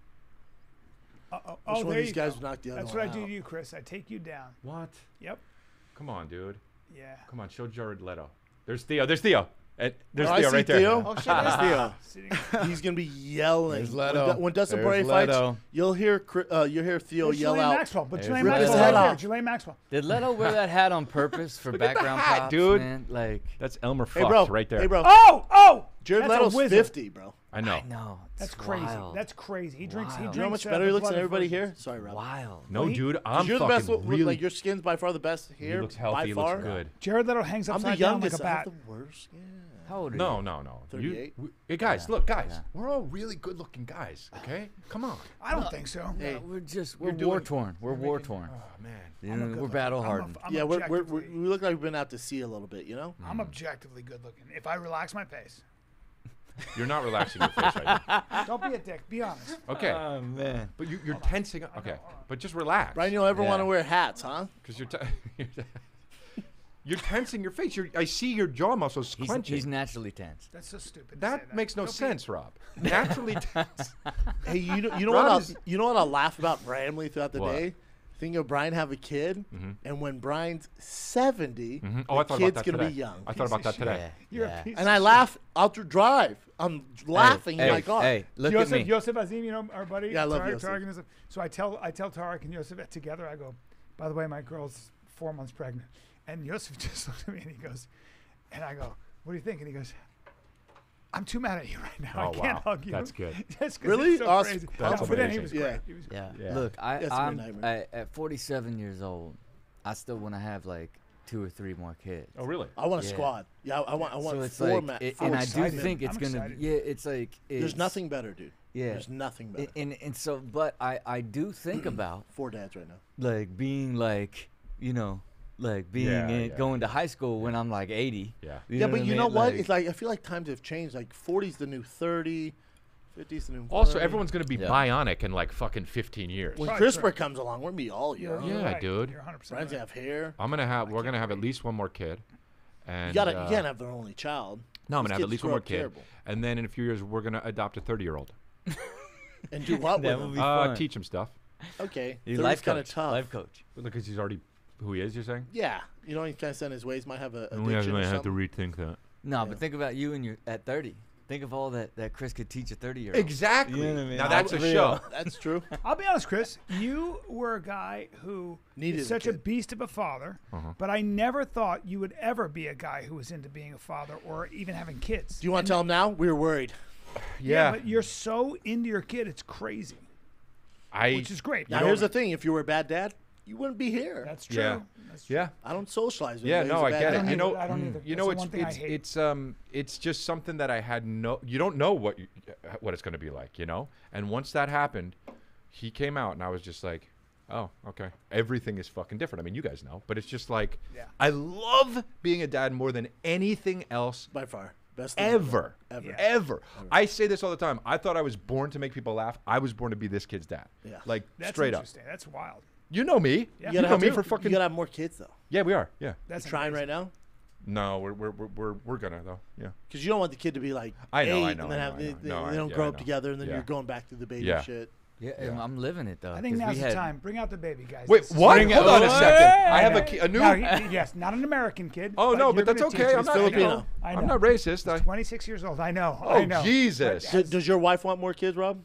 Uh, oh, Which oh, one there of these you guys go. would knock the other That's one what I do out? to you, Chris. I take you down. What? Yep. Come on, dude. Yeah. Come on, show Jared Leto. There's Theo. There's Theo. Uh, there's Oh, I Theo see right there. Theo. Oh shit, that's Theo. Sitting- He's gonna be yelling. There's When, Leto. Du- when Dustin There's Poirier fights, Leto. you'll hear Chri- uh, you'll hear Theo There's yell Ghislaine out. Maxwell, but There's Ghislaine Leto. Maxwell Rip his head right there. off. Ghislaine Maxwell. Did Leto wear that hat on purpose for background hat, props, dude. man? Like, That's Elmer Hey Fucked bro, right there. Hey bro, Oh, oh! Jared That's a Leto's wizard. fifty, bro. I know. no, That's it's crazy. Wild. That's crazy. He drinks. He Wild. drinks. You know how much uh, better the he looks than blood of everybody virgins. here? Sorry, Rob. wild. No, Well, he- dude. I'm You're the fucking best. look- really. Like your skin's by far the best here. he looks by healthy. He far. looks good. Jared Leto hangs I'm upside the down like youngest. a I have bat. the worst. Yeah. How old are No, you? no, no. You, thirty-eight. we, hey guys, Yeah. look, guys. Yeah. We're all really good-looking guys. Okay, come on. I don't think so. No, we're just we're You're doing- war torn. We're war torn. Oh man. You I'm a know, good we're looking- battle I'm a- hardened. I'm Yeah, we're, we're, we're, objectively- we look like we've been out to sea a little bit, you know? I'm objectively good looking. If I relax my pace, You're not relaxing your face right now. don't be a dick. Be honest. Okay, Oh man. but you, you're tensing up. Okay, but just relax. Brian, you'll ever Yeah. want to wear hats, huh? Because you're, te- you're, te- you're tensing your face. You're, I see your jaw muscles He's, clenching. he's naturally tense. That's so stupid. to say that makes no Don't be- sense, Rob. Naturally tense. Hey, you know, you know Rob what? I'll, is- you know what? I'll laugh about Bramley throughout the What? day. Think of Brian have a kid, and when Brian's seventy, Mhm. Oh, the I thought about kid's that gonna today. be young. I thought about that Piece of today. You're Yeah. a piece And of I shit. laugh out to drive. I'm laughing hey, in my car. Hey, look Yosef, at me. Yosef Azim, you know our buddy. Yeah, I love Tarek, Yosef. Tarek and Yosef. So I tell I tell Tarek and Yosef together. I go, by the way, my girl's four months pregnant, and Yosef just looked at me and he goes, and I go, what do you think? And he goes, I'm too mad at you right now. Oh, I can't wow. hug you. That's good. Just 'cause Really? It's so Awesome. crazy. That's no, but then he amazing. was Yeah. great. He was Yeah. Yeah. Look, I, That's a I'm good nightmare. I, at forty-seven years old. I still want to have like two or three more kids. Oh, really? I want a Yeah. squad. Yeah, I want. I want so it's four like, ma- it- four and I do excited. think it's I'm gonna. excited. Yeah, it's like it's, There's nothing better, dude. Yeah, There's nothing better. and, and and so, but I I do think about Four dads right now. like being like you know like being Yeah, in, yeah, going to high school when I'm like eighty. Yeah. You yeah, know but what I you mean? know what? Like, It's like I feel like times have changed. Like forty's the new thirty, fifty's the new. Also, forty. everyone's gonna be Yeah. bionic in like fucking fifteen years. When Probably CRISPR true. comes along, we're gonna be all You're, young. you're Yeah, right. dude. You're one hundred percent Brian's gonna right. have hair. I'm gonna have. We're can't gonna have at wait. least one more kid. And You gotta. uh, you can't have their only child. No, I'm These gonna have kids at least one grow more up kid. terrible. And then in a few years, we're gonna adopt a thirty-year-old. And do what That with would them? be Uh, fun. teach him stuff. Okay, You thirty's life kind of coach. tough. Life coach. Because he's already who he is. You're saying? Yeah, you know, he kind of set in his ways. Might have a We addiction or have to something. rethink that. No, Yeah. but think about you and your at thirty. Think of all that that Chris could teach a thirty-year-old. Exactly. You know what I mean? Now that's a Yeah, show. That's true. I'll be honest, Chris. You were a guy who Needed is a such a kid. beast of a father, Uh-huh. but I never thought you would ever be a guy who was into being a father or even having kids. Do you want to tell him now? We were worried. Yeah, but you're so into your kid, it's crazy, I. which is great. Now, here's the thing. If you were a bad dad, you wouldn't be here. That's true. Yeah. That's true. Yeah. I don't socialize with Yeah, you. no, I get I it. don't You know, either. I don't either. you That's know, the it's one thing I it's hate. it's um it's just something that I had no. You don't know what you, what it's going to be like, you know. And once that happened, he came out, and I was just like, oh, okay. Everything is fucking different. I mean, you guys know, but it's just like, Yeah. I love being a dad more than anything else By far. Best thing ever, Ever. Yeah. ever. I say this all the time. I thought I was born to make people laugh. I was born to be this kid's dad. Yeah. Like That's straight up. interesting. That's wild. You know me. Yeah. You, You know me have for to- fucking. You gotta have more kids though. Yeah, we are. Yeah. That's You trying amazing. right now? No, we're we're we're we're, we're gonna though. Yeah. Because you don't want the kid to be like I know, eight I know, and then I have know, I they, know. they, No, they I- don't yeah, grow I up know. together and then Yeah. you're going back to the baby Yeah. shit. Yeah, and I'm living it though. I think 'cause now's we the had- time. Bring out the baby, guys. Wait, This is- what? Bring Hold it- on a What? second. I have a, No, ki- a new. no, he- yes, not an American kid. oh no, you're but that's gonna teach okay. him. I'm not. Filipino. I know. I I'm know. not racist. I, twenty-six years old. I know. oh I know. Jesus. Does, does your wife want more kids, Rob?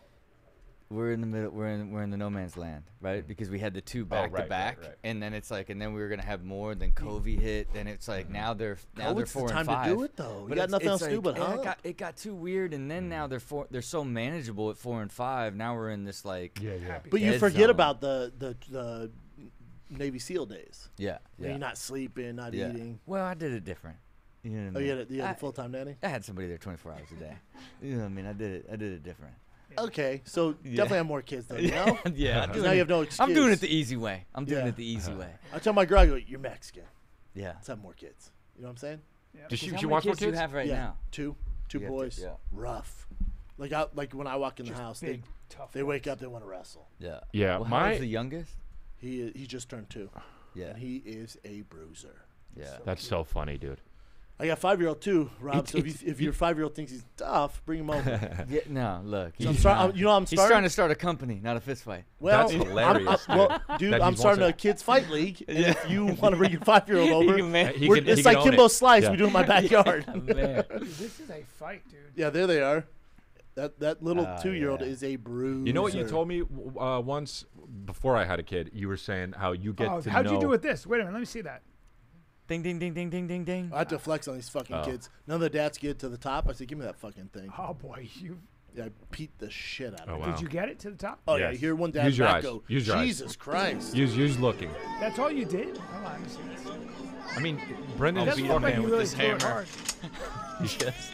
We're in the middle. We're in we're in the no man's land, right? Because we had the two back Oh, right, to back, right, right. and then it's like, and then we were gonna have more. Then COVID hit. Then it's like now they're now they're COVID's the four time and to five. do it, though. You But got it's- nothing it's else to do like, but yeah, hump. It got, it got too weird, and then now they're four. They're so manageable at four and five. Now we're in this like Yeah, yeah. But you Dead forget zone. about the, the the Navy SEAL days. yeah When yeah you're not sleeping, not yeah. eating. Well, I did it different. You know what I Oh, mean? you had a, you had I- a full time nanny? I had somebody there twenty-four hours a day. You know what I mean? I did it. I did it different. Okay, so Yeah. definitely have more kids, though, you know? yeah. I'm 'Cause doing now you it- have no I'm doing it excuse. the easy way. I'm doing Yeah. it the easy way. I tell my girl, I go, you're Mexican. Yeah. Let's have more kids. You know what I'm saying? Yeah. Does she, How she many wants more kids do you kids? have right yeah. now? Two. Two You have two, boys. yeah. Rough. Like I, like when I walk in the Just house, big, they, tough they wake boys. up, they want to wrestle. Yeah. Yeah, Well, how my- old's the youngest? He he just turned two, Yeah. and he is a bruiser. Yeah. That's so funny, dude. I got five year old too, Rob. It's- so if, it's- you, if your five year old thinks he's tough, bring him over. Yeah, no, look. So I'm he's start- not- I'm- you know I'm He's starting? trying to start a company, not a fist fight. Well, That's I'm- hilarious, I'm- well, dude, That I'm he starting a wants kids fight league, and Yeah. if you want to bring your five year old over, He can man- He we're- can- it's he like can own Kimbo it. Slice. Yeah. We do it in my backyard. Man. Dude, this is a fight, dude. yeah, there they are. That that little Ah, two year old yeah. is a bruiser. You know what you told me uh, once before I had a kid? You were saying how you get Oh, to how'd know. you do with this? Wait a minute. Let me see that. Ding, ding, ding, ding, ding, ding, ding. I have to flex on these fucking Oh. kids. None of the dads get to the top. I said, give me that fucking thing. Oh boy, you Yeah, I beat the shit out of Oh, it. wow. did you get it to the top? Oh yeah, Yes. you hear one dad Use your back eyes. go, Use your eyes. Jesus Christ. Use use looking. That's all you did? Hold on, let me see this. I mean, Brendan's. Doesn't beat look a like man you with really this threw it hammer. hard. Yes.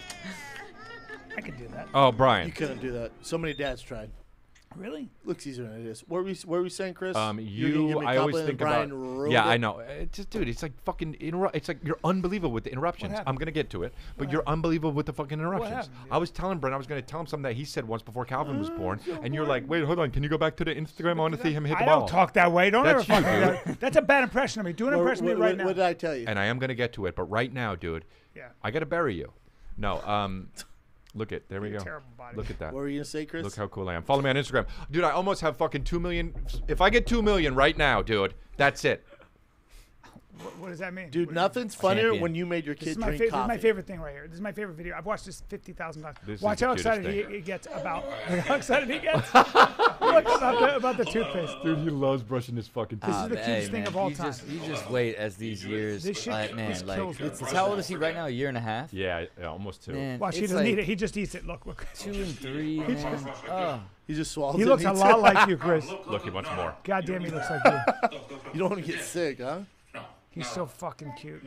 I could do that. Oh, You Brian. couldn't do that. So many dads tried. Really? Looks easier than it is. What were we, what were we saying, Chris? Um, You're gonna give you. me a I always compliment think and about. Brian ruined Yeah, it? I know. It's just, dude, it's like fucking interrupt. It's like you're unbelievable with the interruptions. happened? I'm gonna get to it, but you're unbelievable with the fucking interruptions. happened, dude? I was telling Brent I was gonna tell him something that he said once before Calvin was born, and you're like, wait, hold on, can you go back to the Instagram? I want to see him hit the I ball. don't talk that way. Don't That's ever you, fucking dude. that. That's a bad impression of me. Do an What, impression what, of me right what, now. what did I tell you? And I am gonna get to it, but right now, dude, yeah. I gotta bury you. No, um, look it. There we You're a go. terrible body. Look at that. What were you going to say, Chris? Look how cool I am. Follow me on Instagram, dude. I almost have fucking two million. If I get two million right now, dude, that's it. What, what does that mean? Dude, What- nothing funnier Champion. when you made your This kid is, my drink fa- this is coffee. my favorite thing right here. This is my favorite video. I've watched this fifty thousand times. This is Watch the how cutest excited he, thing. he gets about how excited he gets. Look about the, about the toothpaste. Dude, he loves brushing his fucking teeth. is Ah, the hey, cutest thing man, of all you time. Just, you just wait as these years. This shit- like, man, this like, kills me. it's, it's how old is he right now? A year and a half. Yeah, yeah, almost two. Man, Watch, he it's doesn't like eat it. He just eats it. Look, look. two and three. Man. Oh. He just swallows He it looks and a eats lot it. like you, Chris. Look, he wants more. God damn, he looks like you. You don't want to get sick, huh? He's so fucking cute.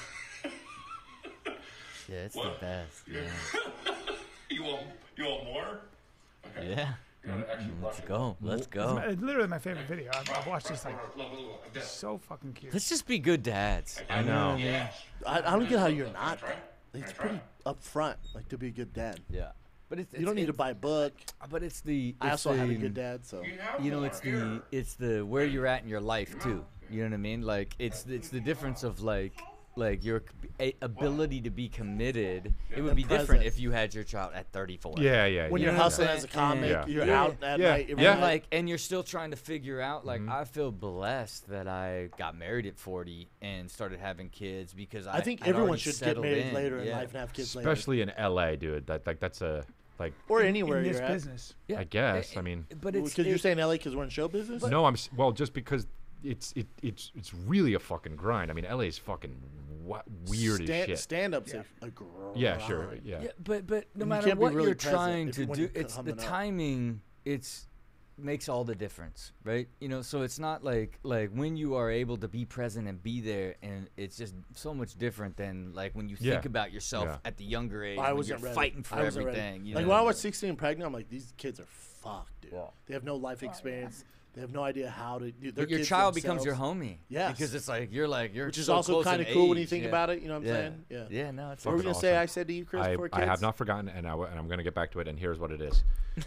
Yeah, it's the best. Yeah. You want you want more? Yeah. Let's go. Let's It's go. my- it's literally my favorite video. I've, I've watched this like Look, look, look, this. so fucking cute. Let's just be good dads. I know. I, I don't get how you're not. It's pretty upfront, like to be a good dad. Yeah. But it's, You don't it's- need to buy a book. But it's the. I it's also the, had a good dad, so. You know, it's the it's the where you're at in your life too. You know what I mean? Like it's it's the difference of like like your c- a- ability to be committed, it would And be different present. if you had your child at thirty-four. Yeah, yeah. When yeah. you're know what I'm hustling saying? as a comic, Yeah. you're Yeah. out at Yeah. night. every Yeah. And night. like, and you're still trying to figure out. Like, Mhm. I feel blessed that I got married at forty and started having kids because I. I think I'd everyone already should get settled married in. later in Yeah. life and have kids later. Especially in L A, dude. That like that's a like. Or In- anywhere in this you're at. business. Yeah. I guess. Eh, I mean, But it's Because you're it- saying L A because we're in show business? no, I'm s- well just because it's it it's it's really a fucking grind. I mean, L A is fucking wa- weird Stand, as shit. Stand-up's Yeah. a, a grind. Yeah, sure. Yeah. Yeah, but but no And you matter can't be what really you're present trying if to you- when do, you're it's the coming up. timing. It's makes all the difference, right? You know, so it's not like like when you are able to be present and be there, and it's just so much different than like when you Yeah. think about yourself Yeah. at the younger age. I when wasn't you're ready. fighting for I wasn't ready. everything. You Like know? when I was sixteen and pregnant, I'm like, these kids are fucked, dude. Yeah. They have no life experience. They have no idea how to do. Their But your kids child becomes your themselves. homie. Yes. Because it's like you're like you're Which is so also close kind in of cool when you age, think yeah. about it. You know what I'm yeah. saying? Yeah. Yeah. No, it's What were we Fucking gonna say? awesome. I said to you, Chris, I, for kids. I have not forgotten, and, I, w- and I'm going to get back to it. And here's what it is.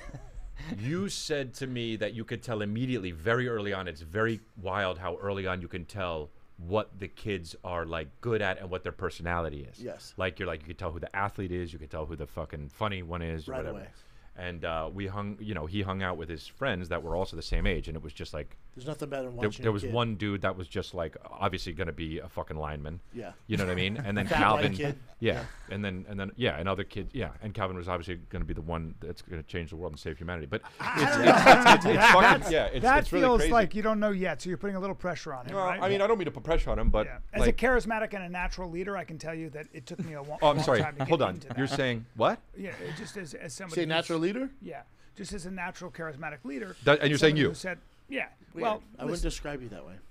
You said to me that you could tell immediately, very early on. It's very wild how early on you can tell what the kids are like good at and what their personality is. Yes. Like you're like you could tell who the athlete is, you could tell who the fucking funny one is, or Right whatever. away. And uh, we hung, you know, he hung out with his friends that were also the same age, and it was just like There's nothing better than there, watching. there a was kid. one dude that was just like obviously going to be a fucking lineman. Yeah. You know what I mean? And then Fat white Calvin, kid. yeah, and then and then yeah, and other kids, yeah, and Calvin was obviously going to be the one that's going to change the world and save humanity. But it's, it's, it's, it's, it's fucking yeah, it's, that it's really feels crazy. like you don't know yet, so you're putting a little pressure on him, Well, right? I mean, I don't mean to put pressure on him, but yeah. As like, a charismatic and a natural leader, I can tell you that it took me a long, oh, I'm long sorry. time to get Hold on. into that. You're saying what? Yeah, it just as, as somebody Say who's- natural leader. Yeah, just as a natural charismatic leader. That- and you're saying somebody you. who Said, yeah. Weird. Well, I wouldn't listen, describe you that way.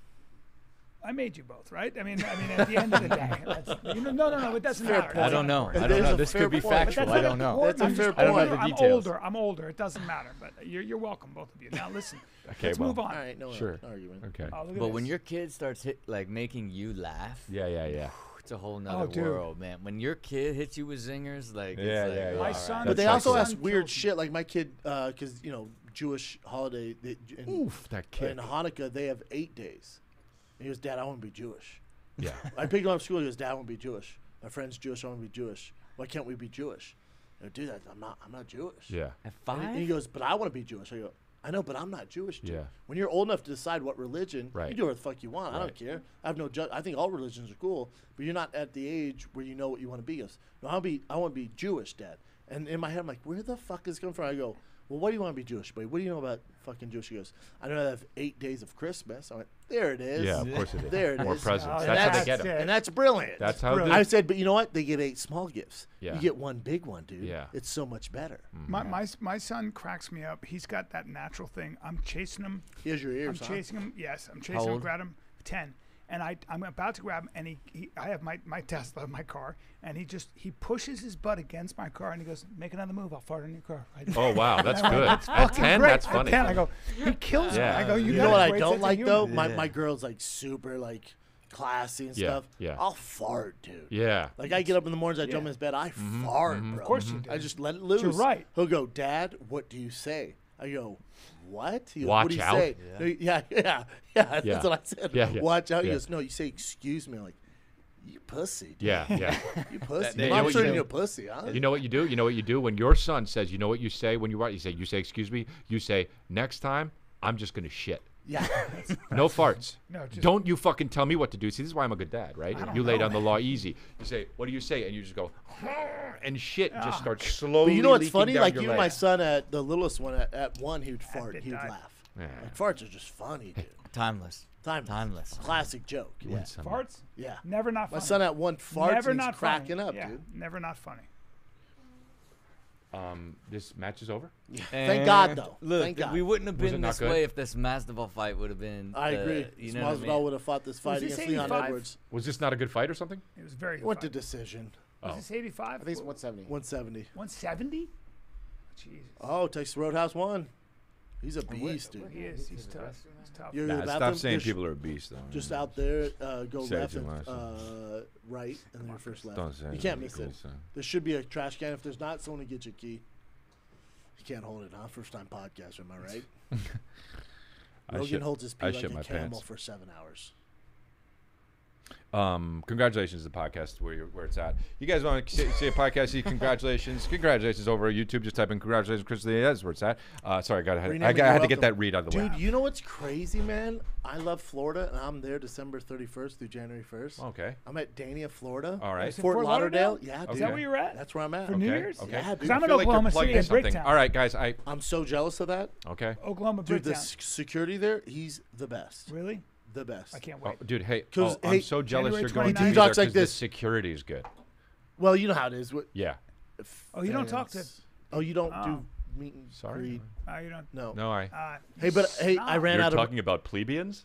I made you both, right? I mean, I mean, at the end of the day, that's, you know, no, no, no, it doesn't Fair matter. point. I don't know. I There's don't know. a This fair could be point. But But factual. that's I not don't know. important. That's a I'm fair just point. older. I don't know the I'm details. older. I'm older. It doesn't matter. But you're, you're welcome, both of you. Now listen. Okay, let's well, move on. All right, no, Sure. no argument. Okay. Oh, look at But when this. your kid starts hit, like making you laugh, Yeah, yeah, yeah. it's a whole nother dude. world, man. When your kid hits you with zingers, like Yeah, it's like, yeah, yeah. My all son- right. But they That's also like- ask Son weird killed shit. Like my kid, because you know, Jewish holiday. They, in, Oof, that kid. in Hanukkah, they have eight days. And he goes, Dad, I want to be Jewish. Yeah. I picked him up at school. He goes, Dad, I want to be Jewish. My friend's Jewish. I want to be Jewish. Why can't we be Jewish? I go, Dude, that I'm not. I'm not Jewish. Yeah. At And he, and he five? goes, but I want to be Jewish. I go, I know, but I'm not Jewish. Dude. Yeah. When you're old enough to decide what religion, Right. you do whatever the fuck you want. I Right. don't care. I have no. Ju- I think all religions are cool, but you're not at the age where you know what you want to be. He goes, no, I'll be. I want to be Jewish, Dad. And in my head, I'm like, where the fuck is it coming from? I go, well, what do you want to be Jewish, buddy? What do you know about fucking Jewish? He goes, I know I have eight days of Christmas. I went, there it is. Yeah, of course it is. There it More is. presents. Oh, That's how they that's get them. it. And that's brilliant. That's how. Brilliant. I The, said, but you know what? They get eight small gifts. Yeah. You get one big one, dude. Yeah. It's so much better. My, my my son cracks me up. He's got that natural thing. I'm chasing him. Here's your I'm ears, huh? chasing him. Yes, I'm chasing him. old? Grab him. Ten. And I I'm about to grab him, and he, he I have my, my Tesla, my car, and he just he pushes his butt against my car, and he goes, "Make another move. I'll fart in your car." Right oh wow, that's And I'm good. like, At fucking ten, great. that's At funny. ten, I go, he kills Yeah. me. I go, you, You got know a what I great don't sense of like humor." though? My, Yeah. my girl's like super like classy and Yeah, stuff. yeah. I'll fart, dude. Yeah. Like I get up in the mornings, I jump Yeah. in his bed, I Mm-hmm, fart, bro. Of course you do. I just let it loose. You're right. He'll go, Dad, what do you say? I go, what? He goes, Watch what do you out. say? Yeah. No, yeah, yeah, yeah. Yeah. That's what I said. Yeah, yeah. Watch out. He Yeah. goes, no, you say excuse me. I'm like, you pussy. Dude. Yeah, yeah. You pussy. that- Mom's you know what turning you you a do? pussy, huh? You know what you do? You know what you do? When your son says, you know what you say when you write? You say, you say, excuse me. You say, next time, I'm just going to shit. yeah. No farts. No, just- Don't you fucking tell me what to do. See, this is why I'm a good dad, right? don't You lay know, down the man. law easy. You say, what do you say? And you just go, and shit just starts slowly But you know what's leaking funny? down Like your even leg. my son at the littlest one at, at one, he would fart, it he would died. laugh. Yeah. Like, farts are just funny, dude. Timeless. Timeless. Timeless. Classic joke. You Yeah. want some- Farts? Yeah. Never not My funny. son at one farts Never and he's not cracking funny. up, yeah, dude. Never not funny. Um, this match is over? Thank God, though. Look, Thank God. we wouldn't have Was been it not this good? way if this Masvidal fight would have been. I the- agree. You know what I Masvidal mean? would have fought this fight this against Leon eighty-five? Edwards. Was this not a good fight or something? It was very It good. went to fight. decision. Was Oh. this eighty-five? I think it's one seventy. one seventy. one seventy? Jesus. Oh, Texas Roadhouse won. He's a beast, He dude. is. He's tough. He's tough. You're Nah, in the stop bathroom, saying you're sh- people are beasts, though. Just out there, uh, go Say it left, too and, much. uh, right, and then your first left. Don't say You it. can't That'd miss be it. cool, son. There should be a trash can. If there's not, someone to get your key. You can't hold it, huh? First time podcast, am I right? I Rogan shit- holds his pee I like shit a my camel pants. for seven hours. Um, congratulations to the podcast where you're, where it's at. You guys want to see, see a podcast? See congratulations, congratulations over at YouTube. Just type in congratulations, Chris. That's where it's at. Uh, sorry, I got Rename I, it, got, I you're had to get welcome. that read out of the way. Dude, you know what's crazy, man? I love Florida, and I'm there December thirty-first through January first. Okay. I'm at Dania, Florida. All right. Is it Fort, Fort Lauderdale? Lauderdale? Yeah, Is dude. Is that where you're at? That's where I'm at. For New Okay, Year's? okay. Yeah, dude. Because I'm I in feel like you're Oklahoma plugging City and something. Bricktown. All right, guys. I I'm so jealous of that. okay. Oklahoma Dude, the Bricktown. s- security there, he's the best. Really? The best. I can't Oh, wait. dude, hey, 'Cause, oh, hey, I'm so jealous January you're going to twenty-ninth. be there He talks like 'cause the this. security is good. Well, you know how it is. What- Yeah. Oh, you don't talk to. fans- Oh, you don't Oh. do meet and Sorry. greet? Oh, you don't. No. No, I. Uh, Hey, but hey, I ran You're out of. talking about plebeians?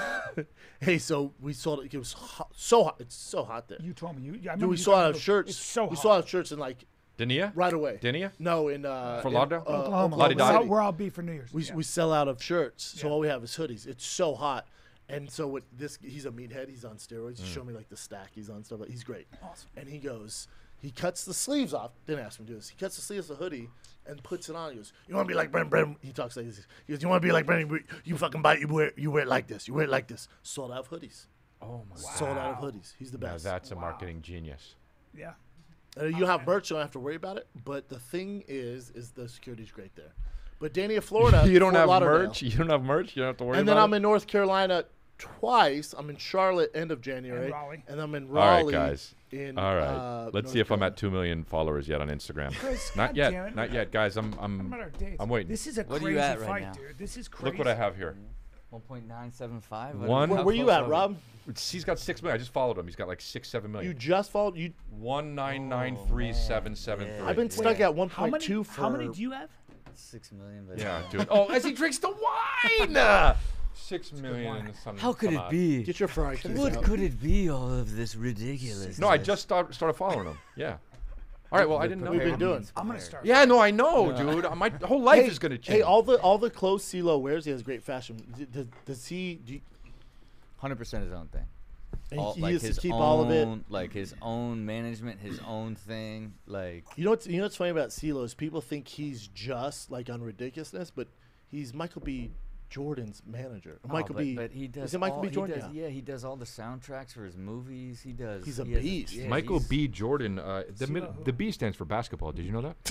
Hey, so we sold it. It was hot, so hot. It's so hot there. You told me. You, I remember Dude, we you sold told out me of shirts. It's so we hot. sold out of shirts in like Denia? right away. Denia? No, in uh, For in, Lauderdale? uh, Oklahoma. Lottie Where Dottie. I'll, where I'll be for New Year's. We, yeah. we sell out of shirts, so Yeah. all we have is hoodies. It's so hot, and so with this, he's a meathead. He's on steroids. Mm. He showed me like the stack he's on stuff. Like, he's great. Awesome. And he goes, he cuts the sleeves off. Didn't ask him to do this. He cuts the sleeves of the hoodie and puts it on. He goes, "You want to be like Brendan? Brendan?" He talks like this. He goes, "You want to be like Brendan? You fucking bite. You wear. You wear it like this. You wear it like this." Sold out of hoodies. Oh my god. Sold out of hoodies. He's the Now best. that's a Wow. marketing genius. Yeah. Uh, you have merch, you don't have to worry about it. But the thing is, is the security's great there. But Dania, Florida, you don't Fort have Lauderdale. merch. You don't have merch. You don't have to worry And about then I'm it. in North Carolina twice. I'm in Charlotte end of January, And Raleigh. and I'm in All right, Raleigh. guys. In, All right. uh, Let's North see if I'm Carolina. at two million followers yet on Instagram. Chris, Not God yet. damn it. Not yet, guys. I'm. What I'm. about our dates? I'm waiting. This is a What are crazy you at right fight, now? dude. This is crazy. Look what I have here. one point nine seven five. One- Where, where you at, Rob? It's, he's got six million. I just followed him. He's got like six, seven You million. just followed. You. One nine nine three seven seven three. I've been stuck at one How point many? two for. How many do you have? Six million. But Yeah, dude. Oh, as he drinks the wine. Six million and some. How could some it odd. be? Get your Ferrari keys What out. could it be? All of this ridiculous. No, I just start, started following him. Yeah. All right. Well, I didn't know. We've you. been doing. I'm gonna start. Yeah, no, I know, dude. My whole life Hey, is gonna change. hey, all the all the clothes CeeLo wears, he has great fashion. D- Does, does he? Do you, Hundred percent his own thing. and All, he like has his to keep own, all of it. like his own management, his own thing. Like You know what's you know what's funny about CeeLo is people think he's just like on ridiculousness, but he's Michael B. Jordan's manager. oh, Michael but, B. But he does. Is it Michael all, B. he Jordan? does- Yeah. yeah, he does all the soundtracks for his movies. He does. He's a he has beast. yeah, Michael he's- B. Jordan. Uh, the See mid, what- who- the B stands for basketball. Did you know that?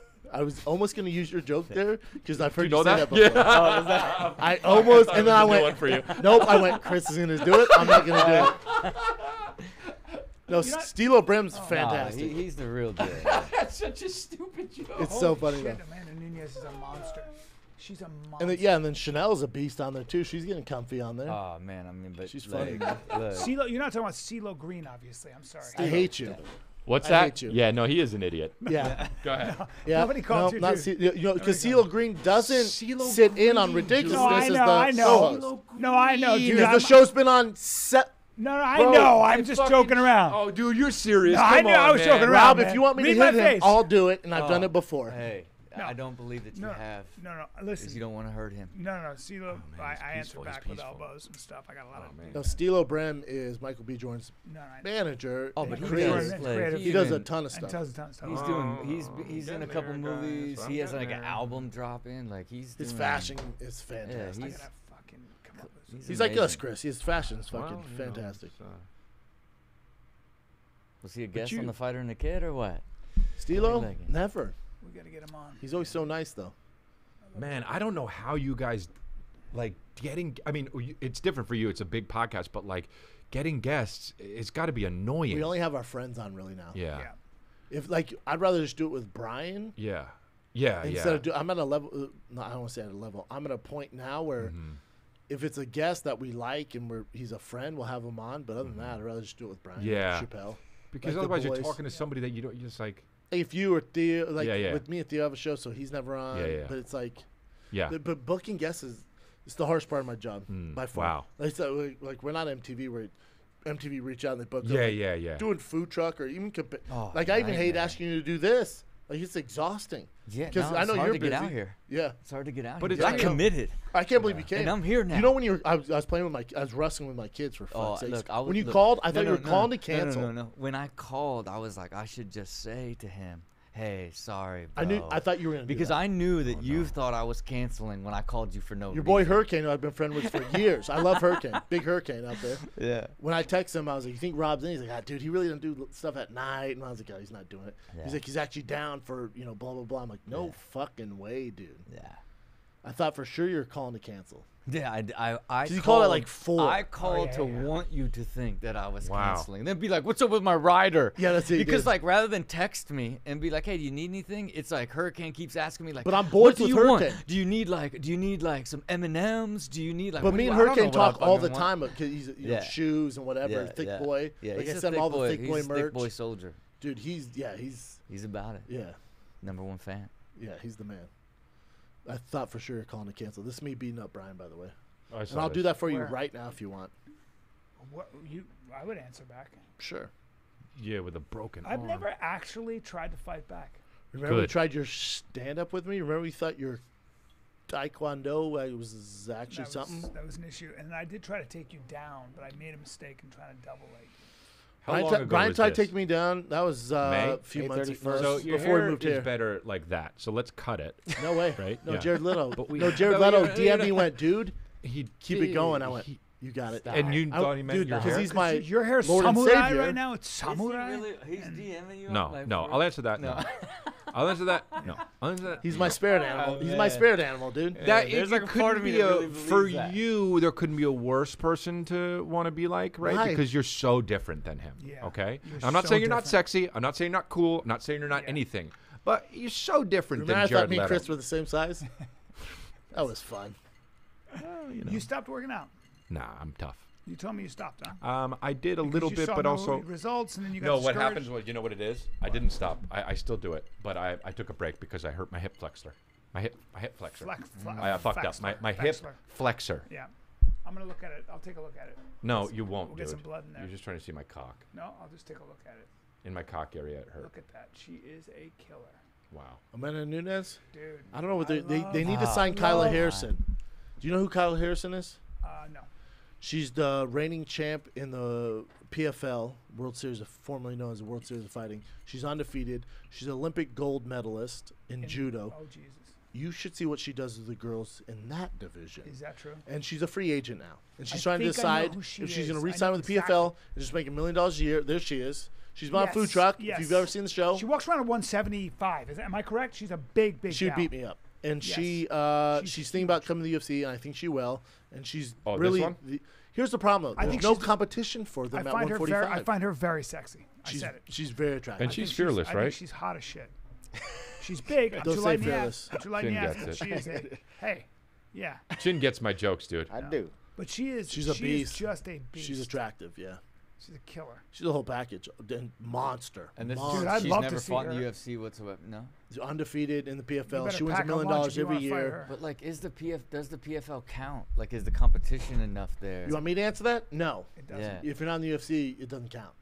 I was almost going to use your joke there because I've heard you you, know say that? that, before. I almost, and then I went, for you. nope, I went, Chris is going to do it. I'm not going to do it. No, You know- Stilo Brim's Nah, fantastic. he, he's the real deal. That's such a stupid joke. it's so Holy funny, shit, though. Amanda Nunez is a monster. She's a monster. And then, yeah, and then Chanel's a beast on there, too. She's getting comfy on there. Oh man, I mean, but She's like, funny. look, CeeLo, you're not talking about CeeLo Green, obviously. I'm sorry. I hate you. What's I that? hate you. Yeah, no, he is an idiot. Yeah. Go ahead. Yeah, Nobody calls no, you not dude. C- you know, because Nobody CeeLo Green doesn't CeeLo sit in on Green, dude. ridiculousness No, I as know, the I know. co-host. No, I know, dude. Because I'm, the show's been on set. no, no, I Bro, know. I'm I just fucking- joking around. Oh, dude, you're serious. No, I Come knew I on, was man. joking around. Rob, man. if you want me Read to my hit him, face. I'll do it, and I've done Oh, it before. hey, No. I don't believe that you No, have, no, no. because Listen. you don't want to hurt him. No, no, no. CeeLo, man, I, he's I answer peaceful, he's back with peaceful. elbows and stuff. I got a lot Oh, of. man. No, Stilo Brim is Michael B. Jordan's No, no, I- manager. Oh, and but he creator. does. It's Like, creative. He does a even- ton of and stuff. tons and tons of He's stuff. doing. Oh, He's I'm he's in a getting couple there, guys. movies. I'm He has getting like an there. album dropping. Like he's His doing, fashion is Yeah, fantastic. I he's, gotta fucking come up with he's He's like us, amazing. Chris. His fashion is fucking Well, you know, fantastic. it's, uh, Was he a guest you- on The Fighter and the Kid or what? Stilo? like it. Never. We gotta get him on. He's always so nice, though. Man, I don't know how you guys like getting. I mean, you- it's different for you. It's a big podcast, but like getting guests, it's got to be annoying. We only have our friends on really now. yeah. Yeah. If like, I'd rather just do it with Brian Yeah. Yeah. instead yeah. of do. I'm at a level. Uh, no, I don't want to say at a level. I'm at a point now where Mm-hmm. if it's a guest that we like and we're he's a friend, we'll have him on. But other than that, I'd rather just do it with Brian. Mm-hmm. Yeah. Chappelle. because like the otherwise you're boys. talking to somebody that you don't. You're just like. Like if you or Theo, like Yeah, yeah. with me and Theo have a show, so he's never on. Yeah, yeah. But it's like, Yeah. but, but booking guests is it's the hardest part of my job Mm, by far. wow. Like, so, like, like we're not M T V where M T V reach out and they book. us, Yeah. like, Yeah. Yeah. Doing food truck or even compa- Oh, like I even hate nightmare. asking you to do this. Like it's exhausting. Yeah, Because no, I it's know hard you're to get busy. out here. Yeah. It's hard to get out But here. it's I like- committed. I can't believe you came. And I'm here now. You know when you're, I was, I was playing with my, I was wrestling with my kids for Oh, fuck's sakes. look, I was, when you look, called, I no, thought no, you were no, calling to no, cancel. No, no, no. When I called, I was like, I should just say to him, hey, sorry, bro. I knew. I thought you were gonna do because that. I knew that you thought I was canceling when I called you for no Your reason. boy Hurricane, who I've been friend with for years. I love Hurricane. Big Hurricane out there. Yeah. When I text him, I was like, "You think Rob's in?" He's like, "Ah, dude, he really doesn't do stuff at night." And I was like, "Oh, he's not doing it." Yeah. He's like, "He's actually down for you know, blah blah blah." I'm like, "No Yeah. fucking way, dude." Yeah. I thought for sure you were calling to cancel. Yeah, I, I, I 'Cause you called at, like, four. I called yeah, to yeah. want you to think that I was Wow. canceling. And then be like, what's up with my rider? Yeah, that's what you Because, did. like, rather than text me and be like, hey, do you need anything? It's like Hurricane keeps asking me, like, But I'm what boys do with you Hurricane. want? Do you need, like, do you need, like, some M and M's? Do you need, like, But what me do and you- I don't Hurricane know what I talk all the fucking time want. because he's you know, Yeah. shoes and whatever, Yeah, thick yeah. boy. Yeah, like he's I a said, thick all boy. the thick he's boy a merch. thick boy soldier. Dude, he's yeah, he's He's about it. yeah, Number one fan. yeah, he's the man. I thought for sure you're calling to cancel. This is me beating up Brian, by the way. I And saw I'll this. do that for you Where? right now if you want. What you? I would answer back. Sure. Yeah, with a broken I've arm. never actually tried to fight back. Remember we Good. tried your stand up with me? Remember we thought your taekwondo uh, was actually That something? was, that was an issue, and I did try to take you down, but I made a mistake in trying to double leg. How Brian, long t- ago Brian was tried to this? take me down. That was uh, May? a few May months thirty-first. So your before we hair moved is here. better like that. So let's cut it. No way. Right? No, Yeah. Jared Leto. But we- no, Jared No, Leto you're- D M'd me you're- went, dude, He keep it did. going. I went, He- you got it. Stop. and you I- thought he meant dude, your because hair? he's my Your hair's Lord and samurai Savior. right now. It's samurai. He's DMing you? No, like, no. for I'll real? answer that. No. I'll answer that. No. I'll answer that. He's my spirit animal. He's my man. spirit animal, dude. That there's it, like it a part couldn't of me be that a, really believes for that. you. There couldn't be a worse person to want to be like, right? Why? Because you're so different than him. Yeah, Okay. you're I'm not so saying you're not different. sexy. I'm not saying you're not cool. I'm not saying you're not Yeah. anything. But you're so different Remember I than thought Jared me and Leto. Chris were the same size? That was fun. You stopped working out. Nah, I'm tough. You told me you stopped, huh? Um, I did a Because little you bit, saw but no also results, and then you got no. What discouraged. happens was, you know what it is? I didn't stop. I, I still do it, but I, I took a break because I hurt my hip flexor. My hip my hip flexor. Flex- fle- I uh, fucked up. My flexor, my hip flexor. flexor. Yeah, I'm gonna look at it. I'll take a look at it. No, you won't, We'll dude. get some blood in there. You're just trying to see my cock. No, I'll just take a look at it. In my cock area, it hurt. Look at that. She is a killer, Wow. Amanda Nunes? dude. I don't know what they they, love- they need to Oh, sign Kyla love- Harrison. Do you know who Kyla Harrison is? Uh, no. She's the reigning champ in the P F L World Series, of, formerly known as the World Series of Fighting. She's undefeated. She's an Olympic gold medalist in, In- judo. Oh Jesus. You should see what she does with the girls in that division. Is that true? And she's a free agent now, and she's I trying to think I know decide who she if she's going is. to I re-sign know with the P F L exactly. and just make a million dollars a year. There she is. She's bought a food Yes, truck. yes. If you've ever seen the show, She walks around at one seventy-five. Is that, am I correct? She's a big, big. she would gal. beat me up. And Yes. she uh, She's she's, thinking about coming to the U F C, and I think she will. And she's Oh, this really. one? The, here's the problem. I There's think no she's- competition for them I at find her very. one I find her very sexy. I She's, said it. she's very attractive. And I she's think fearless, I right? think she's hot as shit. She's big. I'm Don't too say light in the fearless. ass. I'm too light in the Chin ass, gets but it. she is a. Hey, yeah. Chin gets my jokes, dude. I do. But she is. She's a she beast. Is just a beast. She's attractive, yeah. She's a killer. She's a whole package. Then monster. And this monster. Dude, I'd she's love to never see fought in her. the U F C whatsoever. No. She's undefeated in the P F You L. better She wins a pack million lunch dollars if you every wanna fight year. her. But like, is the P F does the P F L count? Like, is the competition enough there? You want me to answer that? No. It doesn't. Yeah. If you're not in the U F C, it doesn't count.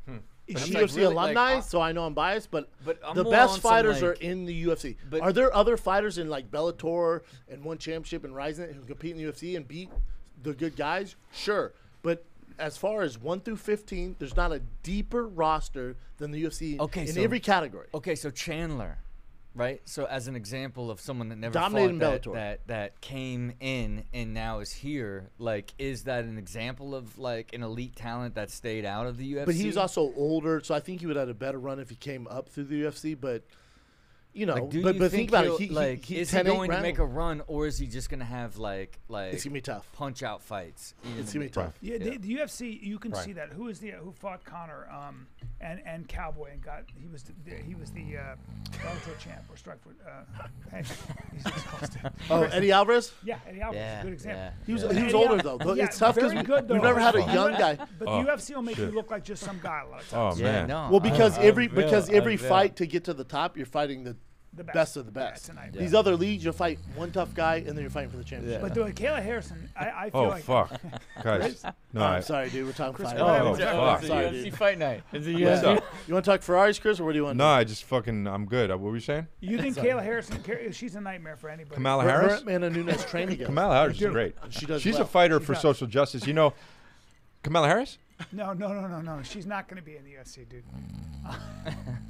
Is I'm she- U F C really, like, alumni, uh, so I know I'm biased, but, But I'm the more best on some, fighters are like- in the U F C. But- Are there other fighters in like Bellator and one championship and Rising who compete in the U F C and beat the good guys? Sure, but as far as one through fifteen, there's not a deeper roster than the U F C Okay, in so- every category. Okay, so Chandler, right? So as an example of someone that never Dominated fought that, Bellator. that that came in and now is here, like, is that an example of like an elite talent that stayed out of the U F C? But he's also older, so I think he would have had a better run if he came up through the U F C. But you know, like, do but you but think, think about he'll- it. He, like, he, he is he ten eight going to make a round. run, or is he just going to have like like It's gonna be tough. punch out fights? You know It's what I gonna be mean? tough. Yeah, The, the U F C, you can Right. see that. Who is the who fought Connor um, and and Cowboy and got he was the, he was the uh, Bellator champ or Strikeforce. Uh, hey, he's exhausted. Oh, Eddie Alvarez. Yeah, Eddie Alvarez, Yeah, is a good example. yeah. He was Yeah. he was Eddie older Al- though. But yeah, it's tough because very we, good, though. we've never had a But young U- guy. But Oh, the U F C will make you shit. look like just some guy a lot of Oh times. Yeah, man. no. Well, because I- every I will, because I every will. fight to get to the top, you're fighting the The best, best of the Yeah, best. tonight. These Yeah. other leagues, you'll fight one tough guy and then you're fighting for the championship. But the Kayla Harrison, I, I feel Oh like fuck, guys. No, Oh, I, I'm sorry, dude. We're talking Chris fight. Bryant Oh, was- fuck. It's a Sorry, U F C dude. fight night. It's a Yeah. U F C. You want to talk Ferraris, Chris, or what do you want? no, I just fucking. I'm good. Uh, What were you saying? you think Kayla Harrison, Ka- she's a nightmare for anybody. Kamala Her, her Harris. and Amanda Nunes train together. Kamala Harris is do. great. She does She's well. a fighter She for does. social justice. You know, Kamala Harris. No, no, no, no, no. She's not going to be in the U F C, dude.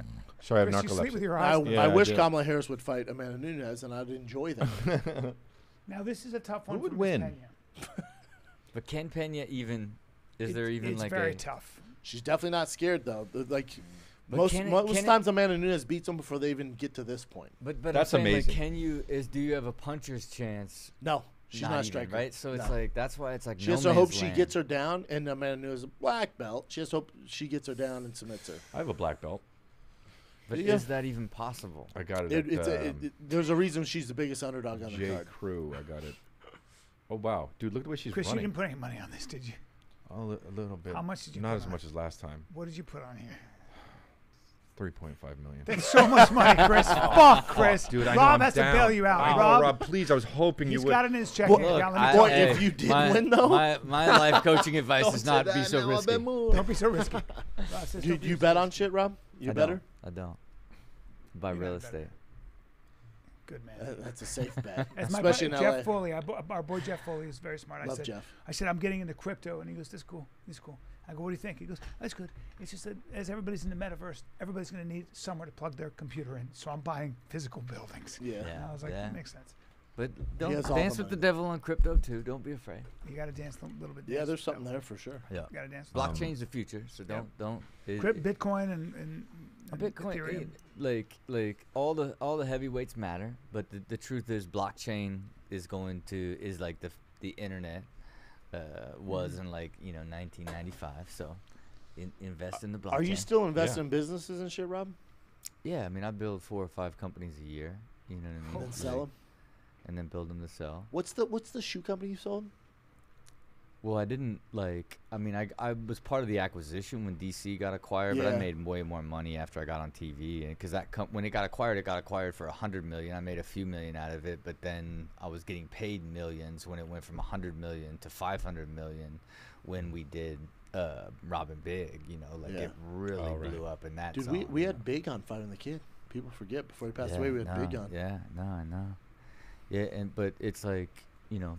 Sorry, I have Chris, you sleep with narcolepsy. your I, eyes. Yeah, I I wish do. Kamala Harris would fight Amanda Nunes, and I'd enjoy that. Now this is a tough one. would for Miss win? Pena. But can Pena even? Is It- there even it's like very a? tough. She's definitely not scared though. The- Like But most can it- most can it- times, Amanda Nunes beats them before they even get to this point. But but That's I'm saying, amazing. Like, can you? Is do you have a puncher's chance? No, she's not, a even, striker. right? So it's No. like that's why it's like She no has to man's hope she land. gets her down, and Amanda Nunes is a black belt. She has to hope she gets her down and submits her. I have a black belt. But Yeah. is that even possible? I got it. It, at, it's a, it, um, it- there's a reason she's the biggest underdog on the J. card. Crew. I got it. Oh wow, dude! Look at the way she's Chris, you running. didn't put any money on this, did you? A, li- a little bit. How much did you Not put as on much as last time. What did you put on here? Three point five million. That's so much money, Chris. Fuck, Chris. Dude, I know Rob I'm has down. to bail you out. I know, Rob, Rob, please. I was hoping he's you would. got it in his checking Well, account. Look, Let me I- tell Boy, you. if you did my, win, though- my my life coaching advice is not be so risky. Don't be so risky. Rob says You, don't be you so bet on risky. shit, Rob? You I better? Don't, I don't. Buy You real gotta bet. estate. Good man. Uh, that's a safe bet, As my especially buddy, in L Jeff A. Foley, I, bo- our boy Jeff Foley is very smart. I Love said, Jeff. I said, I'm getting into crypto. And he goes, this is cool. This is cool. I go, what do you think? He goes, that's good. It's just that as everybody's in the metaverse, everybody's going to need somewhere to plug their computer in. So I'm buying physical buildings. Yeah. And I was like, Yeah. that makes sense. But don't has all dance the with the money. devil on crypto too. Don't be afraid. You got to dance a little bit. Yeah, dance there's with something that. there for sure. Yeah. You got to dance. with that. Blockchain's the future, so don't don't. It, Crypt- it- Bitcoin and, and, a and Bitcoin, Ethereum. it- like like all the all the heavyweights matter, but the, the truth is blockchain is going to is like the f- the internet uh, was Mm-hmm. in like you know nineteen ninety-five. So in, invest in the blockchain. Are you still investing Yeah. in businesses and shit, Rob? Yeah, I mean I build four or five companies a year. You know what I mean? And then Like, sell them? and then build them to sell. What's the What's the shoe company you sold? Well, I didn't like. I mean, I I was part of the acquisition when D C got acquired, but Yeah. I made way more money after I got on T V, and because that com- when it got acquired, it got acquired for a hundred million. I made a few million out of it, but then I was getting paid millions when it went from a hundred million to five hundred million when we did uh, Robin Big. You know, like Yeah. it really Oh, right. blew up in that. Dude, zone, we, we you had know? Big on fighting the kid. People forget before he passed Yeah, away, we had no, Big on. Yeah, no, I know. Yeah, and but it's like you know,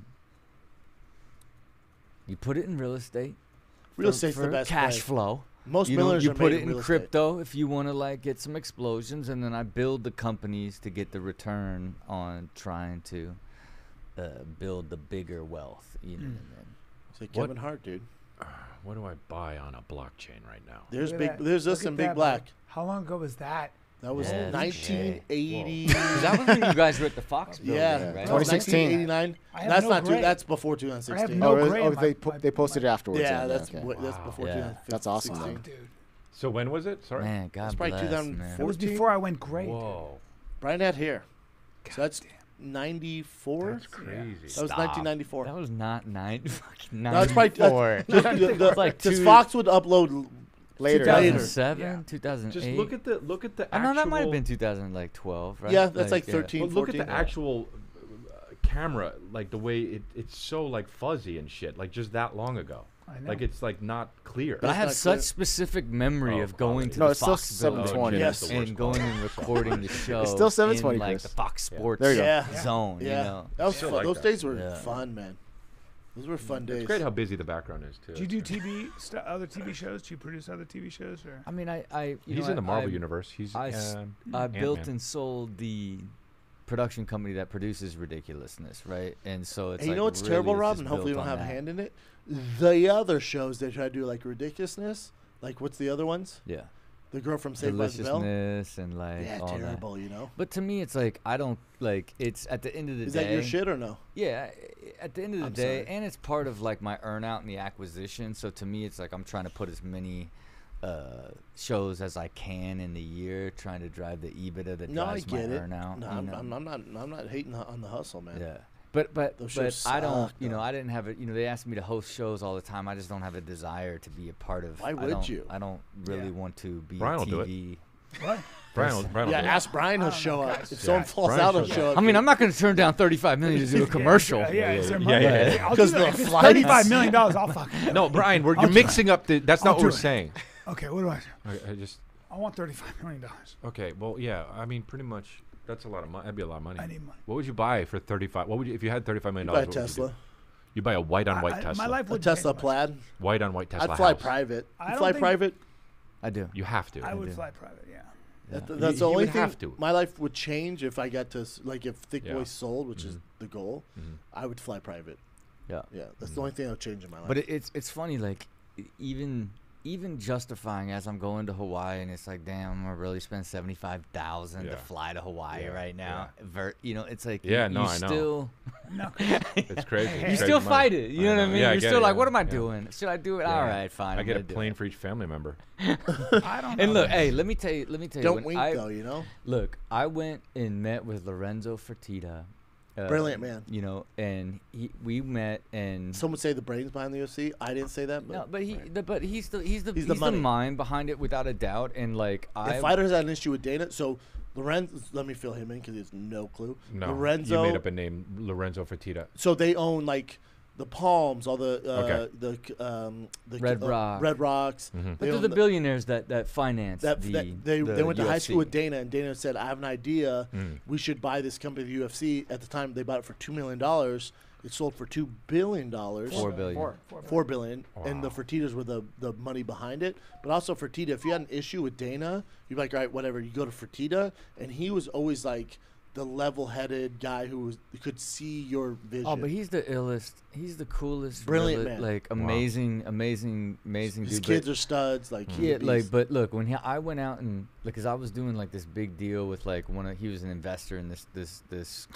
you put it in real estate. Real for- estate's the for best cash play. flow. Most you know, millionaires you are put made it in in real estate. crypto if you want to like get some explosions, and then I build the companies to get the return on trying to uh, build the bigger wealth. You know Mm. what I mean? It's like What- Kevin Hart, dude. What do I buy on a blockchain right now? There's Look big. at that. There's us Look at and Big that, Black. bud. How long ago was that? That was Yeah, nineteen eighty. Is that when you guys were at the Fox building, Yeah, right? that twenty was sixteen. nineteen eighty-nine. I have That's no not too. gray. That's before I have twenty sixteen. no oh, it was- gray oh, in they my- put, my- they posted it afterwards. Yeah, yeah, that's okay. what, that's Wow. before Yeah. two thousand fifteen. That's awesome, Fuck, though. dude. So when was it? Sorry. Man, God That's probably bless, two thousand man. That was fourteen. before I went gray. dude. Whoa, Brian had hair. So that's damn. ninety-four. that's crazy. That was Stop. nineteen ninety-four. That was not nine. Fucking No, it's probably ninety-four. that's, just the, the, It's like because two- Fox would upload l- Later. Later. two thousand seven, Yeah. two thousand eight. Just look at the look at the I actual. know that might have been two thousand like twelve, right? Yeah, that's like yeah. thirteen. But look at the fourteen. actual uh, camera, like the way it, it's so like fuzzy and shit, like just that long ago. I know. Like it's like not clear. But I It's have not such clear. specific memory Oh, of going quality. to No, the it's still Fox building seven twenty. Yes. That's the worst and going quality. and recording the show. still seven twenty, in like Chris. the Fox Yeah. Sports There you go. Yeah. zone. Yeah, You know, that was Still fun. like Those that. days were Yeah. fun, man. Those were fun days. It's great how busy the background is too. Do you do T V st- other T V shows? Do you produce other T V shows or? I mean, I, I you He's know, in the I- Marvel I, universe. He's I s- um, I built Ant-Man. and sold the production company that produces Ridiculousness, right? And so it's And you like know what's really terrible, is Rob? just And hopefully you built don't on have a that. hand in it. The other shows they try to do like ridiculousness. Like what's the other ones? Yeah, The girl from Saved by the Bell. deliciousness and like Yeah, all that. terrible. You know. But to me, it's like I don't like. It's at the end of the Is day. that your shit or no? Yeah, i- at the end of the I'm day, sorry. and it's part of like my earn out in the acquisition. So to me, it's like I'm trying to put as many uh, shows as I can in the year, trying to drive the EBITDA that No, I drives my get it. earn out. No, you I'm, know? I'm, I'm not. I'm not hating on the hustle, man. Yeah. But but Those but shows I don't suck, you know though. I didn't have it you know they asked me to host shows all the time. I just don't have a desire to be a part of. Why I would don't, you? I don't really Yeah. want to be Brian will T do it. V. What? Brian. will- Brian will Yeah, do it. ask Brian. He'll I don't show know, up. guys. If Yeah, someone falls Brian out, he'll shows show up. I mean, I'm not going to turn down thirty-five million to do a commercial. Yeah, yeah, is there yeah, money? yeah, yeah. I'll do 'Cause that. the If it's flights- thirty-five million dollars, I'll fucking do it. No, Brian, we're, I'll you're do mixing up the. That's I'll not what do we're it. saying. Okay, what do I? I, I just. I want thirty-five million dollars. Okay. Well, yeah. I mean, pretty much. That's a lot of money. That'd be a lot of money. I need money. What would you buy for thirty-five? What would you if you had thirty-five million Buy a dollars? what would you do? Tesla. You buy a white on I- white I- Tesla. My life A would Tesla Plaid. White on white Tesla. I'd fly house. private. I You don't fly think- private. I do. You have to. I would do. fly private. Yeah. That- You- that's the you only would thing. have to. My life would change if I got to s- like if Thick Yeah. Boy sold, which is Mhm. the goal. Mhm. I would fly private. Yeah. Yeah, that's the only thing that would change in my life. But it, it's it's funny, like e- even even justifying as I'm going to Hawaii, and it's like, damn, I'm gonna really spend seventy five thousand Yeah. to fly to Hawaii Yeah, right now. Ver, you know, it's like Yeah, you, no, you I know. still No, It's crazy. You It's you crazy still money. fight it. You I know what I mean? Yeah, You're get still it, like, yeah, what am I yeah. doing? Should I do it? Yeah. All right, fine. I I'm get a gonna do plane it. for each family member. I don't know. And look, that. hey, let me tell you. Let me tell you. Don't when wink I, though, you know. Look, I went and met with Lorenzo Fertitta. Uh, Brilliant man. You know, and he we met and Some would say the brains behind the U F C. I didn't say that, but, no, but he, the, but he's the he's the He's he's, the the, money. mind behind it without a doubt. And like the I, fighters had an issue with Dana. So Lorenzo, let me fill him in because he has no clue. No, Lorenzo. you made up a name, Lorenzo Fertitta. So they own like the Palms, all the uh, Okay. the um, the Red uh, Rock. Red Rocks. Mhm. but They they're own the the- billionaires that that finance That, the, that they the they went to high U F C. school with Dana, and Dana said, "I have an idea. Mm. We should buy this company, the U F C." At the time, they bought it for two million dollars. It sold for two billion dollars. Four billion. Four, four, Four billion, and the Wow. Fertittas were the, the money behind it. But also Fertitta, if you had an issue with Dana, you'd be like, all right, whatever. You go to Fertitta, and he was always like the level-headed guy who was could see your vision. Oh, but he's the illest. He's the coolest. Brilliant realest- man. Like amazing, amazing, amazing his dude. kids but, are studs. Like he's a yeah, like beast. but look, when he, I went out and like, cause I was doing like this big deal with like one of he was an investor in this this this.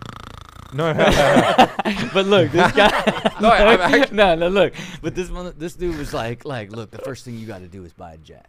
No, But look, this guy. No, I- I'm actually- no, no, look. But this one, this dude was like, like, look, the first thing you got to do is buy a jet.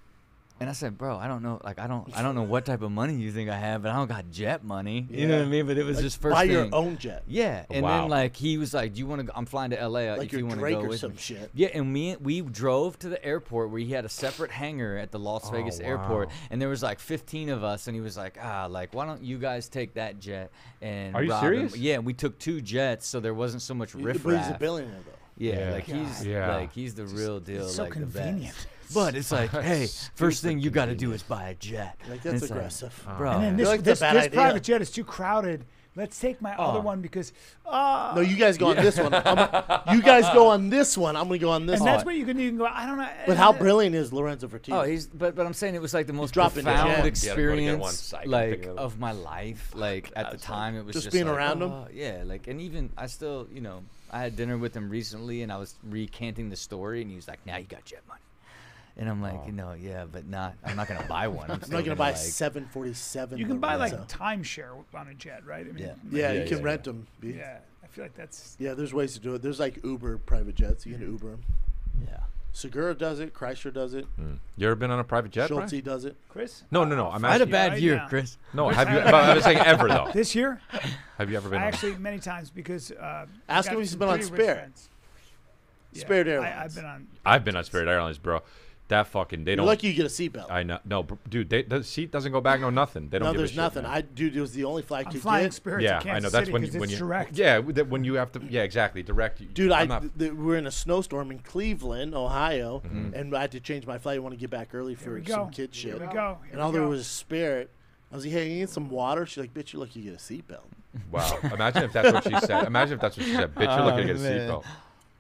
And I said, bro, I don't know, like, I don't, I don't know what type of money you think I have, but I don't got jet money. You know Yeah. what I mean? But it was Like, just first buy thing. your own jet, Yeah, and Wow. then like he was like, "Do you want to? I'm flying to L A. like if your you want to Drake go or with some me." shit. Yeah, and we we drove to the airport where he had a separate hangar at the Las Oh, Vegas airport, wow. and there was like fifteen of us, and he was like, "Ah, like why don't you guys take that jet and Are you rob him?" serious? Yeah, we took two jets, so there wasn't so much But riff he's a billionaire though. Yeah, Yeah. like he's God. Yeah. like he's the real deal. It's so like the convenient. best. But it's like, hey, first Stupid thing you got to do is buy a jet. Like And that's it's like, aggressive. bro. And then I this, feel like this, that's a bad this idea. private jet is too crowded. Let's take my other Oh. one because, uh, No, you guys go on this one. I'm, you guys go on this one. I'm gonna go on this and one. that's what you can you can go. I don't know. But how brilliant is Lorenzo Fertitta? Oh, he's but but I'm saying it was like the most dropping profound gems. Yeah, I'm gonna get experience one psych, I'm like thinking of- of my life. Like at the time, it was Just just, being like, around him? oh, Yeah, like and even I still, you know, I had dinner with him recently, and I was recanting the story, and he was like, "Now you got jet money," and I'm like, Oh. you know, yeah, but not. I'm not gonna buy one. I'm, I'm still not gonna buy a like, seven forty-seven. you can buy like Lorenzo. timeshare on a jet, right? I mean, Yeah. Yeah, Yeah, you can yeah, rent yeah. them. yeah. I feel like that's Yeah, there's ways to do it. There's like Uber private jets. You can Uber them. Yeah. Segura does it. Chrysler does it. Mm. You ever been on a private jet, Brian? Schulte does it. Chris. No, no, no. I'm I had a asking. bad Right year, now. Chris. No, have you? But I was saying ever though. This year, Have you ever been? I on actually many times because uh, I Ask got him if he's some been on pretty rich Spirit. friends. Yeah, Spirit I, Airlines. I've been on. I've been on Spirit Airlines, bro. That fucking they You're don't. lucky you get a seatbelt. I know. No, br- dude. They, the seat doesn't go back. No, nothing. They don't. No, give a there's shit, nothing. man. I dude, it was the only flight I I'm could flying get. Spirit Yeah, to Kansas I know. That's City when 'cause you when it's you. direct. Yeah, with the- when you have to. Yeah, exactly. Direct. you- Dude, I'm I not- th- we were in a snowstorm in Cleveland, Ohio, Mhm. and I had to change my flight. I want to get back early Here for we some go. kid Here shit. we go. Here And we all there go. was Spirit. I was like, "Hey, you need some water?" She's like, "Bitch, you're lucky you get a seatbelt." Wow. Imagine if that's what she said. Imagine if that's what she said. Bitch, you're looking to get a Oh, man. seatbelt.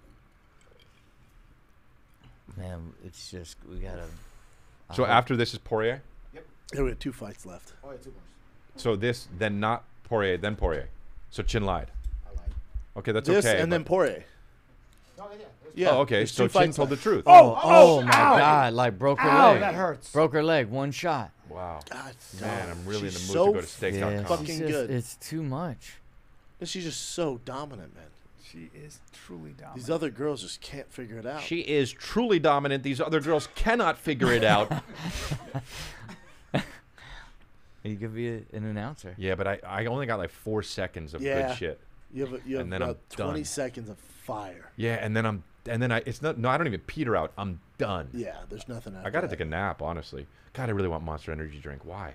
Man, it's just we gotta. I So hope- after this is Poirier. There were two fights left. So this, then not Poirier, then Poirier. So Chin lied. Okay, that's this okay. and then but- Poirier. Yeah. oh, okay. there's So two Chin fights told the left. truth. Oh, Oh, oh, my ow. God! Like broke her Ow, leg. that hurts. Broke her leg. One shot. Wow. God, Man, I'm really in the she's mood so to go to steak dot com. Yeah, fucking she's just- good. It's too much. And she's just so dominant, man. She is truly dominant. These other girls just can't figure it out. She is truly dominant. These other girls cannot figure it out. You could be a, an announcer. Yeah, but I, I only got like four seconds of Yeah. good shit. you have, a, you have and then I'm about twenty done. seconds of fire. Yeah, and then I'm and then I it's not no I don't even peter out. I'm done. Yeah, there's nothing. I gotta take a nap, honestly. God, I really want Monster Energy drink. Why?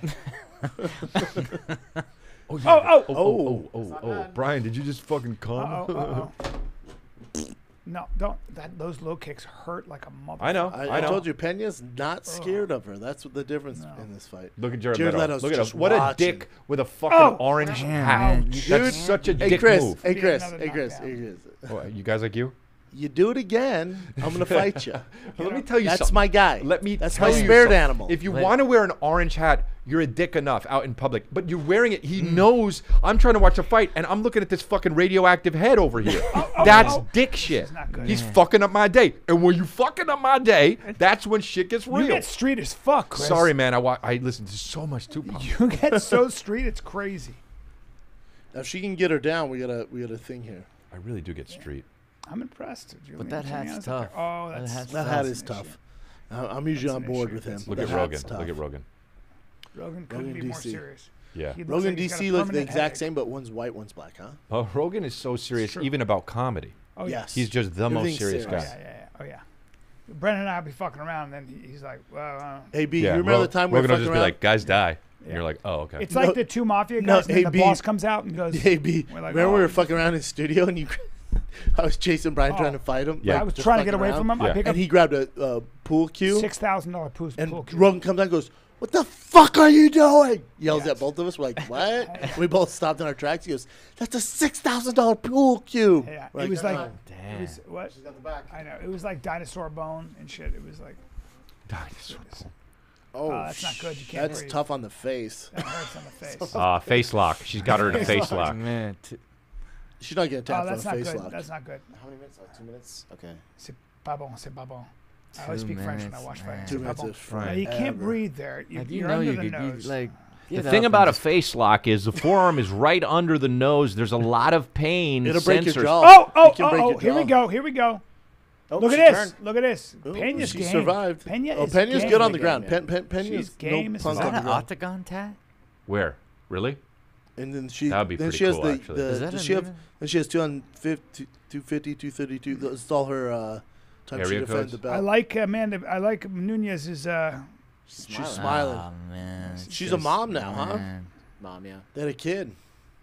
oh, yeah. Oh, oh. oh, oh, oh, oh, oh. Brian, did you just fucking come? Uh-oh, uh-oh. No, don't. That those low kicks hurt like a mother. I know. I, I I know. told you, Pena's not scared of her. That's what the difference No. in this fight. Look at Jared, Jared Leto. Leto's Look at just him. What a watching. dick with a fucking Oh, orange damn, hat. ouch. That's Dude. such a Hey dick Chris, move. hey Be Chris, another hey Chris, knockdown. hey Chris. Oh, you guys like you? you do it again, I'm gonna fight you. Let me tell you That's something. my guy. Let me That's tell my you spirit something. animal. If you Let- want to wear an orange hat, you're a dick enough out in public. But you're wearing it. He Mm. knows I'm trying to watch a fight, and I'm looking at this fucking radioactive head over here. That's oh. dick shit. not good. He's fucking up my day. And when you fucking up my day, that's when shit gets You real. get street as fuck, Chris. Sorry, man. I wa- I listen to so much Tupac. You get so street, it's crazy. If she can get her down, we got a we got a thing here. I really do get street. I'm impressed. Julian that hat's Giuliano's tough. up there. Oh, That that's hat's That tough. hat that's is an tough. issue. I- I'm usually That's on an board issue. with him. That's- Look The at hat's Rogan. tough. Look at Rogan. Rogan couldn't Rogan be more D C. serious. Yeah. He looks Rogan like he's got a D C look the permanent exact headache. same, but one's white, one's black, huh? Oh, Rogan is so serious, true. even about comedy. Oh, yeah. Yes. He's just the most Everything's serious serious. guy. Oh, yeah, yeah, yeah. Oh, yeah. Brendan and I will be fucking around, and then he- he's like, well, uh, Hey, B, Yeah, you remember Ro- the time we were Rogan will fucking just around? be like, guys die. And Yeah. you're like, oh, okay. it's No- like the two mafia no, guys, and hey, then the B. boss comes out and goes, Hey, B, We're like, remember we oh. were fucking around in studio and you, I was chasing Brian Oh. trying to fight him. Yeah. like, I was just trying to get fucking away around. from him. I Yeah. pick up And he grabbed a uh, pool cue. six thousand dollar pool, And pool cue. Rogan comes out and goes, "What the fuck are you doing?" Yells Yeah. at both of us. We're like, "What?" We both stopped in our tracks. He goes, "That's a six thousand dollar pool cue." Yeah, We're it was like, "Oh." it was, what? She's got the back. I know. It was like dinosaur bone and shit. It was like, Dinosaur. Oh, Oh, that's not good. You can't That's breathe. tough on the face. that hurts on the face. Uh, face lock. She's got her in a face lock. Man, t- She's not getting Oh, tapped on a that's not face good. lock. That's not good. How many minutes? Oh, two minutes? Okay. C'est pas bon. C'est pas bon. I always Two speak French when I minutes, watch man. fighting. Two C'est pas minutes bon. is fine. Now, you can't Ever. breathe there. You, like, you you're know under you the could nose. you, like. The get thing up about and a just- face lock is the forearm is right under the nose. There's a lot of pain. It'll break your sensors. jaw. Oh, oh, It can oh, break oh, your here we jaw. go. Here we go. Oh, Look she at this. turned. Look at this. Ooh, Pena's she game. survived. Pena oh, is Pena's game. good on the Game, ground. yeah. Pen, Pen, Pena's She's game no as puns Is fuck. on that the an ground. octagon tat? Where? Really? And then she, That would be then pretty she has cool, the, actually. the Is that does a she have, minute? then she has two fifty, two fifty, two thirty-two. That's all her uh, time she Area defended codes? the belt. I like Amanda. I like Nunez's. Uh, She's smiling. Oh, man. She's a mom now, huh? Man. Mom, yeah. They had a kid.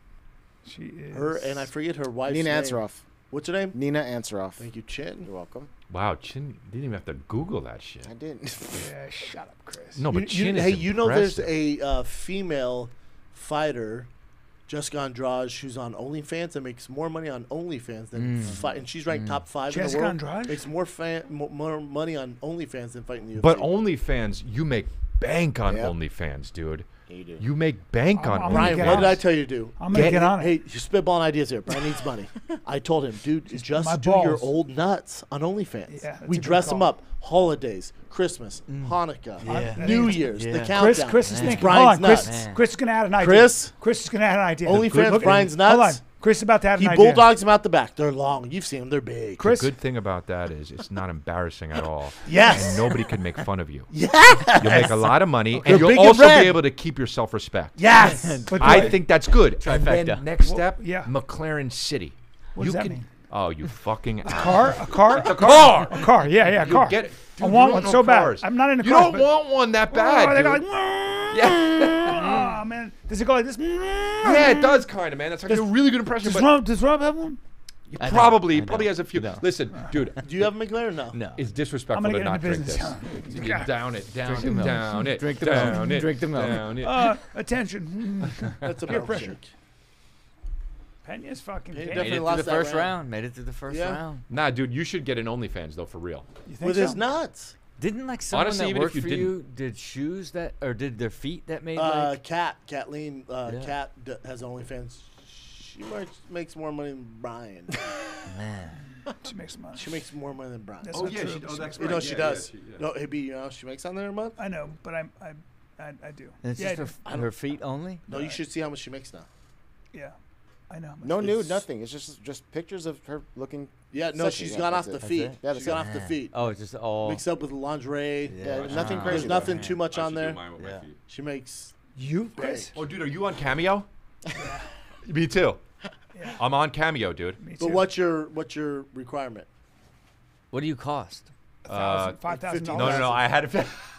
she is. Her and I forget her wife's Nina name. Ansaroff. What's her name? Nina Ansaroff. Thank you, Chin. You're welcome. Wow, Chin didn't even have to Google that shit. I didn't. Yeah, shut up, Chris. No, but You- you- Chin is hey, you know there's impressive. a uh, female fighter, Jessica Andrade, who's on OnlyFans and makes more money on OnlyFans than Mm. fight, and she's ranked top five Jessica in the world. Andrade? Makes more fan, mo- more money on OnlyFans than fighting the U F C. But OnlyFans, you make bank on Yep. OnlyFans, dude. Yeah, you do. You make bank I'm- on I'm gonna Brian, get what on did I it. tell you to do? I'm gonna get on it. Hey, you're spitballing ideas here. Brian needs money. I told him, dude, just, my do your balls. old nuts on OnlyFans. Yeah, that's we a good dress them call. up. Holidays, Christmas, Hanukkah, Yeah. New Yeah. Year's, the Yeah. countdown. Chris, Chris is Man. thinking. Brian's Hold on, Chris. nuts. Man. Chris is gonna add an idea. Chris? Chris is gonna add an idea. OnlyFans, Look- Brian's Hold on. nuts. Chris is about to add He an idea. bulldogs them out the back. They're long. You've seen them. They're big. Chris. The good thing about that is it's not embarrassing at all. Yes. And nobody can make fun of you. Yes. You'll make a lot of money, They're and you'll big and also red. be able to keep your self-respect. Yes. But I do think that's good. And then Trifecta. next step, yeah. McLaren City. What you does that can, mean? Oh, you fucking car, a car, a car. a car. Yeah, yeah, a You'll car. get it. I Dude, want you one don't so know bad. cars. I'm not into You cars. don't but- want one that Oh, bad, they go dude. like, Yeah. oh man, does it go like this? Yeah, it does kind of, man. That's actually a really good impression. Does But Rob, does Rob have one? I know, probably, I know, probably has a few. I know. Listen, dude, Do you have a McLaren? No. No. it's I'm disrespectful gonna to get not into drink business. this. You get down it, down Drink the it, milk. down it, Drink the down milk. it, Drink the milk. down it. Uh, attention. That's a Peer milkshake. pressure. Pena's fucking. Pena game. Made definitely it lost through the that first round. round. Made it through the first Yeah. round. Nah, dude, you should get an OnlyFans though, for real. You think With so? his nuts. Didn't like someone Honestly, that even if worked you for didn't- you did shoes that or did their feet that made Uh, like Kat, Kathleen, uh, Yeah. Kat d- has OnlyFans. She makes, makes more money than Brian. man. She makes money. She makes more money than Brian. That's not true, but she makes You money. know she does. No, hey, B, you know how she makes on there a month? I know, but I'm, I, I, I do. And it's yeah, I just do. her, her feet only. No, you should see how much she makes now. yeah, I know. No It's- nude, nothing. It's just just pictures of her looking. Yeah, no, Sexy, she's yeah, gone off that's the it. feet. That's it? Yeah, She's that's gone it. off the feet. Oh, it's just all. Mixed up with lingerie. Yeah. Yeah, Wow. nothing crazy. There's though. nothing too much on there. Yeah. She makes. You, Chris? Oh, dude, are you on Cameo? Me too. Yeah. I'm on Cameo, dude. Me too. But what's your what's your requirement? What do you cost? A thousand, Uh, five thousand fifteen No, dollars. no, no. I had to.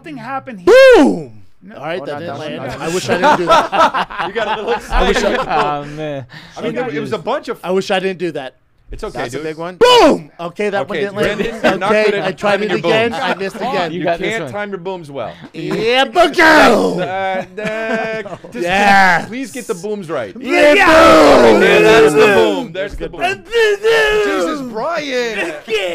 something happened here. Boom! No. All right, Oh, that not didn't that one, land. not that I wish I didn't do that. You got a little I wish excited. I, Oh man. I mean, there- it was a bunch of. I wish I didn't do that. It's okay, That's dude. a big one. Boom. Okay, that one Okay, didn't land. Brandon, you're not good Okay, at I tried timing it your again. booms. I missed again. You You got this can't one. time your booms well. Yeah, bucko. Uh, uh, just- Yeah. Please get the booms right. Yeah, Yeah, boom. that's the boom. There's the boom. Jesus, Brian.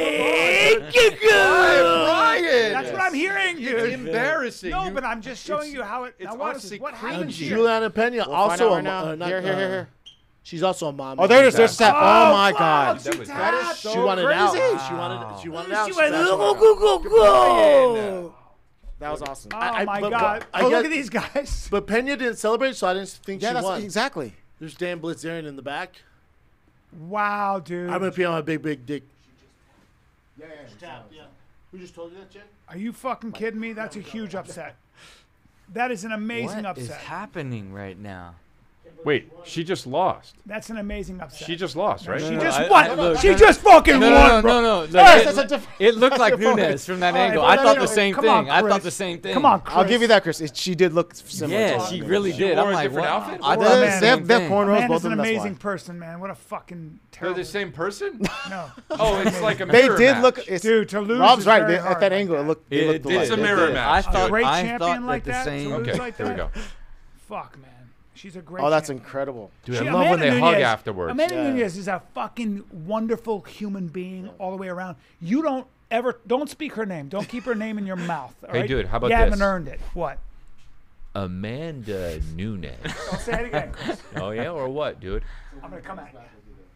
Brian. That's what I'm hearing, It's dude. embarrassing. No, You- but I'm just showing it's- you how it. it's now watch honestly this. What cringy. happened here? Juliana Pena, We'll also find a out right mo- now. uh, not, Here, here, here, uh, here. She's also a mom. Oh, there it is. There's that. Oh, my fuck, God. she That was- tapped. that is She so wanted out. crazy. She wanted. She wanted out. She She went, that's go, why- go, go, go, go. That was awesome. Oh, I- my but- God. but I oh, look guess- at these guys. But Pena didn't celebrate, so I didn't think Yeah, she that's won. exactly. There's Dan Blitzerian in the back. Wow, dude. I'm gonna pee on my big, big dick. Yeah, yeah, yeah. Who just told you that, Jay? Are you fucking kidding me? That's a huge upset. That is an amazing What is upset. happening right now? Wait, she just lost. That's an amazing upset. She just lost, right? She No, no, just I- won. I- look, she no, no, just fucking No, won, no, bro. no, no. no. Yes, It, that's a diff- it looked like that's a Nunes from that All right, angle. well, I no, thought no, the no. same Come thing. on, I thought Chris. the same thing. Come on, Chris. I'll give you that, Chris. It, she did look similar. Yeah, to she her. really She did. wore I'm a like, different what? outfit? I Well, thought the man, They have, same they have thing. cornrows, Man both is of an them. That's amazing why. person, man. What a fucking They're terrible. the same person? No. Oh, it's like a They mirror did match. look. It's, Dude, to lose Rob's is right. very They, hard at that like angle, it that. looked. They It looked did. alike. It's a They mirror did. match. I Dude. thought. Great I champion thought like that the that. same. to lose Okay, like there we that. go. Fuck, man. She's a great Oh, that's champion. incredible. Dude, She- I love when they Amanda hug Nunes- afterwards. Amanda Yeah. Nunes is a fucking wonderful human being all the way around. You don't ever, don't speak her name. Don't keep her name in your mouth. all Hey, right? dude, how about You this? haven't earned it. What? Amanda Nunes. Don't say it again, Chris. Oh, yeah? Or what, dude? I'm going to come at you.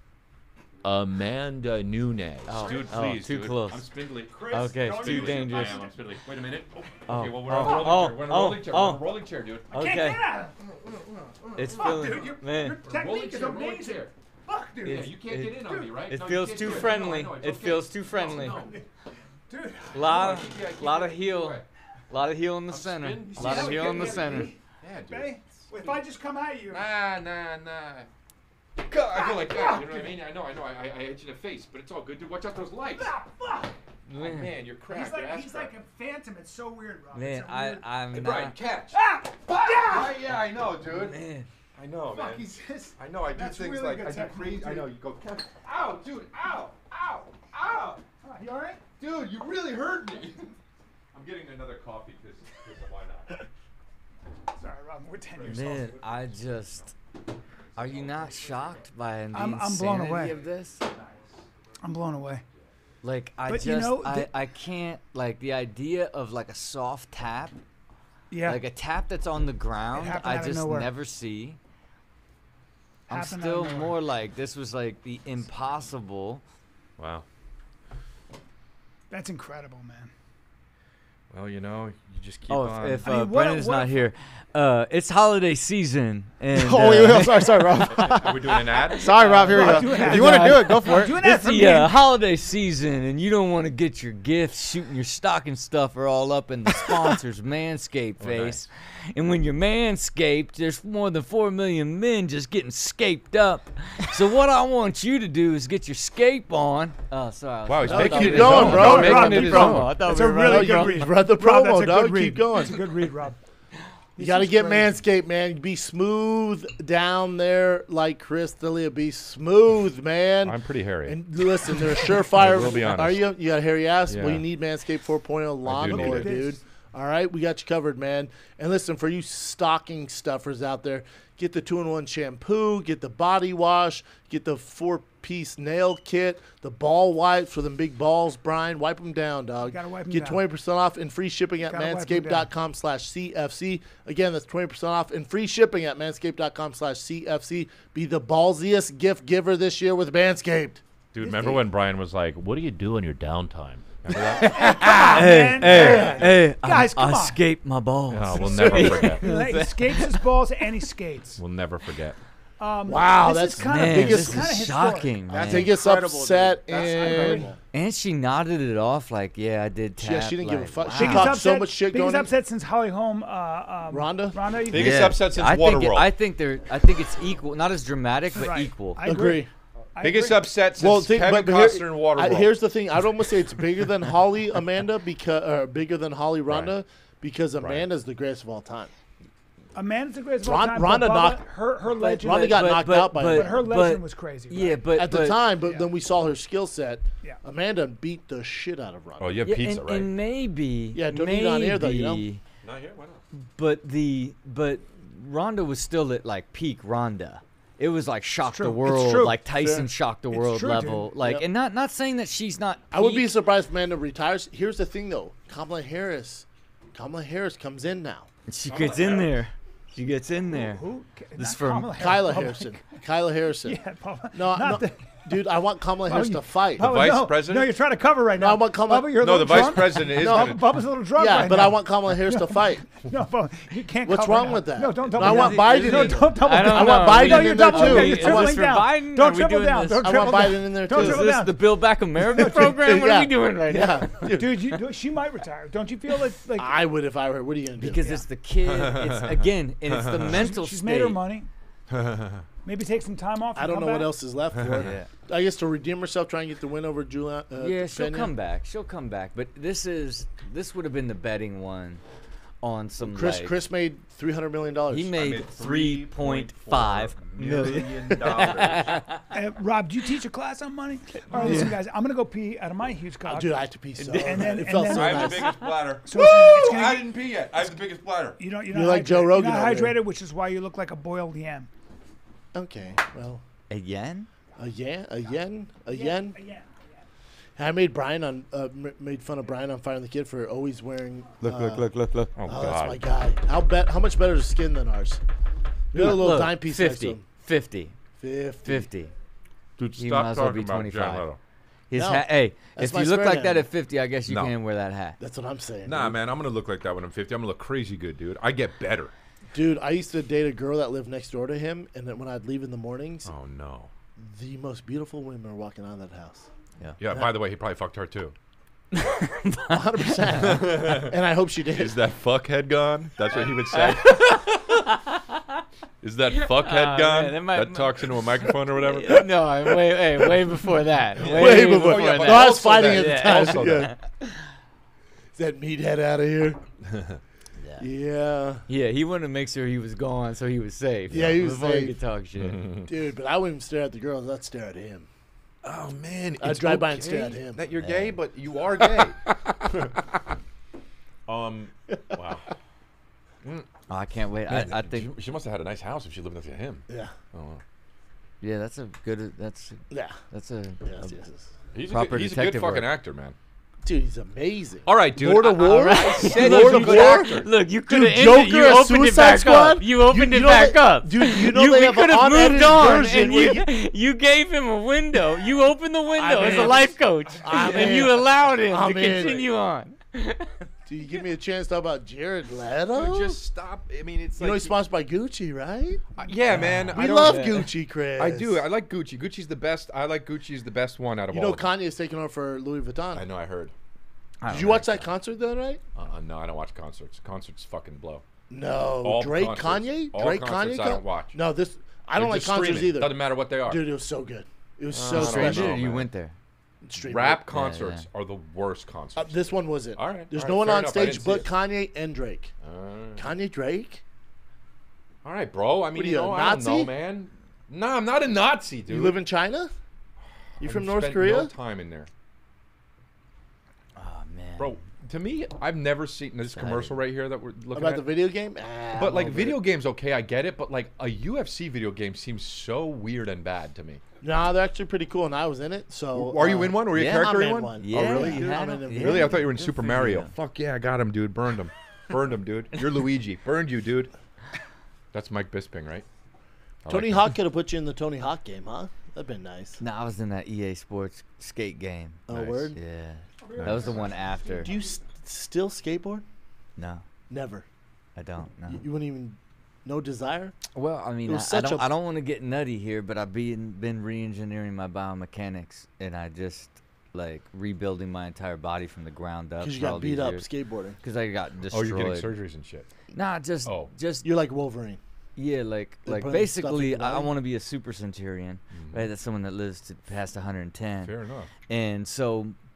Amanda Nunes. Oh, dude, oh, please. too dude. close. I'm spindly. Okay, it's too dangerous. I am. I'm spindly. Wait a minute. Oh, Oh, okay, well, we're oh, on a rolling oh, chair. We're on a oh, rolling chair. We're on a oh. rolling chair, dude. Can't Okay, get at it. it's Fuck, feeling, dude. Your, man. your Rolling technique is chair, rolling amazing. chair. Fuck, dude. Yeah, It's- you can't it- get in on me, right? It No, you feels can't too do it. No, friendly. I know, it's It okay. feels too friendly. No, no. Dude. Lot, Yeah, keep lot it- of keep it heel, away. lot of heel in the I'm center. spin- Lot how of we heel get in the me? center. Yeah, dude. Ready? If I just come at you. Nah, nah, nah. God, I go like that. You know what I mean? I know, I know. I, I, I hit you in the face, but it's all good, dude. Watch out those lights. Ah, fuck. Man, Man, you're He's cracked. like, your ass he's cracked. like a phantom. It's so weird, Rob. man, It's a I, weird- I'm Hey, Brian, not. catch. Ah! Ah, yeah, I know, dude. Man, I know, man. Fuck, he's just. I know. I do That's things really like good I do technique, crazy. I dude. know. You go catch. Ow, dude. Ow, ow, ow. Ah, you all right? Dude, you really hurt me. I'm getting another coffee because why not? Sorry, Rob. We're ten years man, old. I just. Are you not shocked by the I'm- I'm blown insanity away. of this? I'm blown away. Like I But just, you know, I, the- I can't like the idea of like a soft tap, Yeah. like a tap that's on the ground. happened I out of just nowhere. never see. I'm Happened out still of nowhere. more like this was like the impossible. Wow. That's incredible, man. Well, you know, you just keep Oh, on. if, if I uh, mean, what a- Brendan's what a not fu- here, uh, it's holiday season. And, Oh, uh, wait, wait, sorry, sorry, Rob. Are we doing an ad? Sorry, Rob. Here we Rob, go. do an If ad. you want to do it, go for it. Doing that It's for the me. uh, holiday season, and you don't want to get your gifts, shooting your stocking stuffer all up in the sponsor's Manscaped Oh, face. nice. And when you're Manscaped, there's more than four million men just getting scaped up. So what I want you to do is get your scape on. Oh, sorry. I was- Wow, he's I making thought it we his were going, done. bro. I was Rob, making keep it his going. own. I thought That's we a were really running good from- read. He's read the Rob, promo, that's a dog. good read. Keep going. That's a good read, Rob. You This got to is get crazy. Manscaped, man. Be smooth down there like Chris D'Elia. Be smooth, man. I'm pretty hairy. And listen, they're a surefire. We'll be honest. Are you? You got a hairy ass? Yeah. Well, you need Manscaped four point oh need lawnmower, it. dude. All right, we got you covered, man. And listen, for you stocking stuffers out there, get the two in one shampoo, get the body wash, get the four-piece nail kit, the ball wipes for them big balls, Brian. Wipe them down, dog. gotta wipe 'em get down. twenty percent off and free shipping at Gotta wipe 'em manscaped.com slash CFC. Again, that's twenty percent off and free shipping at manscaped.com slash CFC. Be the ballsiest gift giver this year with Manscaped. Dude, remember when Brian was like, "What do you do in your downtime?" Remember that? Hey, man. hey, hey! Guys, I, come I on. scaped my balls. Oh, we'll never forget. He skates his balls and he skates. We'll never forget. Um, Wow, this that's is kind Man, of biggest- this kind of is historic. shocking, man. That's Biggest incredible, dude. upset That's in. incredible. And she nodded it off like, yeah, I did tap. Yeah, she didn't give a like, fuck. wow. She Biggest talked upset, so much shit biggest going in. upset since Holly Holm. Uh, um, Ronda? Ronda. you Biggest think? Yeah. upset since I think it- Waterworld. I think they're. I think it's equal, not as dramatic, but Right. equal. I Agree. I Biggest agree. upset since Well, think, Kevin but, but here- Costner and Waterworld. I, here's the thing. I'd almost say it's bigger than Holly Amanda because, or bigger than Holly Ronda Right. because Amanda's the greatest of all time. Amanda's the greatest of all Ron- time. Ronda but Bubba, knocked- her her legend. Ronda got knocked out by but, him. her legend was crazy. Right? Yeah, but At the but- time, but Yeah. then we saw her skill set. Yeah. Amanda beat the shit out of Ronda. Oh, you have yeah, pizza, and, right? and maybe Yeah, don't maybe, eat on air, though, you know? Not here. Why not? But the but Ronda was still at like peak Ronda. It was like shock true. the It's world, true. like Tyson Fair. shocked the It's world true, level. dude. Like, Yep. and not not saying that she's not. I would be peak. surprised if Amanda retires. Here's the thing, though. Kamala Harris. Kamala Harris comes in now. She gets in there. She gets in there. Who? This Not from Kamala Kyla Harris. Harrison. Kyla Harrison. Yeah, Bubba. No, Not no, the- dude, I want Kamala Harris you- to fight. Bubba, vice no, president? No, you're trying to cover right No, now. I want Kamala- Bubba, you're a No, the little vice drunk. president is No, gonna- Bubba's a little drunk Yeah, right but now. I want Kamala Harris to fight. No, Bubba, you can't. What's cover wrong now. with that? No, don't No, double I want down. Biden No, in- don't double I don't down. I want know. Biden No, in you're there double. too. Okay, you're Is tripling this for down. Biden? Don't Are we triple doing down. this? Don't I triple want down. Biden in there Don't too. Is triple this down. the Build Back America program? What Yeah. are we doing right now? Yeah. Dude, you, she might retire. Don't you feel like like I would if I were. What are you gonna do? Because it's the kid. It's again, and it's the mental she's state. made her money? Maybe take some time off. I and don't come know what back? else is left for her. Yeah. I guess to redeem herself, try and get the win over Julia. Uh, Yeah, she'll Pena. come back. She'll come back. But this is this would have been the betting one on some Chris like, Chris made three hundred million dollars. he made three point five million. dollars. Uh, Rob, do you teach a class on money? All right, listen, guys. I'm gonna go pee out of my huge cock. Dude, I have to pee so. And then- it and felt then- so I have nice. the biggest bladder. So it's gonna, it's gonna I get- didn't pee yet. I have the biggest bladder. you don't, you're You're not like Joe hydrated. Rogan You're not over there. hydrated, which is why you look like a boiled yam. Okay, well, A yen? a yen, a yen, a yen. Yeah. I made Brian on uh, m- made fun of Brian on Firing the Kid for always wearing. Look, uh, look, look, look, look. Oh, Oh, that's my God. guy. How bet? How much better is skin than ours? We got a little Look, dime piece next to fifty, him. fifty, Fifty. fifty. Dude, He stop might as well talking be about twenty-five. Jared Leto. His No, hat. Hey, that's if my you look spirit like that animal. at fifty, I guess you No. can wear that hat. That's what I'm saying. Nah, dude. man, I'm gonna look like that when I'm fifty. I'm gonna look crazy good, dude. I get better. Dude, I used to date a girl that lived next door to him, and then when I'd leave in the mornings, Oh no. the most beautiful women were walking out of that house. Yeah. By the way, he probably fucked her too. one hundred percent. And I hope she did. Is that fuckhead gone? That's what he would say. Is that fuckhead Oh, gone? man, that might- that talks into a microphone or whatever. No, I'm way, hey, way before that. Way, Way before. Oh, yeah, but no, I was also fighting that. at the Yeah, time. also yeah. Is that meathead out of here? Yeah. Yeah, he wanted to make sure he was gone so he was safe. Yeah, he was before safe. he could talk shit. Dude, but I wouldn't even stare at the girls. I'd stare at him. Oh man, I'd it's drive by and okay stare at him. That you're gay, but you are gay. um, wow. Oh, I can't wait. Man, I, I think, she, she must have had a nice house if she lived next to him. Yeah. Oh, wow. yeah, that's a good. That's Yeah. that's a. Yes, a- yes, yes. He's, a Proper good, he's a good detective fucking work. actor, man. Dude, he's amazing. All right, dude. Lord of I- I- War? I said Lord he's a of good War? actor. Look, you could Dude, have ended. You Joker, a opened it Suicide back Squad? up. You opened You- it you know back they- up. dude, you know you, they we have an could have moved unedited on, version and where you, you gave him a window. You opened the window as a in. life coach, I'm and in. you allowed him I'm to in. continue on. Do you give me a chance to talk about Jared Leto? Dude, just stop. I mean, it's you know like he's sponsored by Gucci, right? Uh, yeah, man. We I don't- love yeah. Gucci, Chris. I do. I like Gucci. Gucci's the best. I like Gucci's the best one out of You all. know of them. Kanye's taking over for Louis Vuitton. I know. I heard. Did you watch that concert the other night? Uh, no, I don't watch concerts. Concerts fucking blow. No. All Drake, concerts. Kanye? All Drake, concerts Kanye? I con- don't watch. No, this. I They're don't like just concerts streaming. either. Doesn't matter what they are. Dude, it was so good. It was Uh, so I don't Stranger, special. know, you man. went there. Stream Rap it. concerts are the worst concerts. Uh, this one wasn't. All right, There's all no right, one fair on enough. I stage didn't see but it. Kanye and Drake. Uh, Kanye, Drake? all right, bro. I mean, What are you you, a know, I don't know, Nazi? man. Nah, I'm not a Nazi, dude. You live in China? You I've from North spent Korea? No time in there, Oh man, bro. To me, I've never seen this Excited. commercial right here that we're looking About at. the video game? Ah, but I'm like over video it. games, okay, I get it. But like a U F C video game seems so weird and bad to me. Nah, they're actually pretty cool, and I was in it. So, Are you uh, in one? Were you a yeah, character I'm in in one? one. Yeah, oh, really? you dude? had I'm him. in Yeah. Really? I thought you were in Good Super for Mario. you. Fuck yeah, I got him, dude. Burned him. Burned him, dude. You're Luigi. Burned you, dude. That's Mike Bisping, right? I Tony like Hawk could have put you in the Tony Hawk game, huh? That'd been nice. No, I was in that E A Sports skate game. Oh, Nice. word? Yeah, that was the one after. Do you s- still skateboard? No, Never. I don't. No. You, you wouldn't even, no desire? Well, I mean, It I, was I such don't. a- I don't want to get nutty here, but I've been been re-engineering my biomechanics, and I just like rebuilding my entire body from the ground up. Because you for all got beat these up years. skateboarding. Because I got Oh, destroyed. you're getting surgeries and shit. Nah, just Oh. just You're like Wolverine. yeah, like They're like putting stuff in basically, your I, I body? want to be a super centurion, right? That's someone that lives to past one hundred ten. Fair enough. And so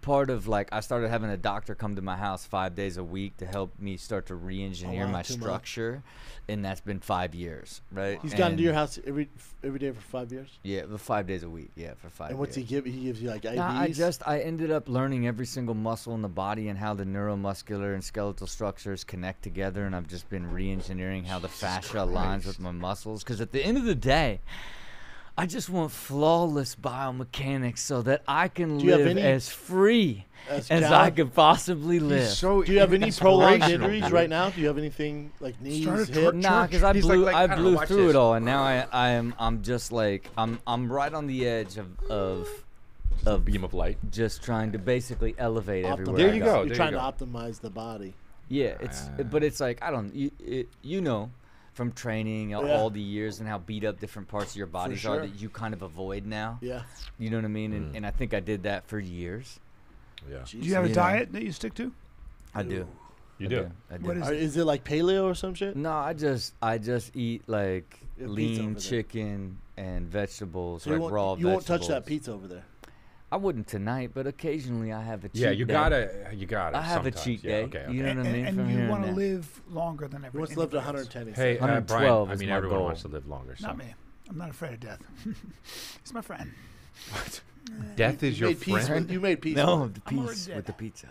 part of like I started having a doctor come to my house five days a week to help me start to re-engineer Oh, wow, my too much. structure, and that's been five years, right? He's gotten And- to your house every every day for five years. Yeah, the five days a week. Yeah, for five. And what's years. he give? He gives you like I Vs. Nah, I just I ended up learning every single muscle in the body and how the neuromuscular and skeletal structures connect together, and I've just been re-engineering how the fascia aligns with my muscles. Because at the end of the day, I just want flawless biomechanics so that I can Do you have live any- as free As as, Cal? I could possibly live. He's so Do you have any prolonged inspirational, injuries dude. right now? Do you have anything like knees, Started twer- hip? Nah, because I He's like- blew, like, I I don't know, blew watch through this. it all, and now I, I am, I'm just like, I'm, I'm right on the edge of, of, A of beam of light. just trying to basically elevate everywhere. There I you go. go. You're there trying you to go. optimize the body. Yeah, it's, Ah. but it's like I don't, you, it, you know, from training all- Yeah. all the years and how beat up different parts of your bodies sure. are that you kind of avoid now. Yeah. You know what I mean? And, Mm. and I think I did that for years. Yeah. Do you have a Yeah. diet that you stick to? I do. You I do. I do. What is Are, is it like paleo or some shit? No, I just I just eat like You have pizza over lean there. chicken and vegetables, So you like won't, raw you won't vegetables. touch that pizza over there. I wouldn't tonight, but occasionally I have a cheat Yeah, you day. gotta, you gotta. I have a sometimes. cheat Yeah, day. okay, okay. You know and what I mean? and From you here want to and there. live longer than He every. wants to live to anybody else. one hundred ten. he Hey, said. uh, one Brian. twelve I is mean, my everyone goal. wants to live longer. So. Not me. I'm not afraid of death. He's my friend. Death is you your made peace friend. with, you made peace. No, with the I'm already piece dead. with the pizza.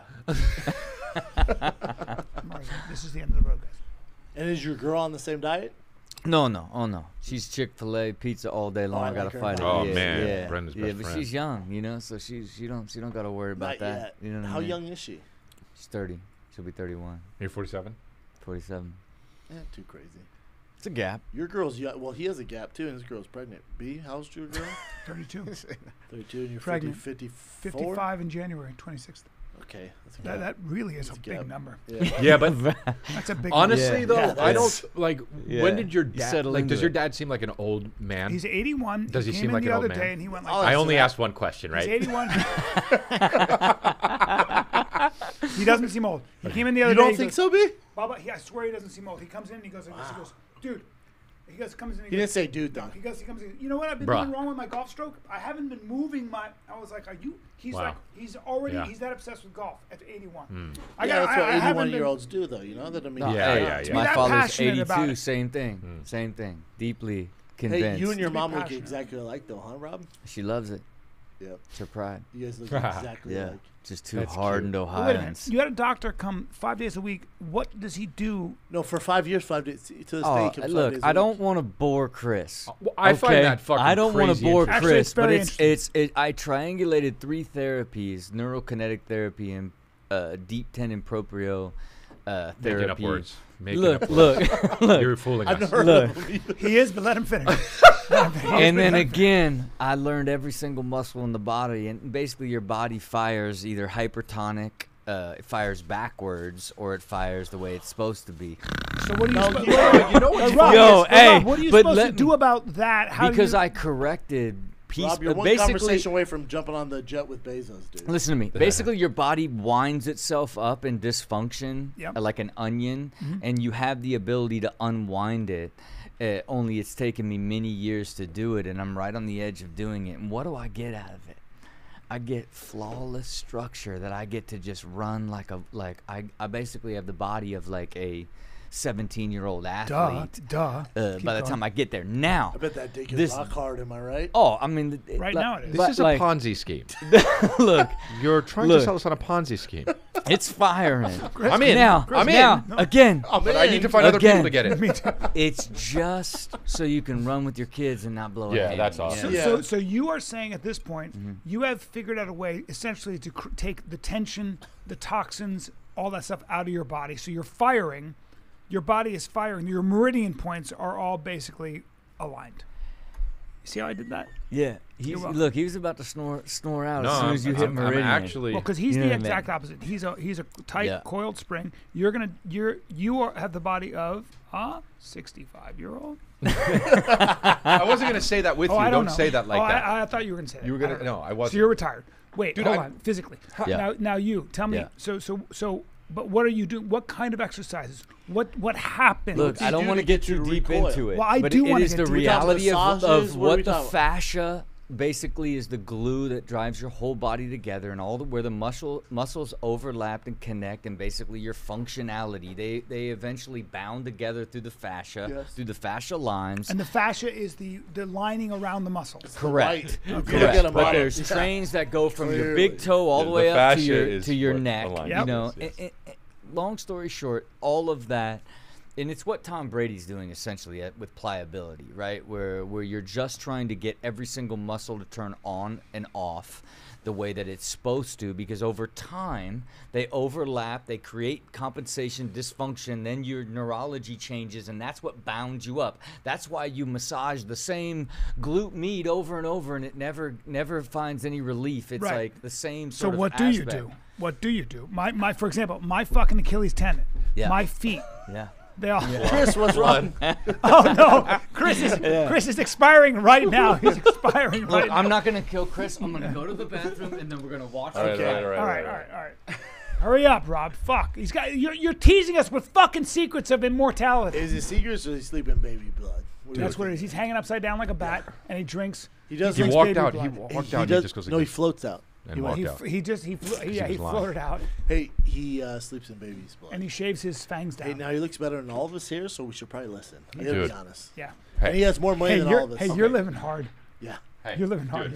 Mars, this is the end of the road, guys. it. And is your girl on the same diet? No, no, oh no. She's Chick-fil-A pizza all day long. I I gotta like her. fight it. Oh, yeah, man, yeah, Brenda's yeah, best but friend. she's young, you know, so she's she don't she don't gotta worry about Not that. yet. You know what How I mean? young is she? She's thirty. She'll be thirty-one, You're forty-seven. forty-seven. Eh, too crazy. It's a gap. Your girl's young. Well, he has a gap too, and his girl's pregnant. B, how's your girl? thirty-two. thirty-two, and you're Pregnant. fifty, fifty-four? fifty-five in January, twenty-sixth. Okay, that's a That, gap. that really is a That's a big gap. number. Yeah. Yeah, but That's a big honestly Yeah. though, Yeah, I that's- don't like. Yeah. When did your You dad? settle Like, into does your it. dad seem like an old man? He's eighty-one. Does he came seem in like the an other old man? day and he went like, Oh, I that's only that- asked one question, he's right? eighty-one. He doesn't seem old. He came in the other You day. don't he think goes, so, B? Baba, he, I swear he doesn't seem old. He comes in and he goes like this. He goes, dude. He goes, comes in. And He he didn't goes, say dude, no, though. he goes, he comes in. You know what I've been Bruh. doing wrong with my golf stroke? I haven't been moving my. I was like, are you? He's Wow. like, he's already. Yeah. He's that obsessed with golf at eighty-one. I Yeah, got- that's what I- I haven't been- eighty-one-year-olds do, though. You know that I mean. No, Yeah, hey, yeah, yeah. My Be that father's passionate about eighty-two. it. Same thing. Same thing. Deeply Hey, convinced. you and your To be mom look passionate. exactly alike, though, huh, Rob? she loves it. Yep. It's her pride. You guys look exactly Yeah. alike. Just two That's hardened cute. But wait a minute. Ohioans. You had a doctor come five days a week. What does he do? No, for five years, five days to this day. Oh, he comes five look, days a I week. don't want to bore Chris. Well, I find okay? that fucking I don't wanna crazy bore interesting. Actually, Chris, it's but very it's it's it. I triangulated three therapies: neurokinetic therapy and uh, deep tendon proprio uh, therapy. Making up words. Making Look, up words. look, look. You're fooling I've us. never heard Look. of him either. He is, but let him finish. And then again, I learned every single muscle in the body, and basically your body fires either hypertonic, uh, it fires backwards, or it fires the way it's supposed to be. So what are you? No, supposed you know- you know what's Hey, Rob, funny Yo, yes, hey, Rob, what are you but supposed to let do me- about that? How Because do you, I corrected piece, Rob, you're uh, one basically. conversation away from jumping on the jet with Bezos, dude. Listen to me. Basically, your body winds itself up in dysfunction, Yep. uh, like an onion, Mm-hmm. and you have the ability to unwind it. Uh, only it's taken me many years to do it, and I'm right on the edge of doing it. And what do I get out of it? I get flawless structure that I get to just run like a like I I basically have the body of like a seventeen-year-old duh, athlete. duh. Uh, Keep by the going. time I get there, now. I bet that dick is This- rock hard. Am I right? Oh, I mean, th- Right like- now it is. This but, is a like, Ponzi scheme. look, You're trying Look. to sell us on a Ponzi scheme. it's firing. I'm in. Now, I'm in. now, again. But I need to find other people Again. to get it. Me too. It's just so you can run with your kids and not blow a Yeah, hammy, that's you know? awesome. So, Yeah. so, so you are saying at this point, Mm-hmm. you have figured out a way, essentially, to cr- take the tension, the toxins, all that stuff out of your body. So you're firing. Your body is firing. Your meridian points are all basically aligned. See how I did that? Yeah. He's, welcome. look, he was about to snore snore out No, as soon I'm, as you I'm, hit I'm meridian. actually. Well, because he's You know the what I mean? exact opposite. He's a he's a tight Yeah. coiled spring. You're gonna you're you are, have the body of a sixty-five year old. I wasn't gonna say that with Oh, you. I don't don't know. say that like oh, that. I, I thought you were gonna say that. You were I gonna- don't know. no, I wasn't. So you're retired. Wait, Dude, hold I- on. Physically. Yeah. Now, now you tell me. Yeah. So, so, so. But what are you doing? What kind of exercises? What what happened? Look, do you I don't do want to to get get you too to deep recoil? into it. Well, I but do it, it wanna is get the deep. We talking reality of, massages? of What are we what the talking about? fascia basically is the glue that drives your whole body together, and all the where the muscle muscles overlap and connect, and basically your functionality. They they eventually bound together through the fascia, Yes. through the fascia lines. And the fascia is the the lining around the muscles. Correct. Right. Correct. Get 'em But right. there's Yeah. trains that go from your Clearly. big toe all The- the the way up to fascia your is to your what neck. aligns You this, know, yes. and- and- long story short, all of that, and it's what Tom Brady's doing essentially at, with pliability, right? Where where you're just trying to get every single muscle to turn on and off the way that it's supposed to, because over time they overlap, they create compensation dysfunction, then your neurology changes, and that's what bounds you up. That's why you massage the same glute med over and over, and it never never finds any relief. It's Right. like the same So sort of what do you aspect. do? What do you do? My my for example, my fucking Achilles tendon. Yeah. My feet. Yeah. They all. Chris, what's wrong? Oh no, Chris is Chris is expiring right now. He's expiring Look, right now. I'm not gonna kill Chris. I'm gonna go to the bathroom, and then we're gonna watch. All right, the all game. right, all right, all right, all right, all right. Hurry up, Rob. Fuck. He's got. You're, you're teasing us with fucking secrets of immortality. Is it secrets or is he sleeping baby blood? What do you That's what it think? is. He's hanging upside down like a bat, and he drinks. He does. He drinks walked baby out. He blood. walked he, out. he and does, he just goes no, he like floats out. And He walked He, out. f- he just he flo- yeah he he was floated out, Hey, he uh, sleeps in baby's blood. and he shaves his fangs down. Hey, now he looks better than all of us here, so we should probably listen. I gotta Dude. be honest. yeah. And he has more money Hey, than you're all of us. hey, you're living hard. Yeah. Hey, You're living hard. dude,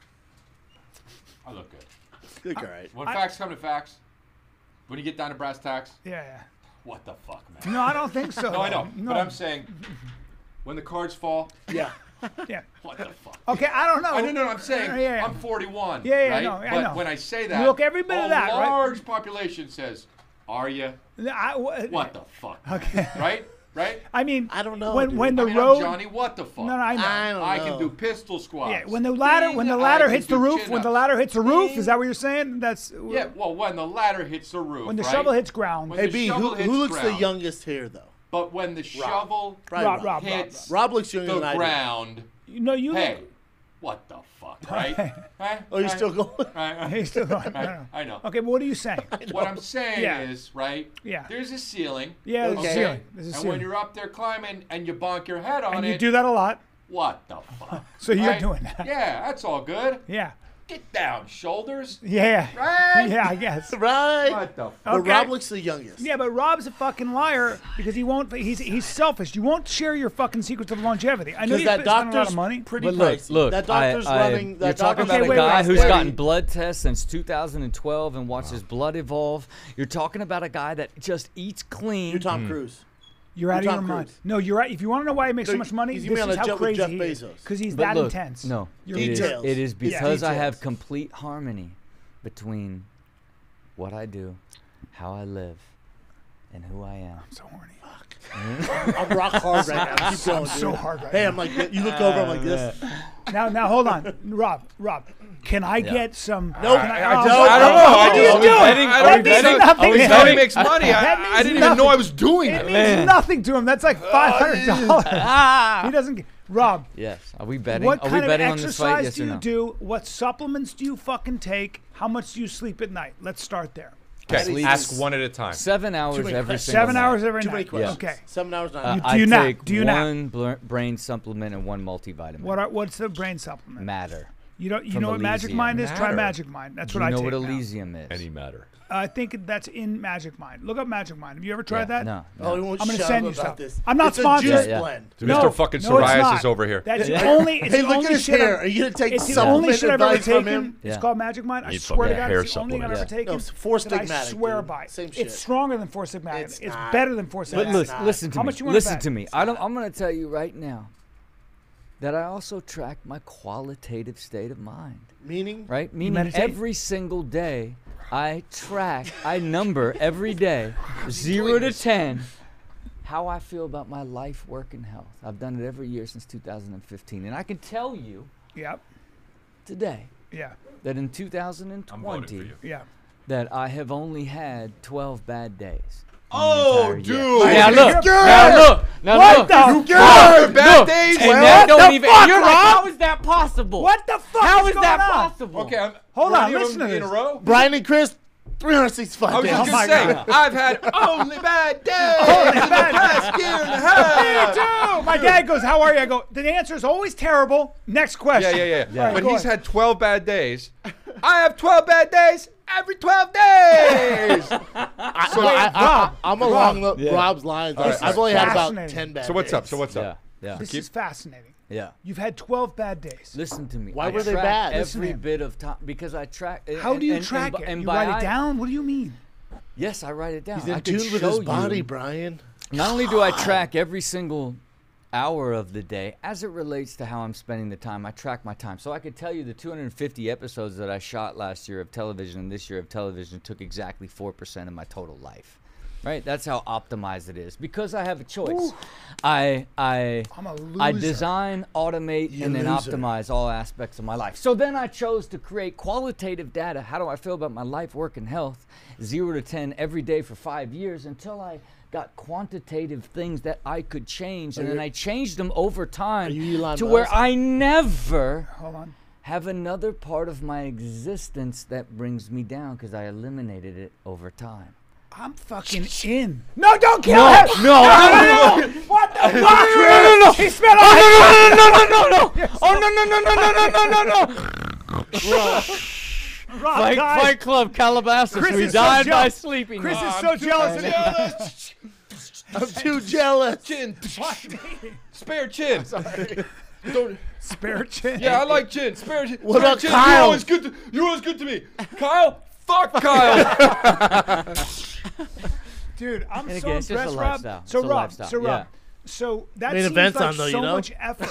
I look good. Look all right. When facts come to facts, when you get down to brass tacks, Yeah, yeah. what the fuck, man? No, I don't think so. No, I know, No. but I'm saying, when the cards fall, Yeah. Yeah. what the fuck? Okay, I don't know. I don't know. I'm saying Uh, yeah, yeah. I'm forty-one. Yeah, yeah, right? no, I but know. when I say that, look every bit a of that, right? large population says, "Are you? I, wh- What the fuck?" Okay. Right? Right? I mean, I don't know, When dude. when the I mean, road. I'm Johnny. What the fuck? No, no, I know. I don't I know. can do pistol squats. yeah, when the ladder when the Ding, ladder I hits can the do roof, when the chin-ups. ladder hits the roof, Ding. is that what you're saying? That's Yeah, well, when the ladder hits the roof, when the right? shovel hits ground. When Hey, the B, shovel who, hits who looks the ground, youngest here, though? But when the shovel Probably Rob, Rob, Rob, hits Rob looks younger the than I do. ground, You know, you hey, look. what the fuck, right? right? Oh, you're right? still going? Right, right. He's still going. I Right, know. I know. Okay, but what are you saying? What I'm saying Yeah. is, right? Yeah. There's a ceiling. Yeah, there's a okay? ceiling. There's a and ceiling. when you're up there climbing and you bonk your head on And it, you do that a lot. what the fuck? So you're right? doing that. Yeah, that's all good. Yeah. Get down, shoulders. Yeah. Right? Yeah, I guess. Right. What the fuck? But Okay. Rob looks the youngest. Yeah, but Rob's a fucking liar because he won't. He's he's selfish. You won't share your fucking secrets of longevity. I know Because you that spend a lot doctor's of money. pretty But look, pricey. look, that doctor's I, I, running. That you're talking doctor's about a wait, guy wait, who's wait. gotten blood tests since two thousand twelve and watched his blood evolve. You're talking about a guy that just eats clean. You're Tom Cruise. You're out of You're your Tom mind. Cruise. No, you're right. If you want to know why he makes No, so much money, he's this gonna be on is a how jet with crazy Jeff he is. Bezos. Because he's But that look, intense. No, You're it is, Details. it is Yeah. because I have Details. complete harmony between what I do, how I live, and who I am. so horny. I'm rock hard right now. Keep going, dude. so hard right Hey, now. I'm like, you look over, I'm like this. Now, now, hold on, Rob. Rob, can I get some? Nope. can I oh, just- what I the don't fuck know. I are you just- are we doing? betting- are That we means betting- nothing are we to betting him. makes money? I- That I means didn't even know I nothing. was doing It it. means nothing to him. That's like five hundred dollars. He doesn't. Get, Rob, Yes. Are we betting? what Are we kind of betting on this fight? exercise Yes do or you no? do? What supplements do you fucking take? How much do you sleep at night? Let's start there. Okay, Sleep ask is- one at a time. Seven hours many every questions. single Seven night. hours every Too many night. questions. Okay. Seven hours, nine Uh, hours. I you nap? take Do you nap? one bl- brain supplement and one multivitamin. What are, what's the brain supplement? Matter. You don't. You From know what Magic Elysium. Mind is? Try Matter. Magic Mind. That's Do what you I know take what now. Elysium is? Any matter. I think that's in Magic Mind. Look up Magic Mind. Have you ever tried Yeah, that? No. Oh, he no. won't I'm gonna shut send up you about stuff. this. I'm not it's sponsored. A juice Yeah, yeah. blend. So No, Mister fucking no, it's psoriasis not. over here. That's the only. It's Hey, the look only at his shit hair. I've- Are you gonna take It's the supplement only shit I've ever advice from taken. him? It's Yeah. called Magic Mind. I Need swear to fucking God, hair it's the only thing I've ever supplement. taken. No, it's Four that I Stigmatic, swear dude. by. Same shit. It's stronger than Four Stigmatic. It's It's, not. better than Four But Stigmatic. listen, not. listen to How me. much you wanna Listen bet? to me. I don't, I'm going to tell you right now that I also track my qualitative state of mind. Meaning? Right? Meaning meditate? every single day, I track, I number every day, zero to ten, how I feel about my life, work, and health. I've done it every year since two thousand fifteen. And I can tell you Yep. today Yeah. that in two thousand I'm voting twenty, for you. Yeah. that I have only had twelve bad days. Oh, entire year. dude. Now look, You're now look, now What look. the After fuck? bad days. And Well, that what don't the even, fuck, you're like, Rob? how is that possible? What the fuck How is is going that on? possible? Okay, I'm, Hold were on, any of listen them to in a this. row. Brian and Chris, three hundred sixty-five I was days. just Oh gonna my say, God. I've had only bad days in the past year and a half. Dude, my dad goes, "How are you?" I go, "The answer is always terrible." Next Yeah, question. yeah, yeah. All right, But go he's ahead. had twelve bad days. I have twelve bad days every twelve days. I, So- no, I, I, Rob, I, I'm along the, Yeah. Rob's lines. All right, I've only had about fascinating. ten bad So what's up? days. So what's Yeah, up? yeah, This keep- is fascinating. yeah. You've had twelve bad days. Listen to me. Why I were they track bad? Listen to Every him. bit of time because I track. How and- do you and- track and, it? And you by write I- it down? What do you mean? Yes, I write it down. He's in I could tune with his show body, you- Brian. Not only do I track every single hour of the day as it relates to how I'm spending the time, I track my time. So I could tell you the two hundred fifty episodes that I shot last year of television and this year of television took exactly four percent of my total life. Right? That's how optimized it is. Because I have a choice. I I I'm a I loser. design, automate, You and then loser. optimize all aspects of my life. So then I chose to create qualitative data. How do I feel about my life, work, and health? Zero to ten every day for five years until I got quantitative things that I could change. And then I changed them over time you Elon to where Musk? I never Hold on. have another part of my existence that brings me down because I eliminated it over time. I'm fucking in. No, don't kill him. No, no, no, no. What the fuck? No, no, no, no. He spit on Oh, no, no, no, no, no, no. Oh, no, no, no, no, no, no, no, no. Rob, Fight, guys, Fight Club Calabasas. Chris we is so died by jealous. sleeping. Chris No, is I'm so too jealous of Jealous. I'm too jealous. Chin. Spare chin. Don't. spare chin. Yeah, I like chin. Spare chin. What Spare about chin. Kyle? You're always good to, you're always good to me. Kyle? Fuck Kyle. Dude, I'm And so again, it's just a impressed, Rob. lifestyle. So It's a Rob, lifestyle, so Rob, yeah. so that Main seems event's like on, though, so you know? much effort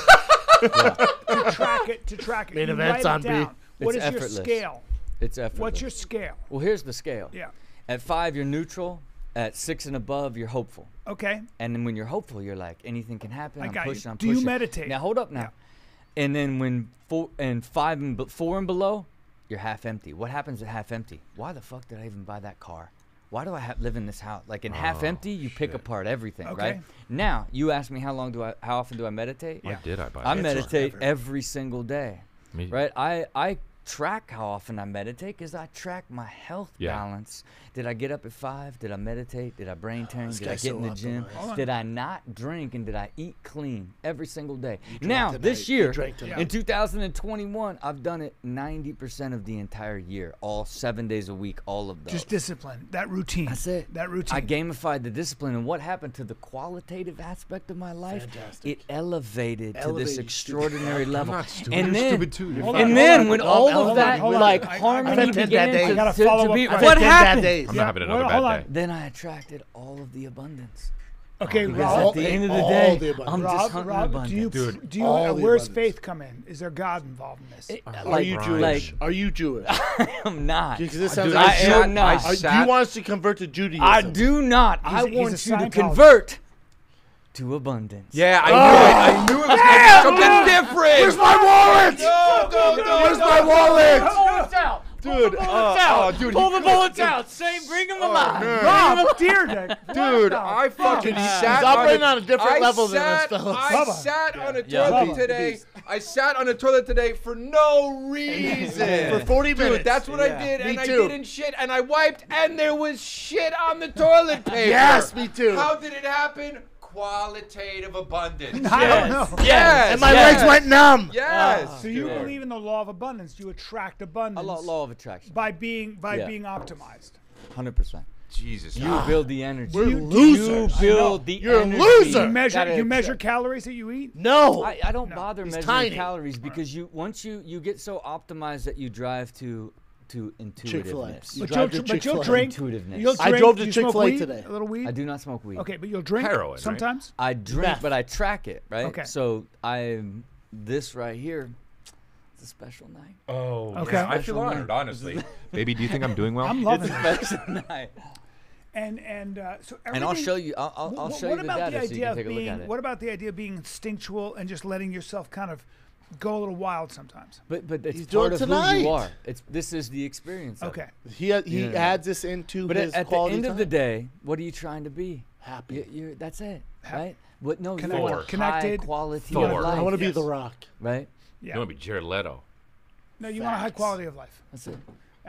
to track it. To track it. Main You event's write on, it B. down. What It's is your effortless. scale? It's effortless. What's your scale? Well, here's the scale. Yeah. At five, you're neutral. At six and above, you're hopeful. Okay. And then when you're hopeful, you're like, anything can happen. I I'm got you. pushing. I'm Do you pushing. meditate? Now hold up now. And then when four and five and be- four and below, you're half empty. What happens at half empty? Why the fuck did I even buy that car? Why do I ha- live in this house? Like in half empty, you pick apart everything, Okay. right? Now you ask me how long do I, how often do I meditate? Why did I buy I that? meditate forever. every single day, Me- right? I I track how often I meditate because I track my health Yeah. balance. Did I get up at five? Did I meditate? Did I brain turn? Did I guy's get in so the gym? optimized. Did I not drink? And did I eat clean every single day? Now tonight. this You year, drank tonight. in two thousand twenty-one, I've done it ninety percent of the entire year, all seven days a week, all of those. Just discipline. That routine. That's it. That routine. I gamified the discipline, and what happened to the qualitative aspect of my life? It elevated, to Elevated, this you extraordinary level. not stupid. And You're then, stupid too. You're Hold fine. on, and hold then on, when hold all on, of hold that on, hold on. like I- I- I've harmony had ten bad began days. to, I gotta to- to follow be, up. I've what had ten bad happened? days. I'm Yeah, not having another hold- bad hold on. day. Then I attracted all of the abundance. Okay, Because Rob. at the end of the all day, the abundance. I'm just Rob, hunting Rob, abundance. do you, Dude, do you, all uh, the where's abundance. faith come in? Is there God involved in this? It- Are like, you Brian. Jewish? like, Are you Jewish? I'm not. Because this Dude, sounds I like am you're- not. Are- I Do sat- you want us to convert to Judaism? I do not. I He's a- he's want a you to Scientologist. convert to abundance. Yeah, I knew it. I knew it was going to be something different. Where's my wallet? No, no, no. Where's my wallet? Bullets out. Dude, uh, oh, dude, Pull he- the bullets out. Say, bring them alive. Rob, dear neck. Dude, I fucking sat He's operating on, on a different I level than us, sat, fellas. I Bubba. sat on a Yeah. toilet Bubba. today. I sat on a toilet today for no reason. For forty minutes. Dude, that's what Yeah. I did, Me and I too. didn't shit, and I wiped, and there was shit on the toilet paper. Yes, me too. How did it happen? Qualitative abundance. I don't know. Yes. And my yes, legs went numb. Yes. So you Dude. believe in the law of abundance? You attract A abundance law, law of attraction. by being by Yeah. being optimized. one hundred percent. Jesus. You build the energy. We're you, losers. You I know. build the You're a energy. loser. You measure Gotta you measure accept- calories that you eat. No. I, I don't No, bother he's measuring tiny. calories because you once you you get so optimized that you drive to to Chick-fil-A. intuitiveness. You But drive you'll, to but you'll Chick-fil-A. drink. Intuitiveness. You'll I drink. drove to Do you smoke Chick-fil-A weed? today. A little weed. I do not smoke weed. Okay, but you'll drink Heroin, right? sometimes. I drink, Meth. but I track it, right? Okay. So I this right here, it's a special night. Oh, Okay. yeah, I feel Special honored, night. honestly. Baby, do you think I'm doing well? I'm loving it. Special night. And and uh, so everything. And I'll show you. I'll, I'll, I'll Wh- show what you the about data the so you idea can of take a look being? at it. What about the idea of being instinctual and just letting yourself kind of go a little wild sometimes? But but it's He's part doing of who tonight. you are. It's this is the experience. of Okay. it. He he Yeah. adds this into But his at, at the quality end of time. the day, what are you trying to be? Happy. You, you're, that's it, Ha- right? What? No, Connected. you want Connected. high quality Thor. of life, I want to be Yes. The Rock. right? Yeah. You want to be Jared Leto. No, you want a high Facts. quality of life. That's it.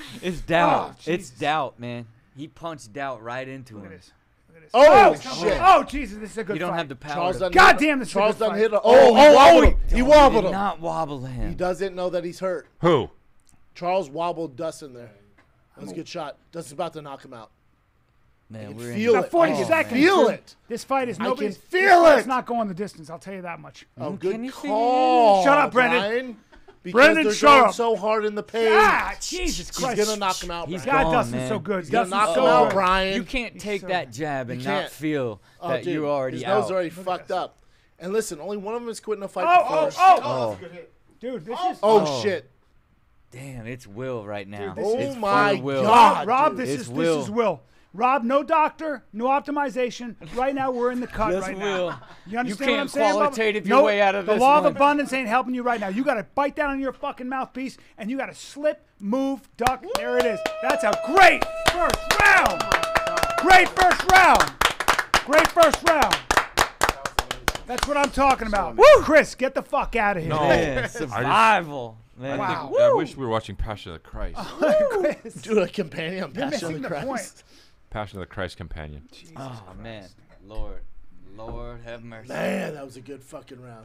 It's doubt. Oh, it's Jesus. doubt, man. He punched doubt right into Look at him. this. Look at this. Oh, oh, shit. Oh, Jesus, this is a good You don't fight. have the power. Charles to- done God hit- damn, this is a Charles good done fight. hit. A, Oh, oh, he oh, wobbled oh, him. He He wobbled did him. not wobble He him. doesn't know that he's hurt. Who? Charles wobbled Dustin there. That was a good shot. Dustin's about to knock him out. Man, can we're feel in About it. forty Oh, seconds. feel dude. it. This fight is I nobody's. can feel It's it. not going the distance. I'll tell you that much. Oh, Mm, good can you feel call. Shut up, Brendan. Brian, because Brendan, they're shut going up. so hard in the paint. Ah, Jesus He's Christ. gonna knock him out. He's Brian. God, gone, Dustin's man. so good. He's gonna Dustin's knock so him out, good. Brian. You can't He's take so that good. jab and You not can't. feel Oh, that dude, you're already his nose out. already Look at fucked this. up. And listen, only one of them is quitting a fight Oh, before. oh, oh, Oh, Dude, this is. Oh, Oh. shit. damn, it's Will right now. this Oh is my full Will. God. Rob, dude. this It's is Will. this is Will. Rob, no doctor, no optimization. Right now, we're in the cut Just right Will. now. You understand You what I'm can't saying? Bubba? qualitative your no, way out of the this law one. of abundance ain't helping you right now. You got to bite down on your fucking mouthpiece, and you got to slip, move, duck. There it is. That's a great first round. Great first round. Great first round. That's what I'm talking about. Woo! Chris, get the fuck out of here. No. Man, survival. Man. Wow. I wish we were watching Passion of the Christ. Chris. Dude, a companion on You're Passion of missing the the Christ. point. Passion of the Christ companion. Oh man, Lord, Lord have mercy. Man, that was a good fucking round.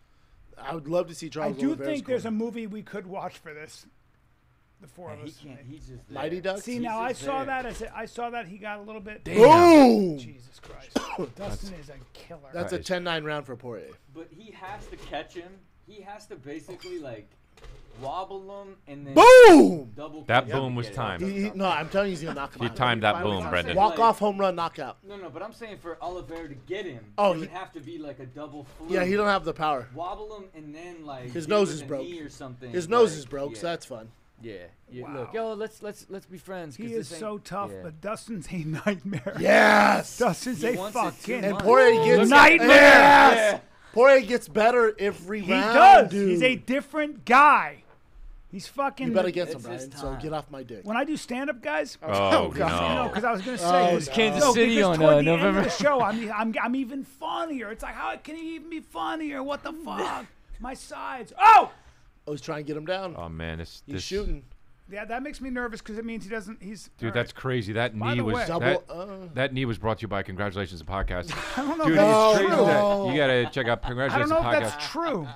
I would love to see I Charles do Oliveira's think there's a corner. movie we could watch for this. The four Man, of he us. can't. He's just there. Mighty Ducks. See, now I just saw there. that. I said, I saw that he got a little bit. Boom! Jesus Christ. Dustin is a killer. That's a ten nine round for Poirier. But he has to catch him. He has to basically like wobble him and then Boom! double. That kick him boom to was get it. timed. He, he, no, I'm telling you, he's gonna knock him He out. timed that boom, I'm Brendan. saying, Walk like- off, home run, knockout. No, no, but I'm saying for Oliveira to get him, Oh, it he- would have to be like a double flip. Yeah, he don't have the power. Wobble him and then like His hit nose with is a broke. knee or something. His nose like, is broke, yeah, so that's fun. yeah. yeah. Wow. Look, yo, let's let's let's be friends. 'cause He this is ain't- so tough, yeah. but Dustin's a nightmare. Yes! Dustin's He a wants it too fucking And much. Poirier gets nightmare. Yes! Poirier gets better every He round, does. dude. He's a different guy. He's fucking. You bet against him, It's Brian. his So time. get off my dick. When I do stand-up, guys. Oh, You know, no. because I was gonna say, Oh, because- no. Kansas no, City because on, toward uh, the November- end of the show, I'm, I'm, I'm even funnier. It's like, how can he even be funnier? What the fuck? My sides. Oh, I was trying to get him down. Oh man, this He's this shooting. yeah, that makes me nervous because it means he doesn't. He's dude. all right. That's crazy. That By knee the was way- that, Double, uh, that knee was brought to you by Congratulations the podcast. I don't know. Dude, if that's it's crazy true. that you gotta check out I don't Congratulations know the if podcast. that's true.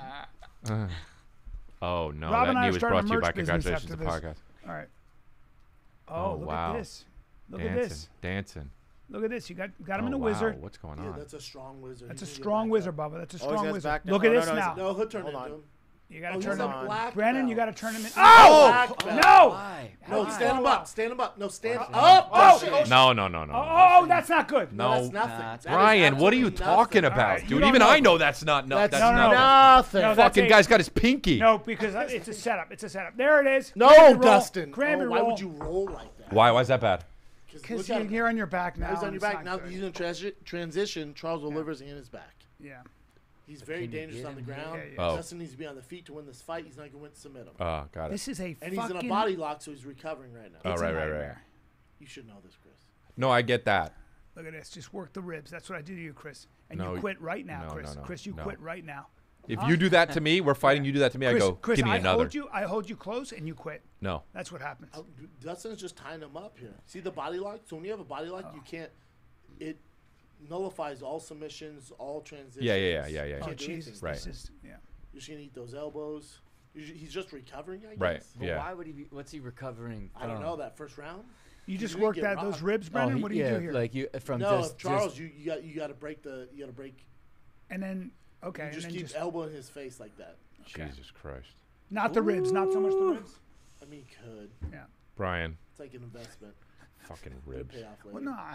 Oh no, Rob that and I knee are was starting brought a to you by merch business Congratulations the after podcast. All right. Oh, Oh, look wow. at this. Look dancing, at this. dancing. Look at this. You got got him oh, in a wow. wizard. What's going yeah, on? that's a strong wizard. That's a He's gonna strong get wizard, back Bubba. That's a Oh, he's strong got his wizard. back down. Look Oh, at no, this no, he's- now. up. No, he'll turn Hold into on. him. You gotta Oh, turn he's him. a black Brandon, belt. you gotta turn him in. Oh! Oh! Black belt. No! Why? No, Why? stand him Oh, up. Stand him up. No, stand Oh, up. oh, Shit. oh, No, no, no, no. Oh, no. oh, that's not good. No. That's nothing. Nah, it's That is Brian, what are you absolutely talking nothing. about, Alright, you dude? don't Even know. I know that's not. No, That's, that's No, no, not. no. nothing. No, that's Fucking a- guy's got his pinky. No, because it's a setup. It's a setup. There it is. No, Cranberry roll. Dustin. Cranberry Oh, why roll. would you roll like that? Why? Why is that bad? Because look you're, at him. you're on your back now. Now he's on and your it's back. not Now good. he's in transi- transition. Charles Oliver's in his back. Yeah. He's very Can you dangerous get on the him here? ground. Yeah, yeah. Oh. Dustin needs to be on the feet to win this fight. He's not going to win submit him. Oh, got it. This is a and fucking. he's in a body lock, so he's recovering right now. Oh, it's a right, right, right. nightmare. You should know this, Chris. No, I get that. Look at this. Just work the ribs. That's what I do to you, Chris. And No, you quit right now, no, Chris. no, no, Chris, you no. quit right now. If you do that to me, we're fighting. You do that to me, I Chris, go. Chris, Give me I another. hold you. I hold you close, and you quit. No. That's what happens. Oh, Dustin's just tying him up here. See the body lock? So when you have a body lock, Oh. you can't. It nullifies all submissions, all transitions. Yeah, yeah, yeah, yeah, yeah, You yeah. Oh can't do Jesus! anything. Right. This is yeah. You're just gonna eat those elbows. You're ju- He's just recovering, I guess. Right. But Yeah. why would he be? What's he recovering? I don't from? know that first round. You just didn't work get that rocked. those ribs, Oh, Brendan. he- what do you yeah, do here? like you from no, just Charles, just- you you got you got to break the you got to break. and then okay, You and just then keep just elbowing his face like that. okay. Jesus Christ, Not the ribs, not so much the ribs. I mean, you could. Yeah. Brian. It's like an investment. Fucking Could ribs. pay off later. Well, nah.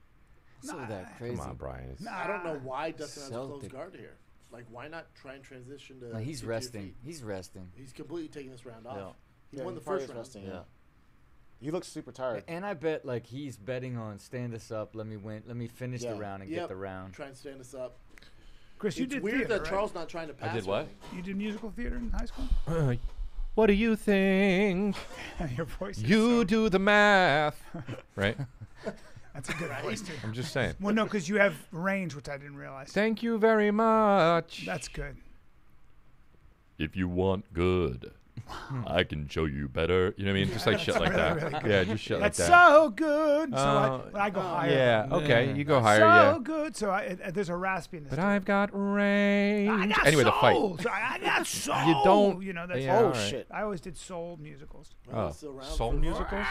so Nah. that crazy. Come on, Brian. It's, Nah. I don't know why Dustin has a close Celtic. guard here. Like, why not try and transition to? Like, he's to your resting. feet? He's resting. He's completely taking this round off. Yeah. He Yeah, won he the probably first is round. resting, Yeah. He looks super tired. And I bet like he's betting on stand us up. Let me win. Let me finish Yeah. the round and Yep. get the round. Try and stand us up. Chris, you it's did weird theater, that right? Charles not trying to pass. did what? me. You did musical theater in high school. what do you think? Your voice. Is You so, do the math, right? That's a good voice too. I'm just saying. Well, no, because you have range, which I didn't realize. Thank you very much. That's good. If you want good. I can show you better. You know what I mean? Just like shit like that. really good. Yeah, just shit That's like that. so good. So Oh, I, I go higher. Yeah. Okay. You go higher. So Yeah. good. So I, it, there's a raspiness. But to it. I've got range. I got Anyway, the fight. soul. So I, I got soul. You don't- You know that's. Yeah, Oh, all right. shit. I always did soul musicals. Well, Oh, it's around soul for- musicals?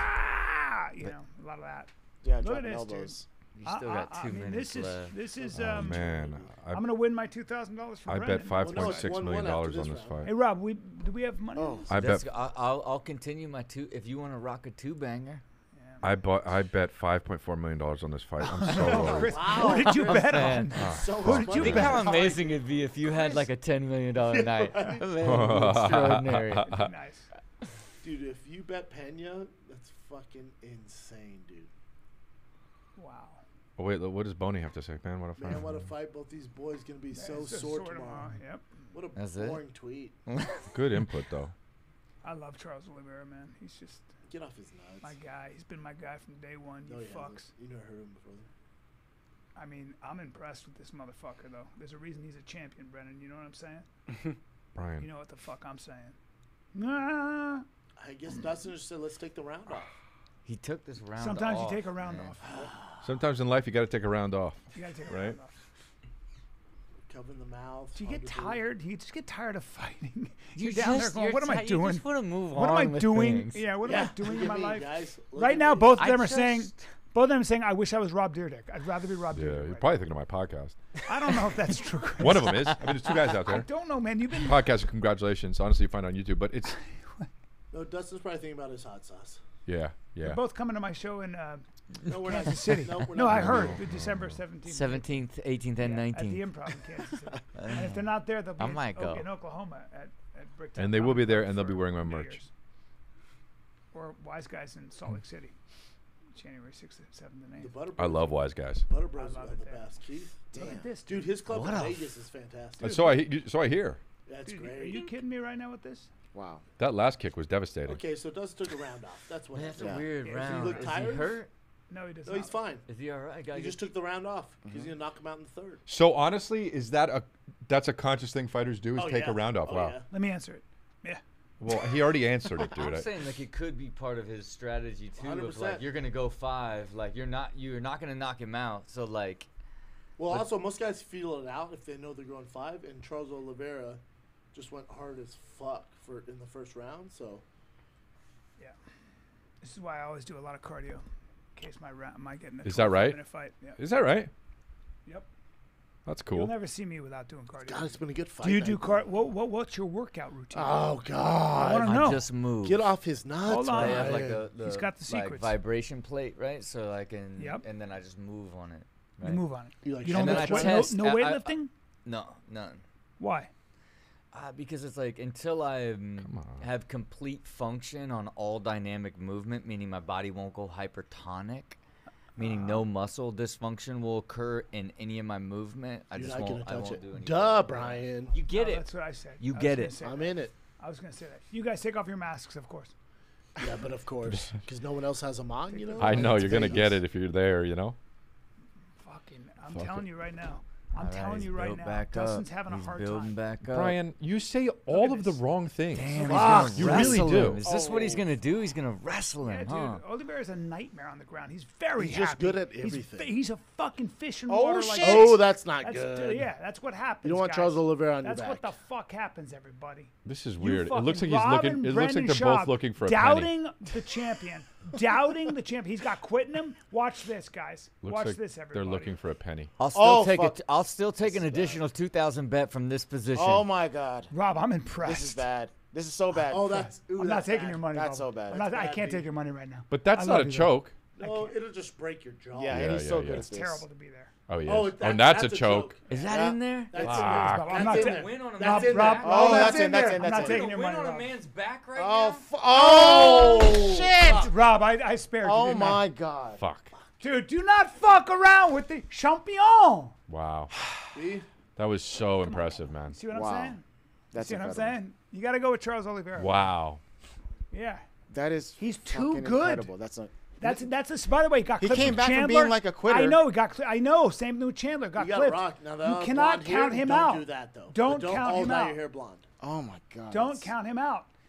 Ah, you know, a lot of that. Yeah, Look dropping at this, dude. elbows. You still I, got I, two I mean, minutes this left. is this is Oh, um. man. I, I'm gonna win my two thousand dollars for I Brendan. bet five Well, no, point it's six one million one after dollars on this this round. fight. Hey Rob, we do we have money? Oh. on this? I That's- bet. I- I'll, I'll continue my two. If you want to rock a two banger, I bought. I bet five point four million dollars on this fight. I'm so Oh, worried. Chris, Wow. who did you bet man. on? So Who much did you money. think bet how on? amazing it'd be if you had like a ten million dollar night. Man, extraordinary. Nice. Dude, if you bet Pena, that's fucking insane, dude. Wow. Oh, wait, what does Boney have to say, man? What a fight! Man, what a fight. Both these boys going to be so It's just sore sort of, tomorrow. uh, Yep. What a That's it? boring tweet. Good input though. I love Charles Oliveira, man. He's just Get off his nuts. my guy. He's been my guy from day one. You No, he hasn't. fucks. You never heard him before. I mean, I'm impressed with this motherfucker, though. There's a reason he's a champion, Brennan. You know what I'm saying? Brian. You know what the fuck I'm saying? Nah. I guess Dustin just said, let's take the round off. He took this round. Sometimes off, you take a round man. off. Sometimes in life you got to take a round off. You gotta take a Right. round off. Covering the mouth. Do you hard get to do. tired? You just get tired of fighting. You You're down there just- going, you're what am I ti- You doing? just want to move What am on I with doing? things. Yeah, what Yeah, am I doing look in my at me, life? guys. Look Right at now, me. both of I them are saying, just- both of them are saying, I wish I was Rob Dyrdek. I'd rather be Rob Yeah, Dyrdek. you're right probably thinking of my podcast. now. I don't know if that's true. One of them is. I mean, there's two guys out I there. don't know, man. You've been Podcast, congratulations. Honestly, you find it on YouTube, but it's No, Dustin's probably thinking about his hot sauce. yeah, yeah. both coming to my show in uh, No, we're not. Kansas City. No, we're No, not I gonna heard do it. December seventeenth. seventeenth, eighteenth, and Yeah, at the nineteenth. Improv in Kansas City. And if they're not there, they'll be I in, might oh, go. in Oklahoma at, at Bricktown And they will be Comedy there, Club and they'll be for wearing my New merch. Year's. Or Wise Guys in Salt Lake City, January sixth, seventh, and The eighth. Butter I Bros- love wise guys. Butter Bros I love got it the there. best. Keith. Look at this, Dude, his club What in a Vegas is fantastic. And so I, he- so I hear. That's Dude, great. are you kidding me right now with this? Wow. That last kick was devastating. Okay, so Dustin took a round off. That's what That's happened. a weird Yeah. round. look Is tired? he hurt? No, he does No, not. he's fine. Is he all right? He just took the round off. He's gonna knock him out in the third. So honestly, is that a that's a conscious thing fighters do? Is Oh, take yeah. a round off? Oh, wow. yeah. Let me answer it. Yeah. Well, he already answered it, dude. I'm I- saying like it could be part of his strategy too. one hundred Of like percent. you're gonna go five, like you're not you're not gonna knock him out. So like Well, But- also most guys feel it out if they know they're going five, and Charles Oliveira just went hard as fuck for in the first round. So Yeah. This is why I always do a lot of cardio, in case my round might get in a Is that right? minute fight. Yeah. Is that right? Yep. That's You'll cool. never see me without doing cardio. God, it's been a good fight. do you do night, car? though. What, what What's your workout routine? Oh I God! wanna know. I just moved. Get off his nuts, Hold on. I have man. like a the, He's got the like, secrets. vibration plate, right? So I can Yep. and then I just move on it. You Right? move on it. You like You don't And then lift I weight, test- no, no I- I- weightlifting? No, none. Why? Uh, because it's like until I um, Come on. have complete function on all dynamic movement, meaning my body won't go hypertonic, meaning no muscle dysfunction will occur in any of my movement. I You're just not won't. gonna I touch won't it. do any. Duh, Brian. You get Oh, it. That's what I said. You I was get gonna it. say I'm that. in it. I was going to say that. You guys take off your masks, of course. Yeah, but of course, because no one else has them on. You know. I know It's you're gonna Vegas. get it if you're there. You know. Fucking, I'm Fuck telling it. you right now. I'm All right, telling he's you right built now. back Dustin's up. having a He's hard building time. back up. Brian, you say all at of the this. wrong things. Damn, he's Ah, gonna you really wrestle do. him. Is this what he's gonna do? He's gonna wrestle Yeah, him, dude. huh? Oliveira's a nightmare on the ground. He's very He's just happy. good at He's everything. fa- He's, a fucking fish in Oh water. shit! Like Oh, that's not that's, good. Yeah, that's what happens. You don't want guys. Charles Oliveira on That's your what back. the fuck happens, everybody. This is You weird. It looks like fucking- he's Rob looking. and It looks like Brendan they're both Schaub looking for a penny. doubting the champion, doubting the champion. He's got quitting him. Watch this, guys. Looks Watch like this, they're everybody. looking for a penny. I'll still Oh, take fuck. it. I'll still take an additional two thousand bet from this position. Oh my God. Rob, I'm impressed. This is bad. This is so bad. Oh, that's. Ooh, I'm not that's taking bad. your money. That's Bob. so bad. I'm not, That's I bad, can't dude. take your money right now. But that's I not love a you, though. choke. No, it'll just break your jaw. Yeah, Yeah, and he's so yeah, good yeah. at this. Terrible to be there. Oh yeah. Oh, Oh, that- that's, that's a a choke. joke. Is that Yeah. in there? That's Please, in Bob, there. I'm not That's in taking. there. Win on a That's Rob, in Rob, there. Rob, Oh, that's that's in in, that's there. in, I'm that's not in. taking Gonna your win money, on a Rob. man's back right Oh, now. f- oh shit! Rob, I, I spared you. Oh didn't I? my God. Fuck. Dude, do not fuck around with the champion. Wow. See? That was so impressive, man. See what I'm Wow. saying? That's See what I'm incredible. saying? You got to go with Charles Oliveira. Wow. Yeah. That is He's too fucking good. Incredible. That's a, That's that's. By the way, he got He clipped came with back from Chandler. being like a quitter. I know. He got. Cli- I know. Same thing with Chandler. Got You got clipped. rock. Now, the you other cannot blonde hair, count him don't out. do that though. Don't But don't count all him dye out. your hair blonde. oh my God. Don't that's- count him out.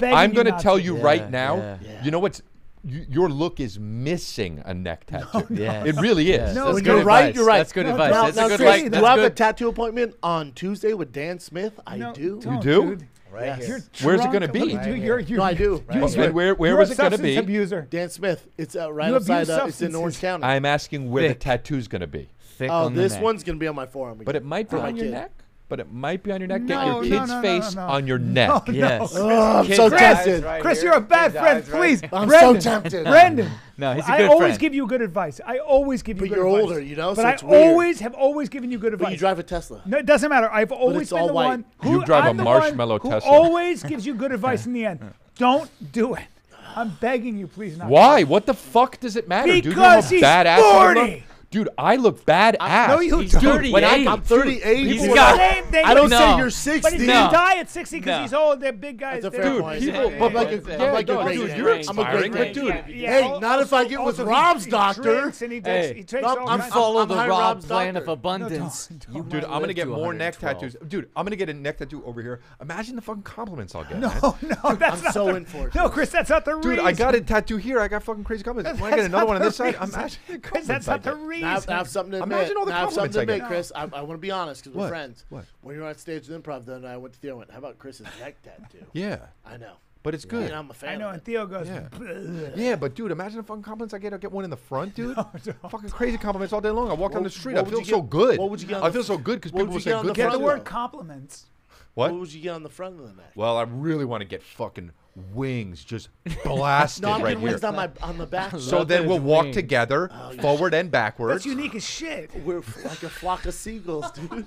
begging I'm you going to not tell to. you Yeah, right now. yeah. Yeah. You know what's y- your look is missing a neck tattoo. Yes. It really is. Yes. No, That's When good you're right, advice. you're right. That's good No, advice. Now, That's now a good Chris, like, do that's I have a good. tattoo appointment on Tuesday with Dan Smith? I No, do. don't, do? dude. Right Yes. here. You're Where's it drunk. gonna be? Look at you, Right You're, here. you're, No, I do. You, Right And where where you're was a it going to substance be? abuser. Dan Smith. It's uh, right You abuse outside. Uh, it's in Orange substances. County. I'm asking where the Vic. tattoo's going to be. Thick Oh, on the this neck. one's gonna be on my forearm. But it might be For my on your kid. neck. But it might be on your neck. Get No, your no, kid's no, no, face no. on your neck. No, Yes. no. Oh, I'm Kid's so eyes tempted. right Chris, here. you're a bad Kid's friend. eyes right Please, here. I'm Brendan, so tempted. Brendan. No, he's a I good always friend. give you good advice. I always give you But good you're advice. older, you know, But so I it's weird. always have always given you good advice. But you drive a Tesla. No, it doesn't matter. I've always it's been all the white. one You who drive a I'm the marshmallow one who Tesla. always gives you good advice in the end. Don't do it. I'm begging you, please not. Why? What the fuck does it matter? Dude, you know Because how he's badass you forty. look? Dude, I look badass. No, you He's don't. thirty-eight. when I- I'm thirty-eight. He's People got- are like, Same thing. I don't but say No. you're But sixty. he No. can die at sixty because No. he's old. They're big guys. That's a They're- fair Dude, point. people, Yeah, but yeah, like, yeah. a, I'm yeah, like a no, great dude, man. you're I'm a inspiring, great but man. dude, Yeah, Hey, al- not if I get with also he- Rob's he doctor. drinks and he takes, Hey. he takes No, all I'm kinds of- Follow I'm the hiring Rob Rob's plan doctor. of abundance. No, don't. You Dude, might I'm gonna live get to more neck one hundred twelve. tattoos. Dude, I'm gonna get a neck tattoo over here. Imagine the fucking compliments I'll get. No, man. no, that's I'm not so the, in for it. No, Chris, that's not the Dude, reason. I got a tattoo here. I got fucking crazy compliments. When I get That's another not one on the this side, reason. imagine the Chris, that's compliments I not the get. reason. I have, I have something to admit. Imagine all the I have something compliments to I get. admit, Chris. I, I want to be honest because we're What? friends. What? When you were on stage with Improv, then I went to Theo and went, "How about Chris's neck tattoo?" Yeah, I know. but it's good. And I'm a fan. I know, of and it. Theo goes, Yeah. "Bleh." Yeah, but dude, imagine the fucking compliments I get. I get one in the front, dude. don't. Fucking crazy compliments all day long. I walk down the What- street. what I would feel you so get- good. what would you get on I the feel f- so good because what people would will you say get on good the Get things. the front word though? compliments. What? What would you get on the front of the neck? Well, I really want to get fucking wings just blasted No, I'm right getting here. wings on my on the back. So Love then those we'll walk wings. together, Oh, yeah. forward and backwards. That's unique as shit. We're like a flock of seagulls, dude.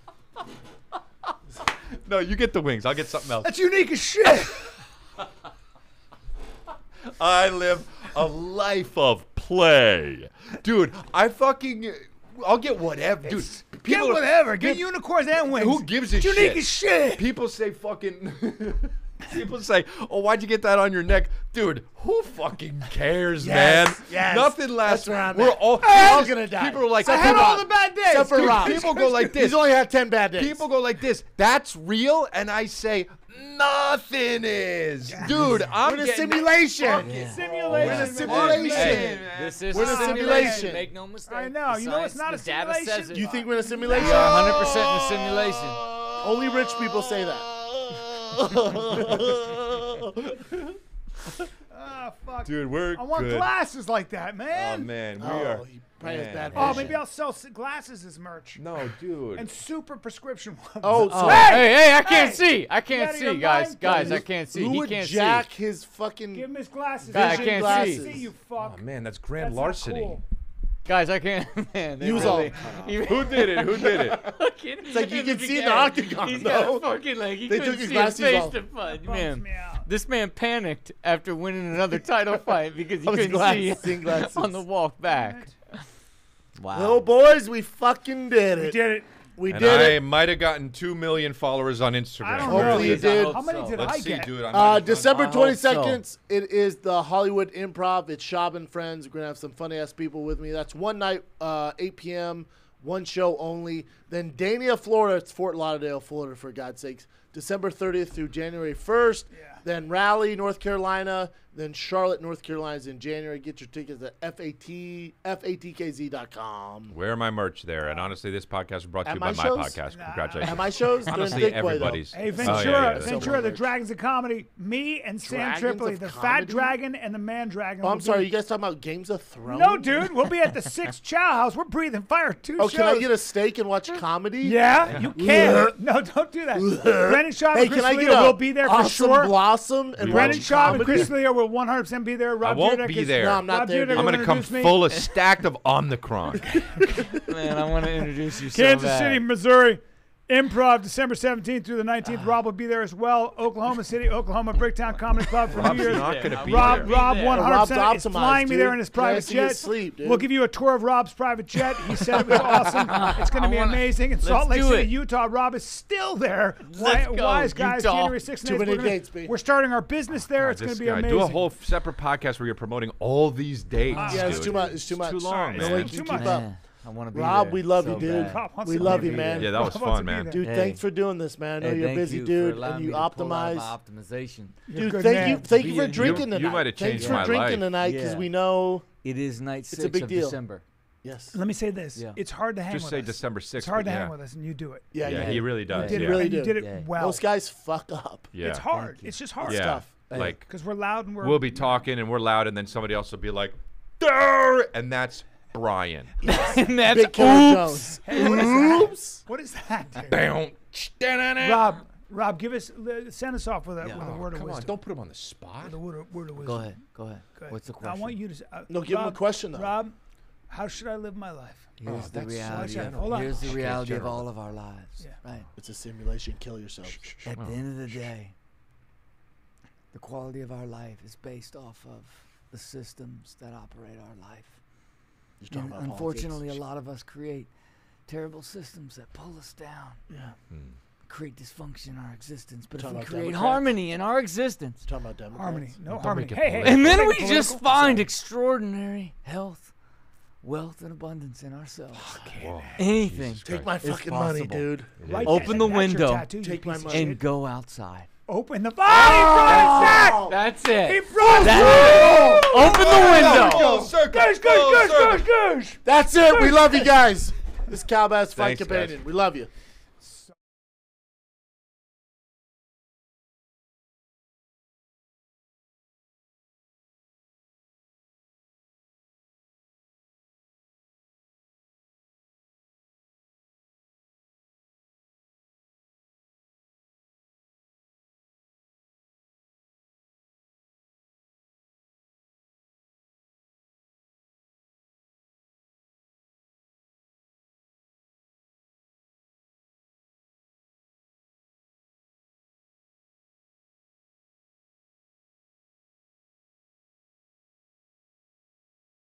No, you get the wings. I'll get something else. That's unique as shit. I live a life of play, dude. I fucking, I'll get whatever, dude. Get People- whatever. Get dude, unicorns and wings. Who gives a It's shit? unique as shit. People say fucking. People say, "Oh, why'd you get that on your neck, dude?" Who fucking cares, Yes, man? yes. Nothing lasts. That's where I'm We're at. all. We're all just- gonna die. People are like, Except I had for all Rob. the bad days. Except for Dude, Rob. people go like this. He's only had ten bad days. People go like this. That's real, and I say nothing is, dude. I'm We're in a getting simulation. fucking- Simulation. We're in a man. simulation. Hey, this is We're in a a simulation. simulation. Make no mistake. I know. The You know it's science- not a the data simulation. says it. You think we're in a simulation? We are one hundred percent in a simulation. Only rich people say that. Ah, fuck. Dude, we're I want good. glasses like that, Oh man. man, we Oh, are. he probably has man. bad Oh, vision. maybe I'll sell s- glasses as merch. No, dude. And super prescription ones. Oh, so Oh, hey, hey, I can't Hey! see. I You can't out of your see, guys. mind? Guys, I Who- can't see. Who He would can't jack see. his fucking? Give him his glasses. I vision can't glasses. See, you fuck. Oh man, that's grand That's not larceny. cool. Guys, I can't. Man, they He was really, all- Who did it? Who did it? It's like you can see the octagon, He's though. got a fucking like he They couldn't took his see his glasses face off. to fudge, Bums man. me out. This man panicked after winning another title fight because he Of his couldn't glasses, see seeing glasses. on the walk back. Wow. Little boys, we fucking did We it. did it. We And did I it. might have gotten two million followers on Instagram. I don't Hopefully know. you did. hope How many so. did Let's I see, get? dude. I might Uh, have done- December I hope twenty-second, it is the Hollywood Improv. It's Shab and Friends. We're going to have some funny ass people with me. That's one night, uh, eight p.m., one show only. Then Dania, Florida. It's Fort Lauderdale, Florida, for God's sakes. December thirtieth through January first. Yeah. Then Raleigh, North Carolina. Then Charlotte, North Carolina is in January. Get your tickets at F A T F A T K Z dot com. Wear my merch there. And honestly, this podcast is brought to At you my by my shows? podcast. Nah. Congratulations. At my shows, they're in Honestly, Dickway, though. everybody's. Hey, Oh, Ventura, yeah, yeah, yeah. Ventura, the merch. Dragons of Comedy. Me and Sam Dragons Tripoli, of the Fat Comedy? Dragon and the Man Dragon. Oh, will I'm be- sorry. You guys talking about Games of Thrones? No, dude. We'll be at the Six Chow House. We're breathing fire. Two Oh, shows. can I get a steak and watch comedy? Yeah, you can. No, don't do that. Brendan Schaub Hey, and Chris can I get Leo a will be there for awesome sure. Blossom and Brendan watch Schaub and comedy? Chris Leo will one hundred percent be there. Rob I won't Dyrdek be is- there. No, I'm not Rob there, Dyrdek dude. I'm will going to come introduce me. full of stacked of Omicron. Man, I want to introduce you so Kansas bad. City, Missouri. Improv, December seventeenth through the nineteenth. Rob will be there as well. Oklahoma City, Oklahoma Bricktown Comedy Club for Rob's New Year's. not going to be Rob, there. Rob, there. one hundred percent Rob's is optimized, flying me there dude. in his Can I private see his jet. sleep, dude? We'll give you a tour of Rob's private jet. He said it was awesome. It's going to I be wanna- amazing. In let's Salt Lake do City, it. Utah. Rob is still there. Let's Wi- go, Wise Guys, Utah. January sixth and Too eighth. many We're gonna- dates, B. We're starting our business there. It's going This to be guy. amazing. Do a whole separate podcast where you're promoting all these dates. Yeah, it's dude. too much. It's too much. too long, No man. way Too to keep much. up. Man. I want to be Rob, there we love so you, dude. bad. Rob wants We to love be you, there. man. Yeah, that was Rob wants fun, to be man. there. Dude, Hey. thanks for doing this, man. I know Hey, you're a thank busy you dude for allowing and me you to pull out optimize. my optimization. You're a Dude, good thank man. you, thank you Be for in- drinking You- you tonight. might have Thanks changed for my drinking life. tonight because Yeah. we know. It is night six a big of deal. December. Yes. Let me say this. Yeah. It's hard to hang Just with say us. December sixth. It's hard to but hang yeah. with us, and you do it. Yeah, Yeah, yeah. he really You does. did yeah. it. really and you do. did it Yeah. well. Those guys fuck up. Yeah. It's hard. Thank you. It's just hard. Yeah. Stuff. Like Because we're loud and we're. we'll be talking and we're loud, and then somebody else will be like, "Durr!" and that's Brian. And that's Big Killer Jones. Hey, what is that? Oops. What is that, dude? Bam. Rob, Rob, give us uh, send us off with a, Yeah. with a Oh, word of Come on, wisdom. don't put him on the spot. With a word of, word of wisdom. Go ahead. Go ahead. Go ahead. What's the I question? want you to. s- Uh, No, give him a Rob, question, though. Rob, how should I live my life? Here's Oh, the that's so reality. general. Of, Hold on. here's the Okay, reality of general. all of our lives. Yeah. Right. It's a simulation. Kill yourself. At the end of the day, the quality of our life is based off of the systems that operate our life. You're talking And about unfortunately, politics. a lot of us create terrible systems that pull us down. Yeah. Create dysfunction in our existence. But if Talking we about create Democrats? harmony in our existence, You're talking about Democrats. Harmony. No Don't harmony. make it Hey, hey. political. and then don't we make it just political. find Sorry. extraordinary health, wealth, and abundance in ourselves. Whoa, Anything. Jesus Take Christ. my It's fucking money, possible. dude. Right, Open that- the that's your window. tattoo, you Take my piece of money. shit. And go outside. Open the. Oh, he brought it back. That's He it. brought it That's it. Open the window. Goose, goose, goose, goose, goose. That's it. We love you guys. This is Calbass Fight Thanks, guys. Companion. We love you.